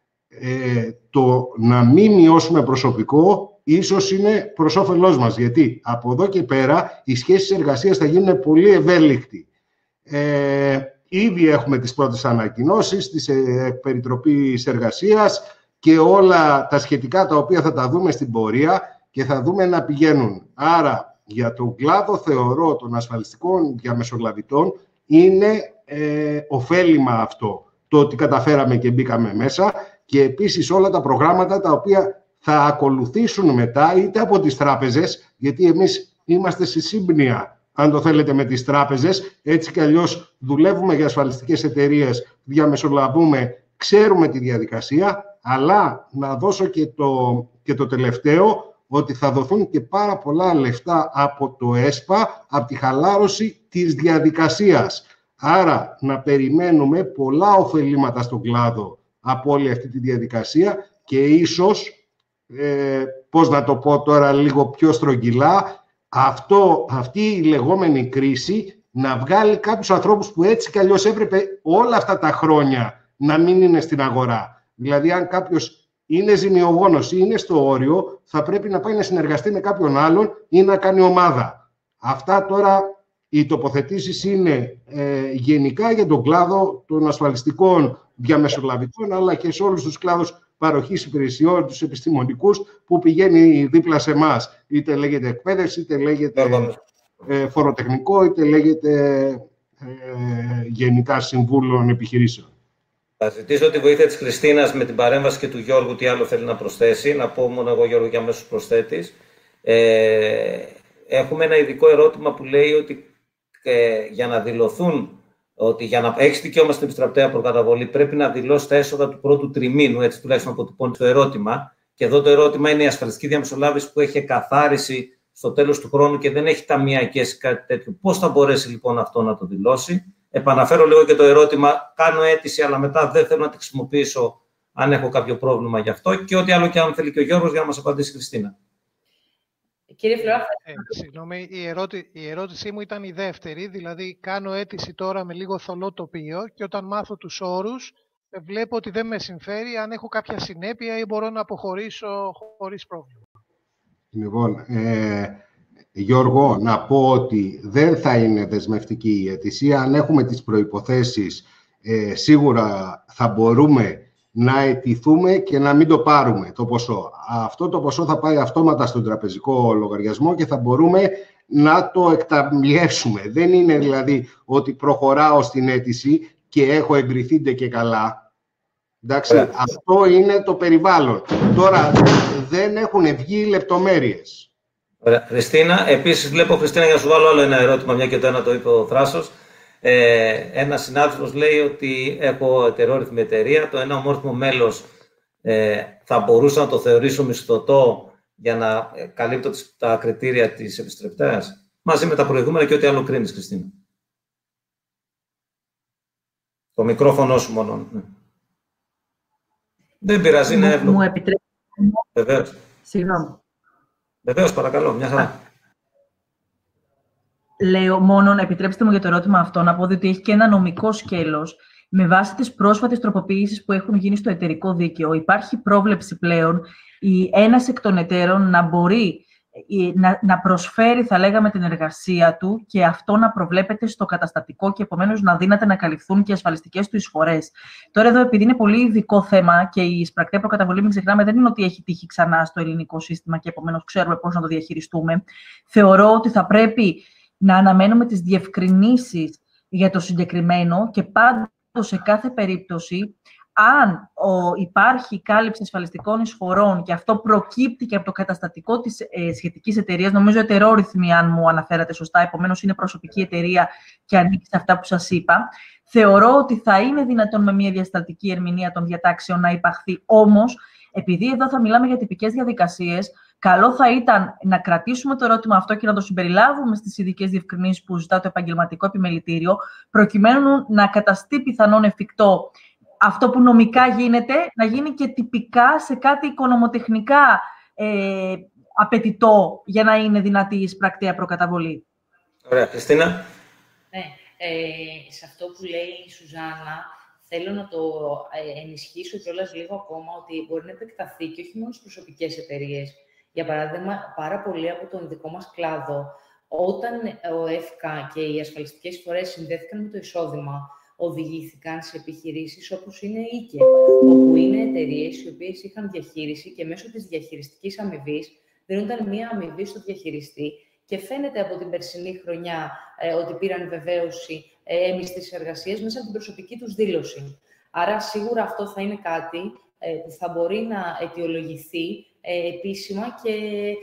Ε, το να μην μειώσουμε προσωπικό ίσως είναι προς όφελός μας, γιατί από εδώ και πέρα οι σχέσεις εργασίας θα γίνουν πολύ ευέλικτοι. Ε, ήδη έχουμε τις πρώτες ανακοινώσεις της ε, Περιτροπής Εργασίας και όλα τα σχετικά τα οποία θα τα δούμε στην πορεία και θα δούμε να πηγαίνουν. Άρα, για τον κλάδο, θεωρώ, των ασφαλιστικών διαμεσολαβητών είναι ε, ωφέλιμα αυτό, το ότι καταφέραμε και μπήκαμε μέσα. Και επίσης όλα τα προγράμματα τα οποία θα ακολουθήσουν μετά, είτε από τις τράπεζες, γιατί εμείς είμαστε σε σύμπνοια, αν το θέλετε, με τις τράπεζες, έτσι κι αλλιώς δουλεύουμε για ασφαλιστικές εταιρείες, διαμεσολαβούμε, ξέρουμε τη διαδικασία, αλλά να δώσω και το, και το τελευταίο, ότι θα δοθούν και πάρα πολλά λεφτά από το ΕΣΠΑ, από τη χαλάρωση της διαδικασίας. Άρα, να περιμένουμε πολλά ωφελήματα στον κλάδο από όλη αυτή τη διαδικασία και ίσως, ε, πώς να το πω τώρα λίγο πιο στρογγυλά, αυτό, αυτή η λεγόμενη κρίση να βγάλει κάποιους ανθρώπους που έτσι κι αλλιώς έπρεπε όλα αυτά τα χρόνια να μην είναι στην αγορά. Δηλαδή, αν κάποιος είναι ζημιογόνος ή είναι στο όριο, θα πρέπει να πάει να συνεργαστεί με κάποιον άλλον ή να κάνει ομάδα. Αυτά τώρα οι τοποθετήσεις είναι ε, γενικά για τον κλάδο των ασφαλιστικών διαμεσολαβητών, αλλά και σε όλους τους κλάδους παροχής υπηρεσιών, τους επιστημονικούς που πηγαίνει δίπλα σε εμάς. Είτε λέγεται εκπαίδευση, είτε λέγεται ε, φοροτεχνικό, είτε λέγεται ε, γενικά συμβούλων επιχειρήσεων. Θα ζητήσω τη βοήθεια της Χριστίνας με την παρέμβαση και του Γιώργου, τι άλλο θέλει να προσθέσει. Να πω μόνο εγώ, Γιώργο, και αμέσως προσθέτης. Ε, έχουμε ένα ειδικό ερώτημα που λέει ότι ε, για να δηλωθούν, ότι για να έχεις δικαίωμα στην επιστραπτέα προκαταβολή πρέπει να δηλώσει τα έσοδα του πρώτου τριμήνου, έτσι τουλάχιστον αποτυπώνει το ερώτημα. Και εδώ το ερώτημα είναι η ασφαλιστική διαμεσολάβηση που έχει εκαθάριση στο τέλος του χρόνου και δεν έχει ταμιακές ή κάτι τέτοιο. Πώς θα μπορέσει λοιπόν αυτό να το δηλώσει? Επαναφέρω λίγο και το ερώτημα, κάνω αίτηση, αλλά μετά δεν θέλω να τη χρησιμοποιήσω αν έχω κάποιο πρόβλημα γι' αυτό, και ό,τι άλλο και αν θέλει και ο Γιώργος για να μας απαντήσει η Χριστίνα. Κύριε Φλωρά, ε, συγγνώμη, η, ερώτη, η ερώτησή μου ήταν η δεύτερη, δηλαδή κάνω αίτηση τώρα με λίγο θολό τοπίο και όταν μάθω τους όρους βλέπω ότι δεν με συμφέρει, αν έχω κάποια συνέπεια ή μπορώ να αποχωρήσω χωρίς πρόβλημα. Λοιπόν, ε, Γιώργο, να πω ότι δεν θα είναι δεσμευτική η αίτηση. Αν έχουμε τις προϋποθέσεις, ε, σίγουρα θα μπορούμε να αιτηθούμε και να μην το πάρουμε το ποσό. Αυτό το ποσό θα πάει αυτόματα στον τραπεζικό λογαριασμό και θα μπορούμε να το εκταμιεύσουμε. Δεν είναι δηλαδή ότι προχωράω στην αίτηση και έχω εγκριθείτε και καλά. Εντάξει, yeah. Αυτό είναι το περιβάλλον. Τώρα δεν έχουν βγει λεπτομέρειες. Ωραία. Χριστίνα, επίσης βλέπω, Χριστίνα, για να σου βάλω άλλο ένα ερώτημα, μια και το ένα το είπε ο Θράσος. Ε, ένας συνάδελφος λέει ότι έχω εταιρεόρυθμη εταιρεία, το ένα ομόρυθμο μέλος ε, θα μπορούσα να το θεωρήσω μισθωτό για να καλύπτω τα κριτήρια της επιστρεπτέας, μαζί με τα προηγούμενα και ό,τι άλλο κρίνεις, Χριστίνα. Το μικρόφωνο σου μόνο. Ναι. Δεν πειράζει, είναι εύλογο. Μου επιτρέπετε. Βεβαίως. Συγγνώμη. Βεβαίως, παρακαλώ, μια χαρά. Λέω μόνο, επιτρέψτε μου για το ερώτημα αυτό, να πω ότι έχει και ένα νομικό σκέλος. Με βάση τις πρόσφατες τροποποιήσεις που έχουν γίνει στο εταιρικό δίκαιο, υπάρχει πρόβλεψη πλέον η ένας εκ των εταίρων να μπορεί να, να προσφέρει, θα λέγαμε, την εργασία του και αυτό να προβλέπεται στο καταστατικό και επομένως να δύναται να καλυφθούν και οι ασφαλιστικές του εισφορές. Τώρα εδώ, επειδή είναι πολύ ειδικό θέμα και η εισπρακτέα προκαταβολή, μην ξεχνάμε, δεν είναι ότι έχει τύχει ξανά στο ελληνικό σύστημα και επομένως ξέρουμε πώς να το διαχειριστούμε. Θεωρώ ότι θα πρέπει να αναμένουμε τις διευκρινήσεις για το συγκεκριμένο και πάντα σε κάθε περίπτωση, αν ο, υπάρχει κάλυψη ασφαλιστικών εισφορών και αυτό προκύπτει και από το καταστατικό της ε, σχετικής εταιρείας, νομίζω εταιρεόρυθμη, αν μου αναφέρατε σωστά, επομένως είναι προσωπική εταιρεία και ανήκει σε αυτά που σας είπα, θεωρώ ότι θα είναι δυνατόν με μια διασταλτική ερμηνεία των διατάξεων να υπαχθεί. Όμως, επειδή εδώ θα μιλάμε για τυπικές διαδικασίες, καλό θα ήταν να κρατήσουμε το ερώτημα αυτό και να το συμπεριλάβουμε στις ειδικές διευκρινήσεις που ζητά το επαγγελματικό επιμελητήριο, προκειμένου να καταστεί πιθανόν εφικτό αυτό που νομικά γίνεται, να γίνει και τυπικά σε κάτι οικονομοτεχνικά ε, απαιτητό για να είναι δυνατή η εισπρακτέα προκαταβολή. Ωραία. Χριστίνα. Ναι, ε, σε αυτό που λέει η Σουζάννα, θέλω να το ε, ενισχύσω κιόλας λίγο ακόμα, ότι μπορεί να επεκταθεί και όχι μόνο στις προσωπικές εταιρείες. Για παράδειγμα, πάρα πολλοί από τον δικό μας κλάδο, όταν ο ΕΦΚΑ και οι ασφαλιστικές εισφορές συνδέθηκαν με το εισόδημα, οδηγήθηκαν σε επιχειρήσεις όπως είναι η ΙΚΕ, όπου είναι εταιρείες οι οποίες είχαν διαχείριση και μέσω της διαχειριστικής αμοιβής δίνονταν μία αμοιβή στο διαχειριστή και φαίνεται από την περσινή χρονιά ε, ότι πήραν βεβαίωση ε, μισθής εργασίας μέσα από την προσωπική τους δήλωση. Άρα, σίγουρα αυτό θα είναι κάτι ε, που θα μπορεί να αιτιολογηθεί ε, επίσημα και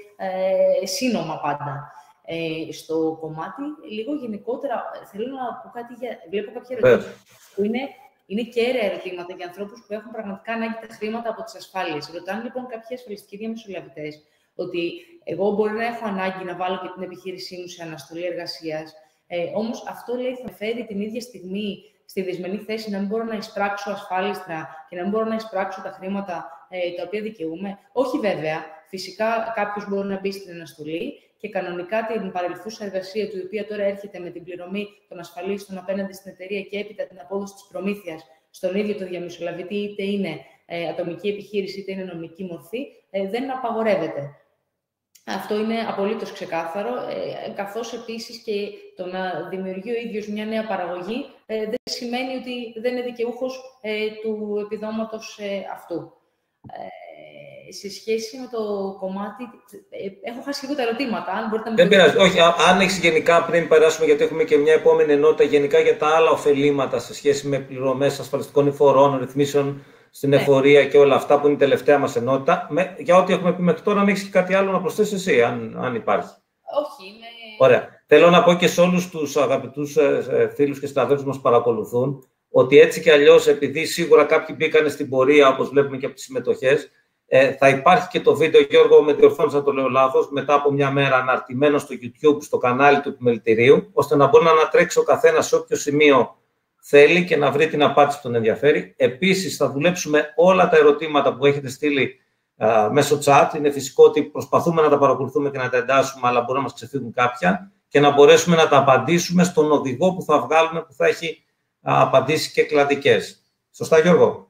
ε, σύνομα πάντα. Ε, στο κομμάτι, λίγο γενικότερα, θέλω να πω κάτι για... Βλέπω κάποια ερωτήματα που είναι, είναι κέραια ερωτήματα για ανθρώπους που έχουν πραγματικά ανάγκη τα χρήματα από τις ασφάλειες. Ρωτάνε λοιπόν κάποιοι ασφαλιστικοί διαμεσολαβητές ότι εγώ μπορεί να έχω ανάγκη να βάλω και την επιχείρησή μου σε αναστολή εργασίας, ε, όμως αυτό λέει θα φέρει την ίδια στιγμή στη δυσμενή θέση να μην μπορώ να εισπράξω ασφάλιστρα και να μην μπορώ να εισπράξω τα χρήματα ε, τα οποία δικαιούμαι. Όχι βέβαια. Φυσικά κάποιος μπορεί να μπει στην αναστολή και κανονικά την παρελθούσα εργασία του, η οποία τώρα έρχεται με την πληρωμή των ασφαλίστων απέναντι στην εταιρεία και έπειτα την απόδοση της προμήθειας στον ίδιο το διαμεσολαβητή, είτε είναι ε, ατομική επιχείρηση είτε είναι νομική μορφή, ε, δεν απαγορεύεται. Αυτό είναι απολύτως ξεκάθαρο, ε, καθώς επίσης και το να δημιουργεί ο ίδιος μια νέα παραγωγή ε, δεν σημαίνει ότι δεν είναι δικαιούχος ε, του επιδόματος ε, αυτού. Ε, σε σχέση με το κομμάτι, ε, έχω χάσει λίγο τα ερωτήματα. Αν μπορείτε να Δεν πειράζει. Όχι, αν έχεις γενικά, πριν περάσουμε, γιατί έχουμε και μια επόμενη ενότητα, γενικά για τα άλλα ωφελήματα σε σχέση με πληρωμές ασφαλιστικών εφορών, ρυθμίσεων στην εφορία και όλα αυτά που είναι η τελευταία μας ενότητα. Με, για ό,τι έχουμε πει μέχρι τώρα, αν έχεις και κάτι άλλο να προσθέσεις εσύ, αν, αν υπάρχει. Όχι, είμαι... Ωραία. Θέλω να πω και σε όλους τους αγαπητούς φίλους και συναδέλφους που μας παρακολουθούν, ότι έτσι κι αλλιώς, επειδή σίγουρα κάποιοι μπήκαν στην πορεία, όπως βλέπουμε και από τις συμμετοχές, ε, θα υπάρχει και το βίντεο, Γιώργο, με διορθώνεις αν το λέω λάθος, μετά από μια μέρα αναρτημένο στο YouTube, στο κανάλι του επιμελητηρίου, ώστε να μπορεί να ανατρέξει ο καθένας σε όποιο σημείο θέλει και να βρει την απάντηση που τον ενδιαφέρει. Επίσης, θα δουλέψουμε όλα τα ερωτήματα που έχετε στείλει α, μέσω chat. Είναι φυσικό ότι προσπαθούμε να τα παρακολουθούμε και να τα εντάσσουμε, αλλά μπορεί να μας ξεφύγουν κάποια και να μπορέσουμε να τα απαντήσουμε στον οδηγό που θα βγάλουμε, που θα έχει α, απαντήσει και κλαδικές. Σωστά, Γιώργο?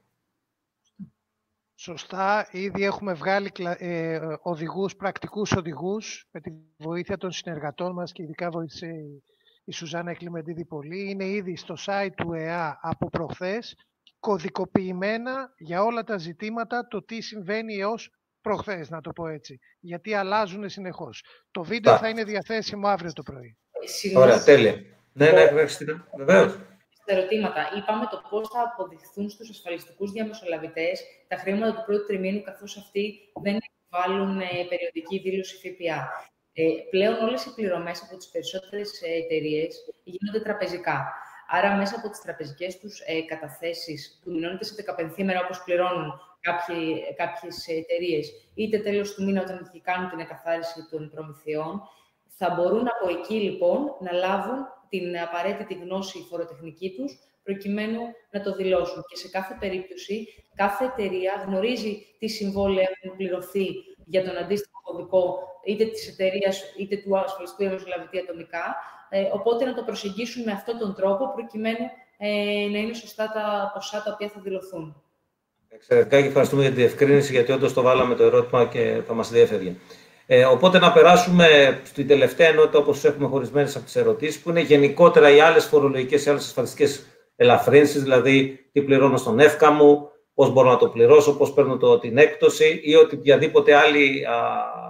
Σωστά. Ήδη έχουμε βγάλει ε, οδηγούς, πρακτικούς οδηγούς, με τη βοήθεια των συνεργατών μας και ειδικά βοήθησε η Σουζάννα Κλιμεντίδη πολύ. Είναι ήδη στο site του ΕΑ από προχθές, κωδικοποιημένα για όλα τα ζητήματα, το τι συμβαίνει έως προχθές, να το πω έτσι. Γιατί αλλάζουν συνεχώς. Το βίντεο θα είναι διαθέσιμο αύριο το πρωί. Ωραία, τέλεια. Ναι, ναι, βεβαίως. Στα ερωτήματα, είπαμε το πώς θα αποδειχθούν στους ασφαλιστικούς διαμεσολαβητές τα χρήματα του πρώτου τριμήνου, καθώς αυτοί δεν επιβάλλουν περιοδική δήλωση ΦΠΑ. Ε, πλέον όλες οι πληρωμές από τις περισσότερες εταιρείες γίνονται τραπεζικά. Άρα, μέσα από τις τραπεζικές τους ε, καταθέσεις, που μηνώνεται σε δεκαπενθήμερα, όπως πληρώνουν κάποιοι, κάποιες εταιρείες, είτε τέλος του μήνα, όταν θα κάνουν την εκαθάριση των προμηθειών, θα μπορούν από εκεί, λοιπόν, να λάβουν την απαραίτητη γνώση φοροτεχνική τους, προκειμένου να το δηλώσουν. Και σε κάθε περίπτωση, κάθε εταιρεία γνωρίζει τι συμβόλαια έχουν πληρωθεί για τον αντίστοιχο κωδικό, είτε της εταιρείας, είτε του ασφαλιστικού διαμεσολαβητή ατομικά, ε, οπότε να το προσεγγίσουν με αυτόν τον τρόπο, προκειμένου ε, να είναι σωστά τα ποσά τα οποία θα δηλωθούν. Εξαιρετικά και ευχαριστούμε για τη διευκρίνηση, γιατί όντως το βάλαμε το ερώτημα και θα μας διέφευγε. Ε, οπότε να περάσουμε στην τελευταία ενότητα, όπως έχουμε χωρισμένες από τις ερωτήσεις, που είναι γενικότερα οι άλλες φορολογικές, οι άλλες ασφαλιστικές ελαφρύνσεις, δηλαδή τι πληρώνω στον εύκα μου, πώς μπορώ να το πληρώσω, πώς παίρνω το, την έκπτωση ή ότι οποιαδήποτε άλλη α,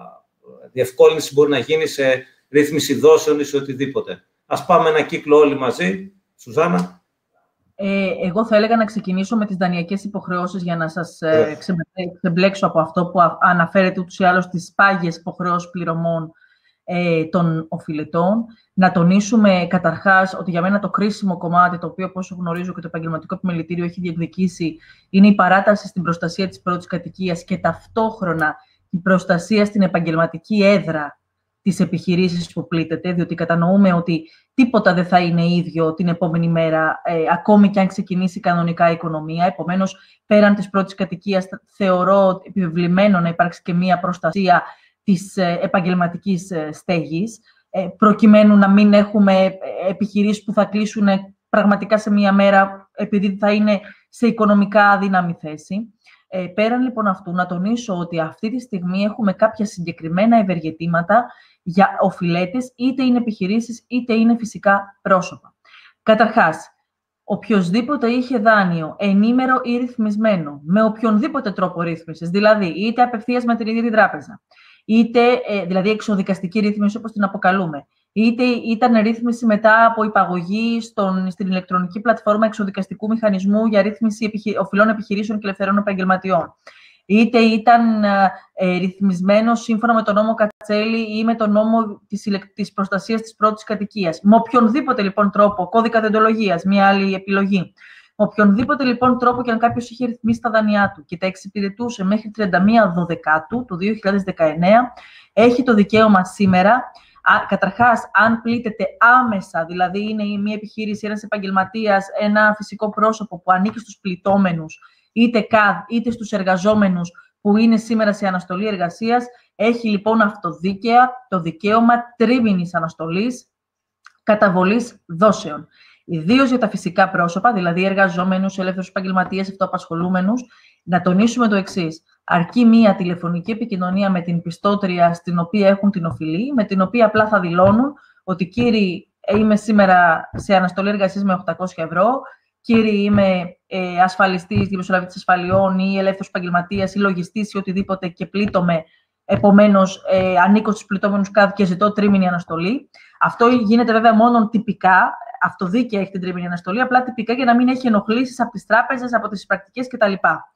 διευκόλυνση μπορεί να γίνει σε ρύθμιση δόσεων ή σε οτιδήποτε. Ας πάμε ένα κύκλο όλοι μαζί. Σουζάννα. Ε, εγώ θα έλεγα να ξεκινήσω με τις δανειακές υποχρεώσεις για να σας ε, ξεμπλέξω από αυτό που αναφέρεται ούτως ή άλλως στις πάγιες υποχρεώσεις πληρωμών ε, των οφειλετών. Να τονίσουμε καταρχάς ότι για μένα το κρίσιμο κομμάτι, το οποίο όπως γνωρίζω και το επαγγελματικό επιμελητήριο έχει διεκδικήσει, είναι η παράταση στην προστασία της πρώτης κατοικίας και ταυτόχρονα η προστασία στην επαγγελματική έδρα της επιχειρήσης που πλήττεται, διότι κατανοούμε ότι τίποτα δεν θα είναι ίδιο την επόμενη μέρα, ε, ακόμη και αν ξεκινήσει κανονικά η οικονομία. Επομένως, πέραν της πρώτης κατοικίας, θεωρώ επιβεβλημένο να υπάρξει και μία προστασία της ε, επαγγελματικής ε, στέγης, ε, προκειμένου να μην έχουμε επιχειρήσεις που θα κλείσουν πραγματικά σε μία μέρα, επειδή θα είναι σε οικονομικά αδύναμη θέση. Ε, πέραν λοιπόν αυτού, να τονίσω ότι αυτή τη στιγμή έχουμε κάποια συγκεκριμένα ευεργετήματα για οφειλέτες, είτε είναι επιχειρήσεις, είτε είναι φυσικά πρόσωπα. Καταρχάς, οποιοσδήποτε είχε δάνειο ενήμερο ή ρυθμισμένο, με οποιονδήποτε τρόπο ρύθμισης, δηλαδή είτε απευθείας με την ίδια την τράπεζα, είτε ε, δηλαδή εξοδικαστική ρύθμιση όπως την αποκαλούμε, είτε ήταν ρύθμιση μετά από υπαγωγή στον, στην ηλεκτρονική πλατφόρμα εξοδικαστικού μηχανισμού για ρύθμιση επιχει... οφειλών επιχειρήσεων και ελευθερών επαγγελματιών, είτε ήταν ε, ρυθμισμένο σύμφωνα με τον νόμο Κατσέλη ή με τον νόμο της, της προστασίας της πρώτης κατοικίας. Με οποιονδήποτε λοιπόν τρόπο, κώδικα δεοντολογίας, μία άλλη επιλογή, με οποιονδήποτε λοιπόν τρόπο και αν κάποιος είχε ρυθμίσει τα δάνειά του και τα εξυπηρετούσε μέχρι τριάντα μία Δεκεμβρίου του δύο χιλιάδες δεκαεννέα, έχει το δικαίωμα σήμερα. Καταρχάς, αν πλήττεται άμεσα, δηλαδή είναι μια επιχείρηση, ένας επαγγελματίας, ένα φυσικό πρόσωπο που ανήκει στους πληττόμενους, είτε ΚΑΔ, είτε στους εργαζόμενους που είναι σήμερα σε αναστολή εργασίας, έχει λοιπόν αυτοδίκαια το δικαίωμα τρίμηνης αναστολής καταβολής δόσεων. Ιδίως για τα φυσικά πρόσωπα, δηλαδή εργαζόμενους, ελεύθερους επαγγελματίες, αυτοαπασχολούμενους, να τονίσουμε το εξής. Αρκεί μία τηλεφωνική επικοινωνία με την πιστώτρια στην οποία έχουν την οφειλή, με την οποία απλά θα δηλώνουν ότι κύριοι, είμαι σήμερα σε αναστολή εργασίας με οκτακόσια ευρώ, κύριοι, είμαι ε, ασφαλιστής, διαμεσολαβητής ασφαλιών ή ελεύθερος επαγγελματίας ή λογιστής ή οτιδήποτε και πλήττομαι, επομένως ε, ανήκω στους πληττόμενους ΚΑΔ και ζητώ τρίμηνη αναστολή. Αυτό γίνεται βέβαια μόνο τυπικά, αυτοδίκαια έχει την τρίμηνη αναστολή, απλά τυπικά για να μην έχει ενοχλήσεις από τις τράπεζες, από τις πρακτικές κτλ.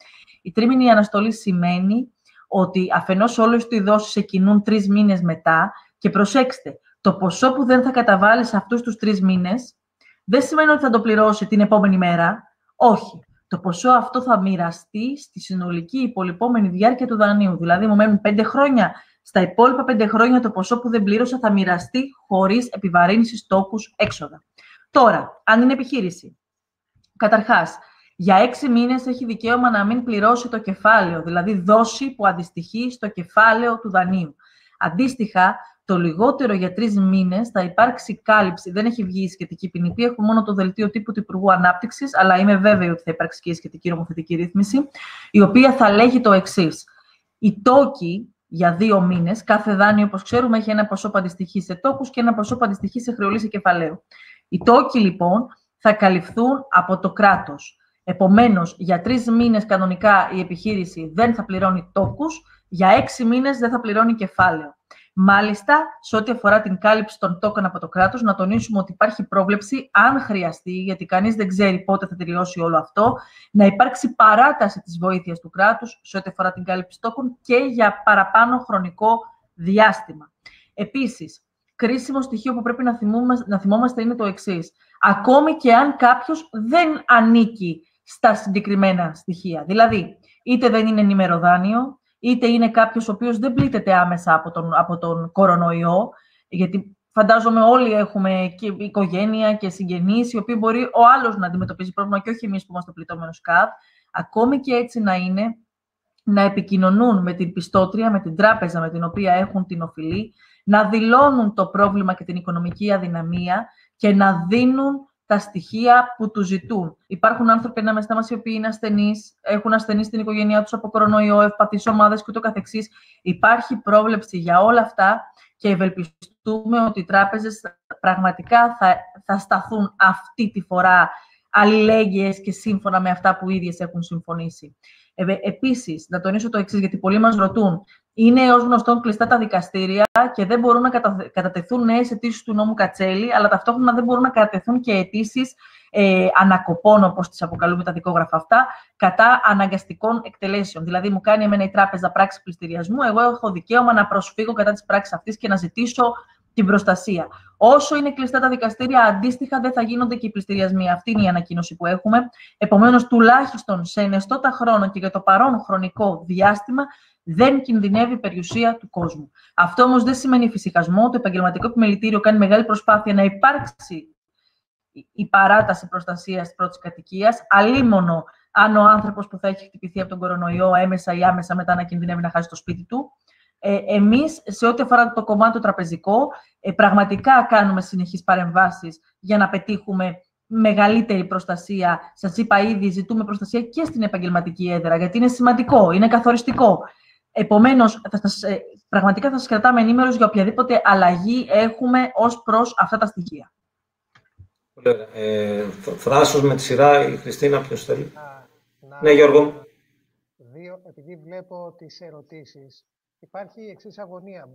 Η τρίμηνη αναστολή σημαίνει ότι αφενός όλες οι δόσεις εκκινούν τρεις μήνες μετά και προσέξτε, το ποσό που δεν θα καταβάλει σε αυτούς τους τρεις μήνες δεν σημαίνει ότι θα το πληρώσει την επόμενη μέρα. Όχι. Το ποσό αυτό θα μοιραστεί στη συνολική υπολοιπόμενη διάρκεια του δανείου. Δηλαδή, μου μένουν πέντε χρόνια. Στα υπόλοιπα πέντε χρόνια το ποσό που δεν πλήρωσα θα μοιραστεί χωρίς επιβαρύνσεις, τόκους, έξοδα. Τώρα, αν είναι επιχείρηση, καταρχάς, για έξι μήνες έχει δικαίωμα να μην πληρώσει το κεφάλαιο, δηλαδή δόση που αντιστοιχεί στο κεφάλαιο του δανείου. Αντίστοιχα, το λιγότερο για τρεις μήνες θα υπάρξει κάλυψη. Δεν έχει βγει η σχετική ποινική, έχουμε μόνο το δελτίο τύπου του Υπουργού Ανάπτυξης, αλλά είμαι βέβαιη ότι θα υπάρξει και η σχετική νομοθετική ρύθμιση, η οποία θα λέγει το εξής. Οι τόκοι για δύο μήνες, κάθε δάνειο, όπως ξέρουμε, έχει ένα ποσό που αντιστοιχεί σε τόκους και ένα ποσό που αντιστοιχεί σε χρεωλήση κεφαλαίου. Οι τόκοι, λοιπόν, θα καλυφθούν από το κράτος. Επομένως, για τρεις μήνες κανονικά η επιχείρηση δεν θα πληρώνει τόκους, για έξι μήνες δεν θα πληρώνει κεφάλαιο. Μάλιστα, σε ό,τι αφορά την κάλυψη των τόκων από το κράτος, να τονίσουμε ότι υπάρχει πρόβλεψη, αν χρειαστεί, γιατί κανείς δεν ξέρει πότε θα τελειώσει όλο αυτό, να υπάρξει παράταση της βοήθειας του κράτους σε ό,τι αφορά την κάλυψη τόκων και για παραπάνω χρονικό διάστημα. Επίσης, κρίσιμο στοιχείο που πρέπει να θυμόμαστε, να θυμόμαστε είναι το εξής. Ακόμη και αν κάποιος δεν ανήκει στα συγκεκριμένα στοιχεία, δηλαδή είτε δεν είναι ενημεροδάνειο, είτε είναι κάποιος ο οποίος δεν πλήττεται άμεσα από τον, από τον κορονοϊό, γιατί φαντάζομαι όλοι έχουμε και οικογένεια και συγγενείς, οι οποίοι μπορεί ο άλλος να αντιμετωπίζει πρόβλημα και όχι εμείς που είμαστε πληττόμενος ΚΑΔ. Ακόμη και έτσι να είναι, να επικοινωνούν με την πιστώτρια, με την τράπεζα με την οποία έχουν την οφειλή, να δηλώνουν το πρόβλημα και την οικονομική αδυναμία και να δίνουν τα στοιχεία που τους ζητούν. Υπάρχουν άνθρωποι ανάμεσά μας οι οποίοι είναι ασθενείς, έχουν ασθενείς στην οικογένειά τους από κορονοϊό, ευπαθείς ομάδες και ούτω καθεξής. Υπάρχει πρόβλεψη για όλα αυτά και ευελπιστούμε ότι οι τράπεζες πραγματικά θα, θα σταθούν αυτή τη φορά αλληλέγγυες και σύμφωνα με αυτά που οι ίδιες έχουν συμφωνήσει. Ε, επίσης, να τονίσω το εξής, γιατί πολλοί μας ρωτούν. Είναι ως γνωστόν κλειστά τα δικαστήρια και δεν μπορούν να κατατεθούν νέες αιτήσεις του νόμου Κατσέλη, αλλά ταυτόχρονα δεν μπορούν να κατατεθούν και αιτήσεις ε, ανακοπών, όπως τις αποκαλούμε τα δικόγραφα αυτά, κατά αναγκαστικών εκτελέσεων. Δηλαδή, μου κάνει εμένα η τράπεζα πράξη πληστηριασμού, εγώ έχω δικαίωμα να προσφύγω κατά της πράξης αυτής και να ζητήσω την προστασία. Όσο είναι κλειστά τα δικαστήρια, αντίστοιχα δεν θα γίνονται και οι πληστηριασμοί. Αυτή είναι η ανακοίνωση που έχουμε. Επομένως, τουλάχιστον σε ενεστώτα χρόνο και για το παρόν χρονικό διάστημα, δεν κινδυνεύει η περιουσία του κόσμου. Αυτό όμως δεν σημαίνει φυσικασμό. Το Επαγγελματικό Επιμελητήριο κάνει μεγάλη προσπάθεια να υπάρξει η παράταση προστασίας πρώτης κατοικίας, αλίμονο αν ο άνθρωπος που θα έχει χτυπηθεί από τον κορονοϊό έμεσα ή άμεσα μετά να κινδυνεύει να χάσει το σπίτι του. Ε, εμείς, σε ό,τι αφορά το κομμάτι το τραπεζικό, ε, πραγματικά κάνουμε συνεχείς παρεμβάσεις για να πετύχουμε μεγαλύτερη προστασία. Σας είπα ήδη, ζητούμε προστασία και στην επαγγελματική έδρα, γιατί είναι σημαντικό, είναι καθοριστικό. Επομένως, θα σας, ε, πραγματικά θα σας κρατάμε ενήμερος για οποιαδήποτε αλλαγή έχουμε ως προς αυτά τα στοιχεία. Πολύ ωραία. Ε, θράσος με τη σειρά, η Χριστίνα, ποιος θέλει. Να, να, ναι, Γιώργο. Δύο, επειδή βλέπω τις ερωτήσεις, υπάρχει η εξής αγωνία.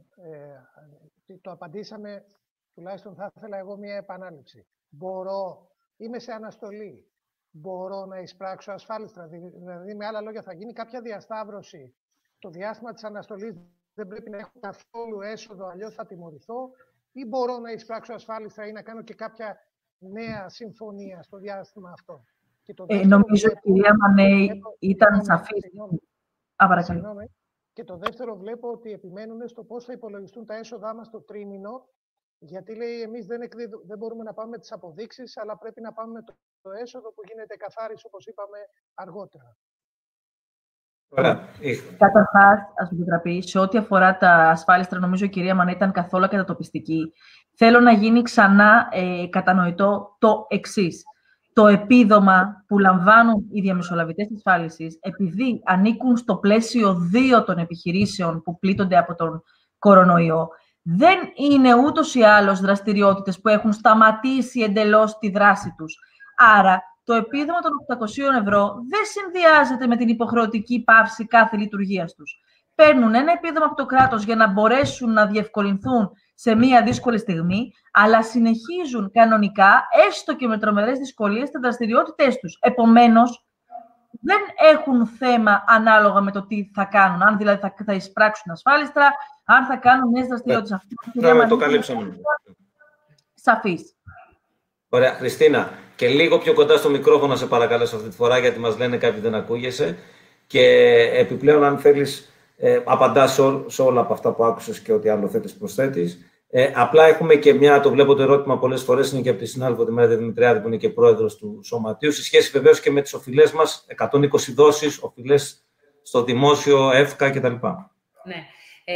Ε, το απαντήσαμε, τουλάχιστον θα ήθελα εγώ μια επανάληψη. Μπορώ, είμαι σε αναστολή, μπορώ να εισπράξω ασφάλιστρα. Δηλαδή, με άλλα λόγια, θα γίνει κάποια διασταύρωση. Το διάστημα της αναστολής δεν πρέπει να έχω καθόλου έσοδο, αλλιώς θα τιμωρηθώ, ή μπορώ να εισπράξω ασφάλιστρα ή να κάνω και κάποια νέα συμφωνία στο διάστημα αυτό. Και το ε, νομίζω ότι η κυρία Μανέη ήταν σαφής. Και το δεύτερο βλέπω ότι επιμένουν στο πώς θα υπολογιστούν τα έσοδά μας το τρίμηνο, γιατί λέει εμείς δεν, εκδίδω, δεν μπορούμε να πάμε με τις αποδείξεις, αλλά πρέπει να πάμε με το, το έσοδο που γίνεται καθάριση, όπως είπαμε, αργότερα. Καταρχάς, ας μου επιτραπεί, σε ό,τι αφορά τα ασφάλιστρα, νομίζω η κυρία Μανέ ήταν καθόλου κατατοπιστική. Θέλω να γίνει ξανά ε, κατανοητό το εξής. Το επίδομα που λαμβάνουν οι διαμεσολαβητές ασφάλισης, επειδή ανήκουν στο πλαίσιο δύο των επιχειρήσεων που πλήττονται από τον κορονοϊό, δεν είναι ούτως ή άλλως δραστηριότητες που έχουν σταματήσει εντελώς τη δράση τους. Άρα, το επίδομα των οκτακοσίων ευρώ δεν συνδυάζεται με την υποχρεωτική πάυση κάθε λειτουργίας τους. Παίρνουν ένα επίδομα από το κράτος για να μπορέσουν να διευκολυνθούν σε μία δύσκολη στιγμή, αλλά συνεχίζουν κανονικά, έστω και με τρομερές δυσκολίες, τις δραστηριότητές τους. Επομένως, δεν έχουν θέμα ανάλογα με το τι θα κάνουν. Αν δηλαδή θα, θα εισπράξουν ασφάλιστρα, αν θα κάνουν νέες δραστηριότητες. Ναι, ναι, το καλύψαμε. Σαφής. Ωραία. Χριστίνα, και λίγο πιο κοντά στο μικρόφωνο σε παρακαλέσω αυτή τη φορά, γιατί μας λένε κάποιοι δεν ακούγεσαι. Και επιπλέον, αν θέλεις, ε, απαντάς σε, ό, σε όλα από αυτά που άκουσες και ό,τι άλλο θέλεις προσθέτεις. Ε, απλά έχουμε και μια, το βλέπω το ερώτημα πολλές φορές, είναι και από τη συνάδελφο τη Μέρα Δημητριάδη, που είναι και πρόεδρος του Σωματείου, σε σχέση βεβαίως και με τις οφειλές μας, εκατόν είκοσι δόσεις, οφειλές στο δημόσιο, ΕΦΚΑ κτλ. Ναι. Ε,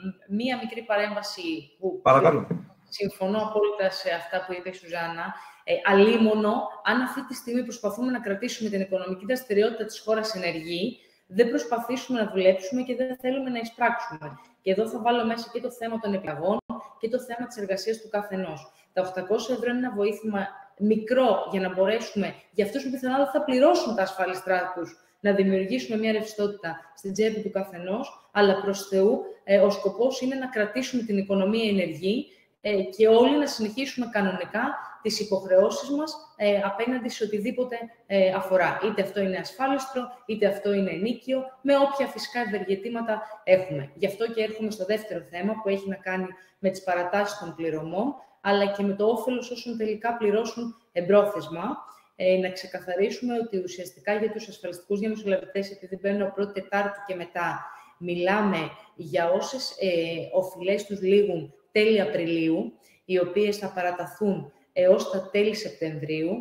μία μικρή παρέμβαση που Παρακαλώ. Συμφωνώ απόλυτα σε αυτά που είπε η Σουζάννα. Ε, αλίμονο, αν αυτή τη στιγμή προσπαθούμε να κρατήσουμε την οικονομική δραστηριότητα της χώρας ενεργή, δεν προσπαθήσουμε να δουλέψουμε και δεν θέλουμε να εισπράξουμε. Και εδώ θα βάλω μέσα και το θέμα των επιλαγών και το θέμα της εργασίας του καθενός. Τα οκτακόσια ευρώ είναι ένα βοήθημα μικρό για να μπορέσουμε, για αυτούς που πιθανότατα θα πληρώσουν τα ασφαλιστρά τους, να δημιουργήσουμε μια ρευστότητα στην τσέπη του καθενός, αλλά προς Θεού ε, ο σκοπός είναι να κρατήσουμε την οικονομία ενεργή ε, και όλοι να συνεχίσουμε κανονικά τις υποχρεώσεις μας ε, απέναντι σε οτιδήποτε ε, αφορά. Είτε αυτό είναι ασφάλιστρο, είτε αυτό είναι ενίκιο, με όποια φυσικά ευεργετήματα έχουμε. Γι' αυτό και έρχομαι στο δεύτερο θέμα που έχει να κάνει με τις παρατάσεις των πληρωμών, αλλά και με το όφελος όσων τελικά πληρώσουν εμπρόθεσμα. Ε, να ξεκαθαρίσουμε ότι ουσιαστικά για τους ασφαλιστικούς διαμεσολαβητές, επειδή μπαίνουν από πρώτη Τετάρτου και μετά, μιλάμε για όσες ε, οφειλές τους λήγουν τέλη Απριλίου, οι οποίες θα παραταθούν έως τα τέλη Σεπτεμβρίου,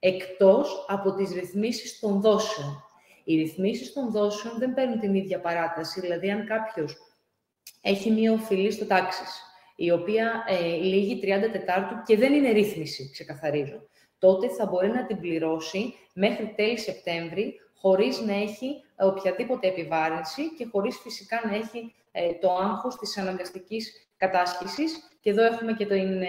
εκτός από τις ρυθμίσεις των δόσεων. Οι ρυθμίσεις των δόσεων δεν παίρνουν την ίδια παράταση, δηλαδή αν κάποιος έχει μία οφειλή στο τάξης, η οποία ε, λήγει τριάντα Τετάρτου και δεν είναι ρύθμιση, ξεκαθαρίζω, τότε θα μπορεί να την πληρώσει μέχρι τέλη Σεπτέμβρη, χωρίς να έχει οποιαδήποτε επιβάρυνση και χωρίς φυσικά να έχει ε, το άγχος της αναγκαστικής κατάσχεσης. Και εδώ έχουμε και το, είναι,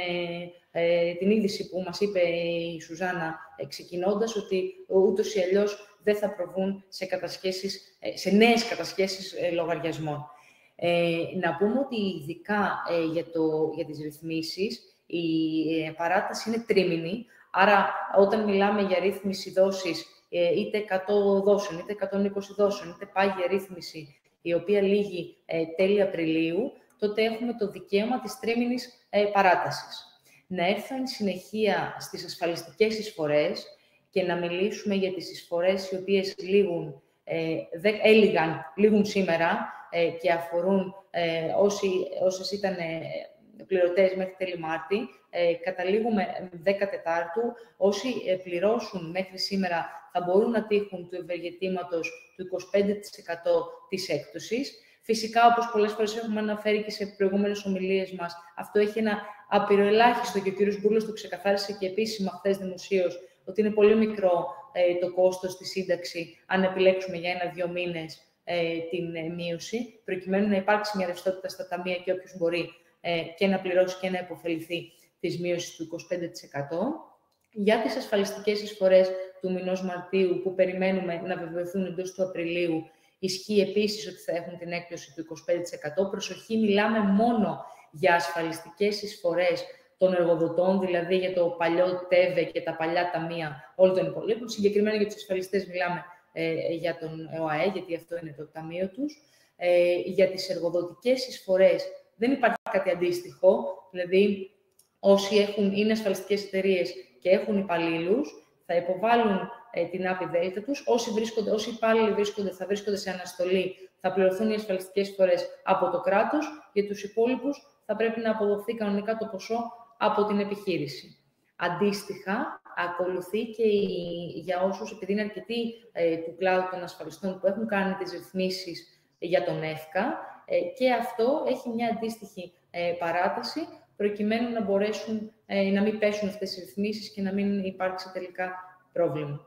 ε, την είδηση που μας είπε η Σουζάννα ε, ξεκινώντας, ότι ούτως ή αλλιώς δεν θα προβούν σε, κατασχέσεις, ε, σε νέες κατασχέσεις ε, λογαριασμών. Ε, να πούμε ότι ειδικά ε, για, το, για τις ρυθμίσεις η ε, παράταση είναι τρίμηνη, άρα όταν μιλάμε για ρύθμιση δόσης ε, είτε εκατό δόσεων, είτε εκατόν είκοσι δόσεων, είτε πάγια ρύθμιση η οποία λήγει ε, τέλη Απριλίου, τότε έχουμε το δικαίωμα της τρίμηνης ε, παράτασης. Να έρθω εν συνεχεία στις ασφαλιστικές εισφορές και να μιλήσουμε για τις εισφορές οι οποίες λήγουν, ε, δε, έλιγαν, λήγουν σήμερα ε, και αφορούν ε, όσοι, όσες ήταν ε, πληρωτές μέχρι τέλη Μάρτη, ε, καταλήγουμε δέκα Τετάρτου. Όσοι ε, πληρώσουν μέχρι σήμερα θα μπορούν να τύχουν του ευεργετήματος του είκοσι πέντε τοις εκατό της έκπτωσης. Φυσικά, όπως πολλές φορές έχουμε αναφέρει και σε προηγούμενες ομιλίες μας, αυτό έχει ένα απειροελάχιστο και ο κ. Γκούρλος το ξεκαθάρισε και επίσημα χθες δημοσίως, ότι είναι πολύ μικρό ε, το κόστος στη σύνταξη, αν επιλέξουμε για ένα-δύο μήνες ε, την ε, μείωση, προκειμένου να υπάρξει μια ρευστότητα στα ταμεία και όποιος μπορεί ε, και να πληρώσει και να υποφεληθεί της μείωσης του είκοσι πέντε τοις εκατό. Για τις ασφαλιστικές εισφορές του μηνός Μαρτίου, που περιμένουμε να βεβαιωθούν εντός του Απριλίου, ισχύει επίσης ότι θα έχουν την έκπτωση του είκοσι πέντε τοις εκατό. Προσοχή, μιλάμε μόνο για ασφαλιστικές εισφορές των εργοδοτών, δηλαδή για το παλιό ΤΕΒΕ και τα παλιά ταμεία όλων των υπολείπων. Συγκεκριμένα για τους ασφαλιστές μιλάμε ε, για τον ΕΟΑΕ, γιατί αυτό είναι το ταμείο τους. Ε, για τις εργοδοτικές εισφορές δεν υπάρχει κάτι αντίστοιχο, δηλαδή όσοι έχουν, είναι ασφαλιστικές εταιρείες και έχουν υπαλλήλους, θα υποβάλουν ε, την άπη δέλτα τους. Όσοι, βρίσκονται, όσοι υπάλληλοι βρίσκονται, θα βρίσκονται σε αναστολή, θα πληρωθούν οι ασφαλιστικές εισφορές από το κράτος. Για τους υπόλοιπους θα πρέπει να αποδοθεί κανονικά το ποσό από την επιχείρηση. Αντίστοιχα, ακολουθεί και η, για όσους, επειδή είναι αρκετοί ε, του κλάδου των ασφαλιστών που έχουν κάνει τις ρυθμίσεις για τον ΕΦΚΑ, ε, και αυτό έχει μια αντίστοιχη ε, παράταση, προκειμένου να μπορέσουν ε, να μην πέσουν αυτές οι ρυθμίσεις και να μην υπάρξει τελικά πρόβλημα.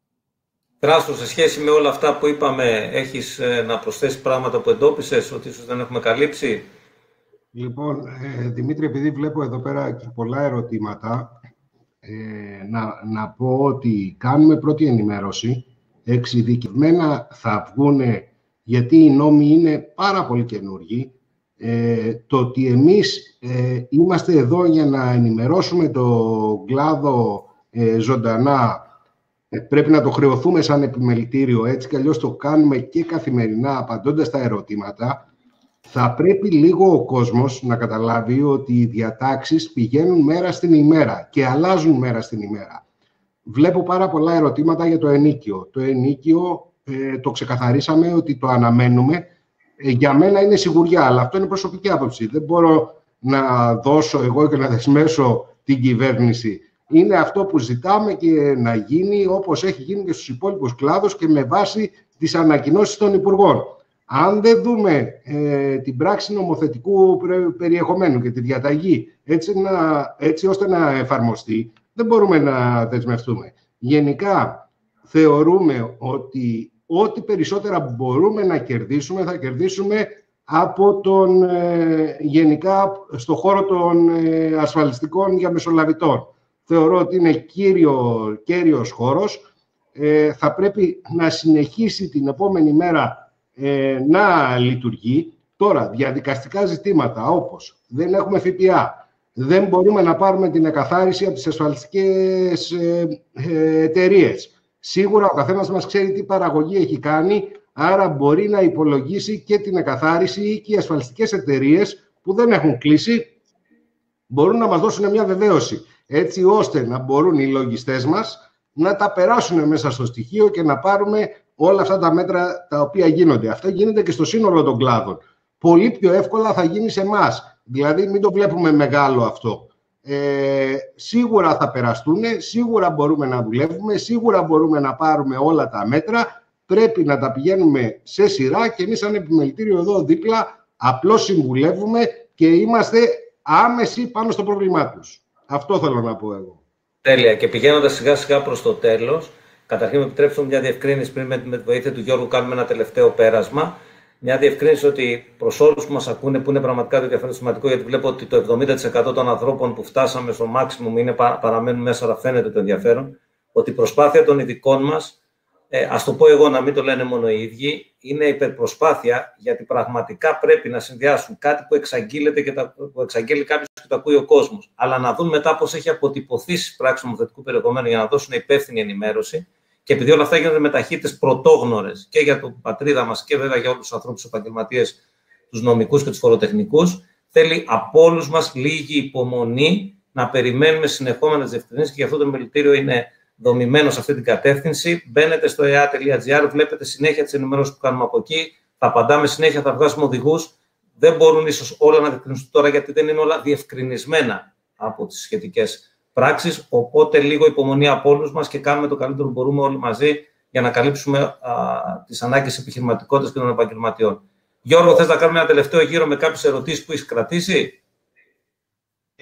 Δράσο, σε σχέση με όλα αυτά που είπαμε, έχεις ε, να προσθέσεις πράγματα που εντόπισες, ότι ίσως δεν έχουμε καλύψει? Λοιπόν, ε, Δημήτρη, επειδή βλέπω εδώ πέρα και πολλά ερωτήματα, ε, να, να πω ότι κάνουμε πρώτη ενημέρωση. Εξειδικευμένα θα βγούνε, γιατί οι νόμοι είναι πάρα πολύ καινούργοι. Ε, το ότι εμείς ε, είμαστε εδώ για να ενημερώσουμε τον κλάδο ε, ζωντανά, ε, πρέπει να το χρεωθούμε σαν επιμελητήριο, έτσι κι αλλιώς το κάνουμε και καθημερινά απαντώντας τα ερωτήματα. Θα πρέπει λίγο ο κόσμος να καταλάβει ότι οι διατάξεις πηγαίνουν μέρα στην ημέρα και αλλάζουν μέρα στην ημέρα. Βλέπω πάρα πολλά ερωτήματα για το ενίκιο. Το ενίκιο ε, το ξεκαθαρίσαμε ότι το αναμένουμε. Ε, για μένα είναι σιγουριά, αλλά αυτό είναι προσωπική άποψη. Δεν μπορώ να δώσω εγώ και να δεσμέσω την κυβέρνηση. Είναι αυτό που ζητάμε και να γίνει όπως έχει γίνει και στους υπόλοιπους κλάδους και με βάση τις ανακοινώσεις των Υπουργών. Αν δεν δούμε ε, την πράξη νομοθετικού περιεχομένου και τη διαταγή έτσι, να, έτσι ώστε να εφαρμοστεί, δεν μπορούμε να δεσμευτούμε. Γενικά, θεωρούμε ότι ό,τι περισσότερα μπορούμε να κερδίσουμε, θα κερδίσουμε από τον, ε, γενικά στο χώρο των ε, ασφαλιστικών για μεσολαβητών. Θεωρώ ότι είναι κύριο, κύριος χώρος. Ε, θα πρέπει να συνεχίσει την επόμενη μέρα ε, να λειτουργεί. Τώρα, διαδικαστικά ζητήματα όπως δεν έχουμε ΦΠΑ, δεν μπορούμε να πάρουμε την εκαθάριση από τις ασφαλιστικές ε, ε, εταιρείες. Σίγουρα ο καθένας μας ξέρει τι παραγωγή έχει κάνει, άρα μπορεί να υπολογίσει και την εκαθάριση ή και οι ασφαλιστικές εταιρείες που δεν έχουν κλείσει μπορούν να μας δώσουν μια βεβαίωση, έτσι ώστε να μπορούν οι λογιστές μας να τα περάσουν μέσα στο στοιχείο και να πάρουμε όλα αυτά τα μέτρα τα οποία γίνονται. Αυτό γίνεται και στο σύνολο των κλάδων. Πολύ πιο εύκολα θα γίνει σε εμάς. Δηλαδή, μην το βλέπουμε μεγάλο αυτό. Ε, σίγουρα θα περαστούν, σίγουρα μπορούμε να δουλεύουμε, σίγουρα μπορούμε να πάρουμε όλα τα μέτρα. Πρέπει να τα πηγαίνουμε σε σειρά και εμείς σαν επιμελητήριο εδώ δίπλα απλώς συμβουλεύουμε και είμαστε άμεση πάνω στο πρόβλημά τους. Αυτό θέλω να πω εγώ. Τέλεια. Και πηγαίνοντας σιγά σιγά προς το τέλος, καταρχήν με επιτρέψτε μια διευκρίνηση πριν με, με τη βοήθεια του Γιώργου κάνουμε ένα τελευταίο πέρασμα. Μια διευκρίνηση ότι προς όλους που μας ακούνε, που είναι πραγματικά το ενδιαφέρον σημαντικό, γιατί βλέπω ότι το εβδομήντα τοις εκατό των ανθρώπων που φτάσαμε στο maximum είναι, παραμένουν μέσα, αλλά φαίνεται το ενδιαφέρον, ότι η προσπάθεια των ειδικών μας, ε, ας το πω εγώ να μην το λένε μόνο οι ίδιοι, είναι υπερπροσπάθεια, γιατί πραγματικά πρέπει να συνδυάσουν κάτι που εξαγγείλεται και τα, που εξαγγέλει κάποιος και το ακούει ο κόσμος, αλλά να δουν μετά πώς έχει αποτυπωθεί στις πράξεις νομοθετικού περιεχομένου για να δώσουν υπεύθυνη ενημέρωση. Και επειδή όλα αυτά γίνονται με ταχύτητες πρωτόγνωρες και για την πατρίδα μας και βέβαια για όλους τους ανθρώπους, τους επαγγελματίες, τους νομικούς και τους φοροτεχνικούς, θέλει από όλους μας λίγη υπομονή να περιμένουμε συνεχόμενες διευκρινήσεις και γι' αυτό το επιμελητήριο είναι δομημένο σε αυτή την κατεύθυνση. Μπαίνετε στο e a τελεία g r, βλέπετε συνέχεια τις ενημερώσεις που κάνουμε από εκεί. Θα απαντάμε συνέχεια, θα βγάζουμε οδηγούς. Δεν μπορούν ίσως όλα να διευκρινιστούν τώρα γιατί δεν είναι όλα διευκρινισμένα από τις σχετικές πράξεις, οπότε λίγο υπομονή από όλους μας και κάνουμε το καλύτερο που μπορούμε όλοι μαζί για να καλύψουμε α, τις ανάγκες επιχειρηματικότητας και των επαγγελματιών. Γιώργο, θες να κάνουμε ένα τελευταίο γύρο με κάποιες ερωτήσεις που έχεις κρατήσει? Ε,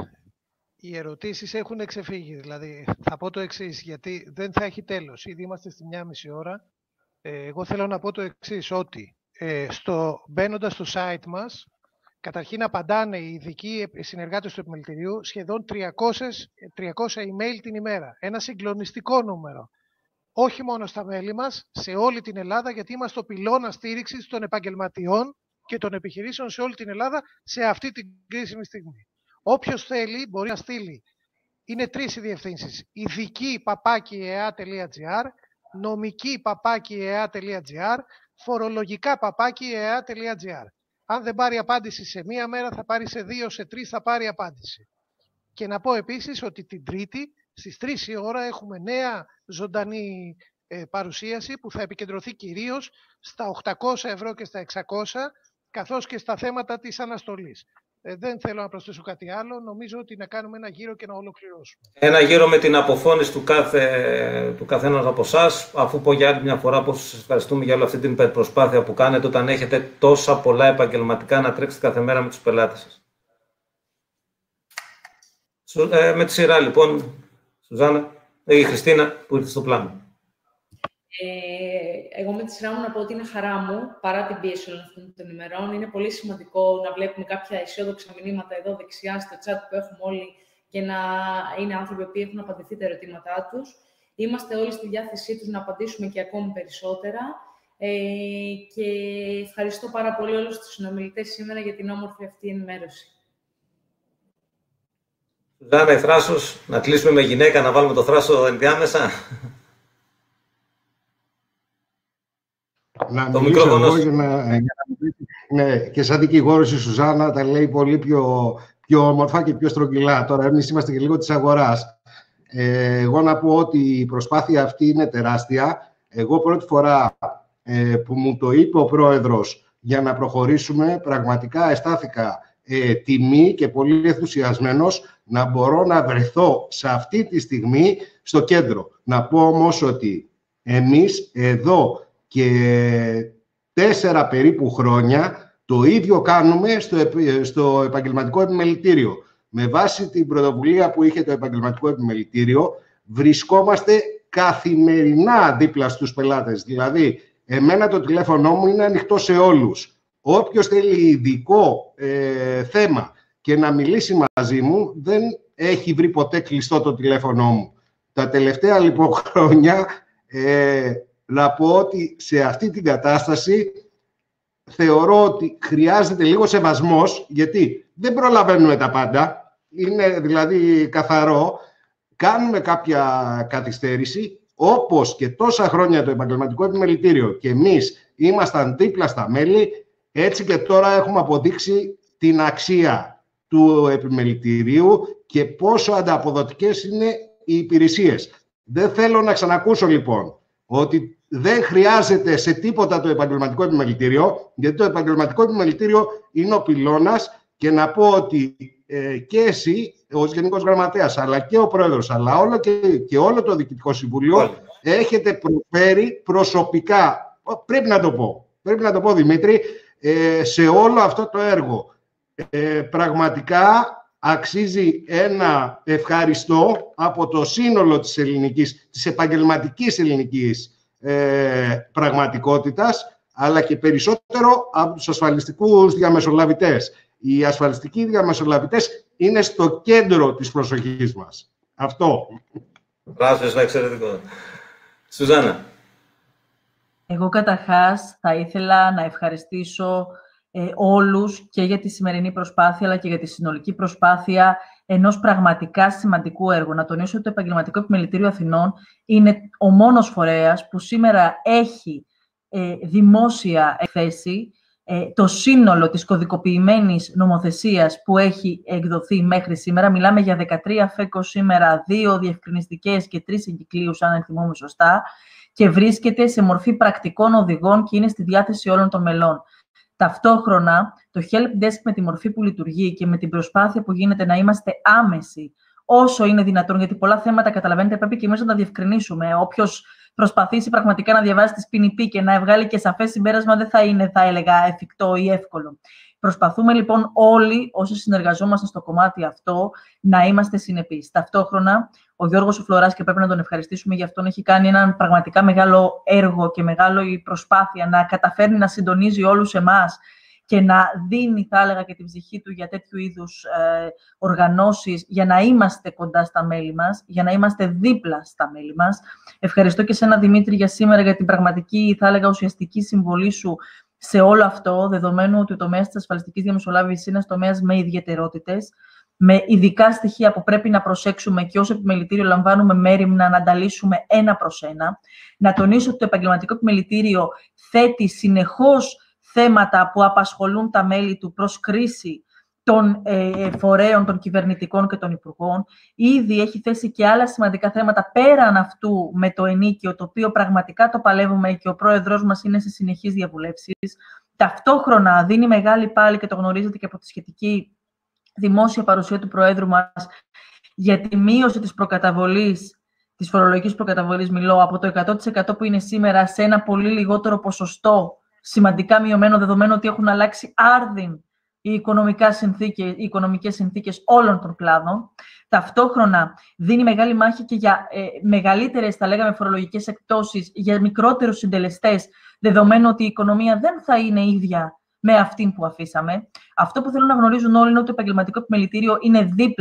οι ερωτήσεις έχουν εξεφύγει, δηλαδή θα πω το εξής, γιατί δεν θα έχει τέλος. Ήδη είμαστε στη μία μισή ώρα. Ε, εγώ θέλω να πω το εξής, ότι ε, στο, μπαίνοντας στο site μας, καταρχήν απαντάνε οι ειδικοί συνεργάτες του επιμελητηρίου σχεδόν τριακόσια email την ημέρα. Ένα συγκλονιστικό νούμερο. Όχι μόνο στα μέλη μας, σε όλη την Ελλάδα, γιατί είμαστε ο πυλώνας στήριξης των επαγγελματιών και των επιχειρήσεων σε όλη την Ελλάδα σε αυτή την κρίσιμη στιγμή. Όποιος θέλει μπορεί να στείλει. Είναι τρεις οι διευθύνσεις. ειδική παπάκι e a τελεία g r, νομική παπάκι e a τελεία g r, φορολογικά παπάκι e a τελεία g r. Αν δεν πάρει απάντηση σε μία μέρα, θα πάρει σε δύο, σε τρεις θα πάρει απάντηση. Και να πω επίσης ότι την Τρίτη, στις τρεις η ώρα, έχουμε νέα ζωντανή ε, παρουσίαση που θα επικεντρωθεί κυρίως στα οκτακόσια ευρώ και στα εξακόσια, καθώς και στα θέματα της αναστολής. Ε, δεν θέλω να προσθέσω κάτι άλλο. Νομίζω ότι να κάνουμε ένα γύρο και να ολοκληρώσουμε. Ένα γύρο με την αποφώνηση του, κάθε, του καθένας από εσάς, αφού πω για άλλη μια φορά πώς σας ευχαριστούμε για όλη αυτή την προσπάθεια που κάνετε όταν έχετε τόσα πολλά επαγγελματικά να τρέξετε κάθε μέρα με τους πελάτες σας. Ε, με τη σειρά λοιπόν, Σουζάννα, η Χριστίνα που ήρθε στο πλάνο. Ε, εγώ με τη σειρά μου να πω ότι είναι χαρά μου, παρά την πίεση όλων αυτών των ημερών. Είναι πολύ σημαντικό να βλέπουμε κάποια αισιόδοξα μηνύματα εδώ δεξιά στο chat που έχουμε όλοι και να είναι άνθρωποι που έχουν απαντηθεί τα ερωτήματά τους. Είμαστε όλοι στη διάθεσή τους να απαντήσουμε και ακόμη περισσότερα. Ε, και ευχαριστώ πάρα πολύ όλους τους συνομιλητές σήμερα για την όμορφη αυτή ενημέρωση. Σουζάννα, η θράσος, να κλείσουμε με γυναίκα, να βάλουμε το θράσο ενδιάμεσα. Να το μιλήσω εγώ για να, για να ναι, και σαν δικηγόρος η Σουζάννα τα λέει πολύ πιο, πιο όμορφα και πιο στρογγυλά. Τώρα εμείς είμαστε και λίγο της αγοράς. Ε, εγώ να πω ότι η προσπάθεια αυτή είναι τεράστια. Εγώ πρώτη φορά ε, που μου το είπε ο πρόεδρος για να προχωρήσουμε, πραγματικά αισθάνθηκα ε, τιμή και πολύ ενθουσιασμένος να μπορώ να βρεθώ σε αυτή τη στιγμή στο κέντρο. Να πω όμως ότι εμείς εδώ και τέσσερα περίπου χρόνια το ίδιο κάνουμε στο, στο επαγγελματικό επιμελητήριο. Με βάση την πρωτοβουλία που είχε το επαγγελματικό επιμελητήριο, βρισκόμαστε καθημερινά δίπλα στους πελάτες. Δηλαδή, εμένα το τηλέφωνο μου είναι ανοιχτό σε όλους. Όποιος θέλει ειδικό ε, θέμα και να μιλήσει μαζί μου, δεν έχει βρει ποτέ κλειστό το τηλέφωνο μου. Τα τελευταία λοιπόν χρόνια, ε, να πω ότι σε αυτή την κατάσταση θεωρώ ότι χρειάζεται λίγο σεβασμός, γιατί δεν προλαβαίνουμε τα πάντα. Είναι δηλαδή καθαρό, κάνουμε κάποια καθυστέρηση, όπως και τόσα χρόνια το επαγγελματικό επιμελητήριο και εμείς ήμασταν δίπλα στα μέλη, έτσι και τώρα έχουμε αποδείξει την αξία του επιμελητηρίου και πόσο ανταποδοτικές είναι οι υπηρεσίες. Δεν θέλω να ξανακούσω λοιπόν ότι δεν χρειάζεται σε τίποτα το επαγγελματικό επιμελητήριο, γιατί το επαγγελματικό επιμελητήριο είναι ο πυλώνας, και να πω ότι ε, και εσύ ως Γενικός Γραμματέας, αλλά και ο Πρόεδρος, αλλά όλο και, και όλο το Διοικητικό Συμβούλιο, Όλοι. έχετε προφέρει προσωπικά, πρέπει να το πω, πρέπει να το πω Δημήτρη, ε, σε όλο αυτό το έργο. Ε, πραγματικά αξίζει ένα ευχαριστώ από το σύνολο της ελληνικής, της επαγγελματικής ελληνικής ε, πραγματικότητας, αλλά και περισσότερο από τους ασφαλιστικούς διαμεσολαβητές. Οι ασφαλιστικοί διαμεσολαβητές είναι στο κέντρο της προσοχής μας. Αυτό. Πράσινος, είναι εξαιρετικό. Σουζάννα. Εγώ καταρχάς θα ήθελα να ευχαριστήσω ε, όλους και για τη σημερινή προσπάθεια, αλλά και για τη συνολική προσπάθεια ενός πραγματικά σημαντικού έργου. Να τονίσω ότι το Επαγγελματικό Επιμελητήριο Αθηνών είναι ο μόνος φορέας που σήμερα έχει ε, δημόσια εκθέσει ε, το σύνολο της κωδικοποιημένης νομοθεσίας που έχει εκδοθεί μέχρι σήμερα. Μιλάμε για δεκατρία φέκο σήμερα, δύο διευκρινιστικές και τρεις εγκυκλίους, αν θυμόμαι σωστά, και βρίσκεται σε μορφή πρακτικών οδηγών και είναι στη διάθεση όλων των μελών. Ταυτόχρονα, το Help Desk με τη μορφή που λειτουργεί και με την προσπάθεια που γίνεται να είμαστε άμεσοι όσο είναι δυνατόν, γιατί πολλά θέματα, καταλαβαίνετε, πρέπει και εμείς να τα διευκρινίσουμε. Όποιος προσπαθήσει πραγματικά να διαβάσει τη ΣΠΙΝΙΠΗ και να βγάλει και σαφές συμπέρασμα, δεν θα είναι, θα έλεγα, εφικτό ή εύκολο. Προσπαθούμε λοιπόν όλοι, όσοι συνεργαζόμαστε στο κομμάτι αυτό, να είμαστε συνεπείς. Ταυτόχρονα, ο Γιώργος ο Φλωράς, και πρέπει να τον ευχαριστήσουμε για αυτόν, έχει κάνει έναν πραγματικά μεγάλο έργο και μεγάλη προσπάθεια να καταφέρνει να συντονίζει όλους εμάς και να δίνει, θα έλεγα, και την ψυχή του για τέτοιου είδους ε, οργανώσεις, για να είμαστε κοντά στα μέλη μας, για να είμαστε δίπλα στα μέλη μας. Ευχαριστώ και σένα, Δημήτρη, για σήμερα, για την πραγματική, θα έλεγα, ουσιαστική συμβολή σου σε όλο αυτό, δεδομένου ότι ο τομέας της ασφαλιστικής διαμεσολάβησης είναι ένας τομέας με ιδιαιτερότητες, με ειδικά στοιχεία που πρέπει να προσέξουμε και ως επιμελητήριο λαμβάνουμε μέριμνα να ανταλύσουμε ένα προς ένα. Να τονίσω ότι το επαγγελματικό επιμελητήριο θέτει συνεχώς θέματα που απασχολούν τα μέλη του προς κρίση των ε, φορέων, των κυβερνητικών και των υπουργών. Ήδη έχει θέσει και άλλα σημαντικά θέματα πέραν αυτού με το ενίκιο, το οποίο πραγματικά το παλεύουμε και ο πρόεδρος μας είναι σε συνεχείς διαβουλεύσεις. Ταυτόχρονα δίνει μεγάλη πάλι, και το γνωρίζετε και από τη σχετική δημόσια παρουσία του Προέδρου μας, για τη μείωση της προκαταβολής, της φορολογικής προκαταβολής, μιλώ, από το εκατό τοις εκατό που είναι σήμερα σε ένα πολύ λιγότερο ποσοστό, σημαντικά μειωμένο, δεδομένου ότι έχουν αλλάξει άρδιν οι, οικονομικά συνθήκες, οι οικονομικές συνθήκες όλων των κλάδων. Ταυτόχρονα δίνει μεγάλη μάχη και για ε, μεγαλύτερες, θα λέγαμε, φορολογικές εκπτώσεις για μικρότερους συντελεστές, δεδομένου ότι η οικονομία δεν θα είναι ίδια με αυτήν που αφήσαμε. Αυτό που θέλω να γνωρίζουν όλοι είναι ότι το επαγγελματικό επιμελητήριο είναι δίπλα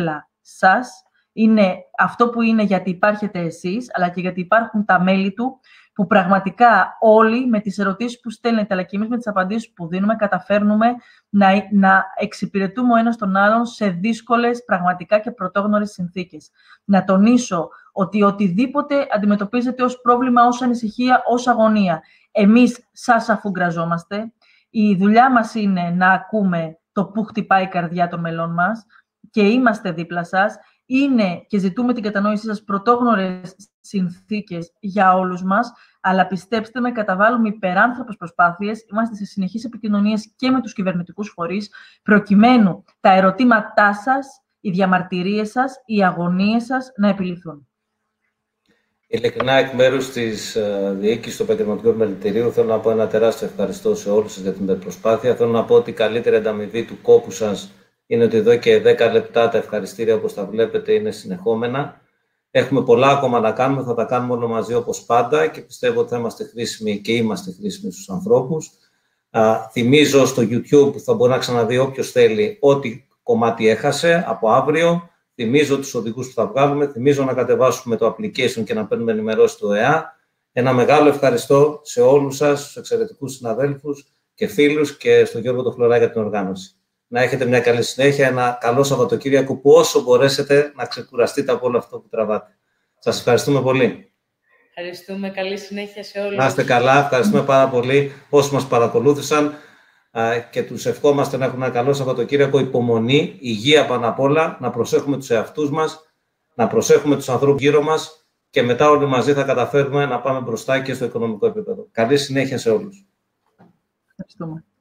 σας, είναι αυτό που είναι γιατί υπάρχετε εσείς, αλλά και γιατί υπάρχουν τα μέλη του, που πραγματικά όλοι με τις ερωτήσεις που στέλνετε, αλλά και εμείς με τις απαντήσεις που δίνουμε, καταφέρνουμε να, να εξυπηρετούμε ο ένας τον άλλον σε δύσκολες, πραγματικά και πρωτόγνωρες συνθήκες. Να τονίσω ότι οτιδήποτε αντιμετωπίζετε ως πρόβλημα, ως ανησυχία, ως αγωνία, εμείς σας αφουγκραζόμαστε. Η δουλειά μας είναι να ακούμε το που χτυπάει η καρδιά των μελών μας και είμαστε δίπλα σας. Είναι και ζητούμε την κατανόησή σας πρωτόγνωρες συνθήκες για όλους μας, αλλά πιστέψτε με, καταβάλουμε υπεράνθρωπες προσπάθειες, είμαστε σε συνεχείς επικοινωνίες και με τους κυβερνητικούς φορείς, προκειμένου τα ερωτήματά σας, οι διαμαρτυρίες σας, οι αγωνίες σας να επιληθούν. Ειλικρινά, εκ μέρους της uh, διοίκησης του Επαγγελματικού Επιμελητηρίου, θέλω να πω ένα τεράστιο ευχαριστώ σε όλους σας για την προσπάθεια. Θέλω να πω ότι η καλύτερη ανταμοιβή του κόπου σας είναι ότι εδώ και δέκα λεπτά τα ευχαριστήρια, όπως τα βλέπετε, είναι συνεχόμενα. Έχουμε πολλά ακόμα να κάνουμε, θα τα κάνουμε όλο μαζί όπως πάντα και πιστεύω ότι θα είμαστε χρήσιμοι και είμαστε χρήσιμοι στους ανθρώπους. Α, θυμίζω στο YouTube θα μπορεί να ξαναδεί όποιος θέλει ό,τι κομμάτι έχασε από αύριο. Θυμίζω τους οδηγούς που θα βγάλουμε. Θυμίζω να κατεβάσουμε το application και να παίρνουμε ενημερώσεις του ΕΑ. Ένα μεγάλο ευχαριστώ σε όλους σας, στους εξαιρετικούς συναδέλφους και φίλους και στον Γιώργο τον Φλωρά για την οργάνωση. Να έχετε μια καλή συνέχεια, ένα καλό Σαββατοκύριακο που όσο μπορέσετε να ξεκουραστείτε από όλο αυτό που τραβάτε. Σας ευχαριστούμε πολύ. Ευχαριστούμε. Καλή συνέχεια σε όλους. Να είστε καλά. Ευχαριστούμε πάρα πολύ όσους μας παρακολούθησαν και τους ευχόμαστε να έχουμε ένα καλό Σαββατοκύριακο. Υπομονή, υγεία πάνω απ' όλα, να προσέχουμε τους εαυτούς μας, να προσέχουμε τους ανθρώπους γύρω μας και μετά όλοι μαζί θα καταφέρουμε να πάμε μπροστά και στο οικονομικό επίπεδο. Καλή συνέχεια σε όλους. Ευχαριστούμε.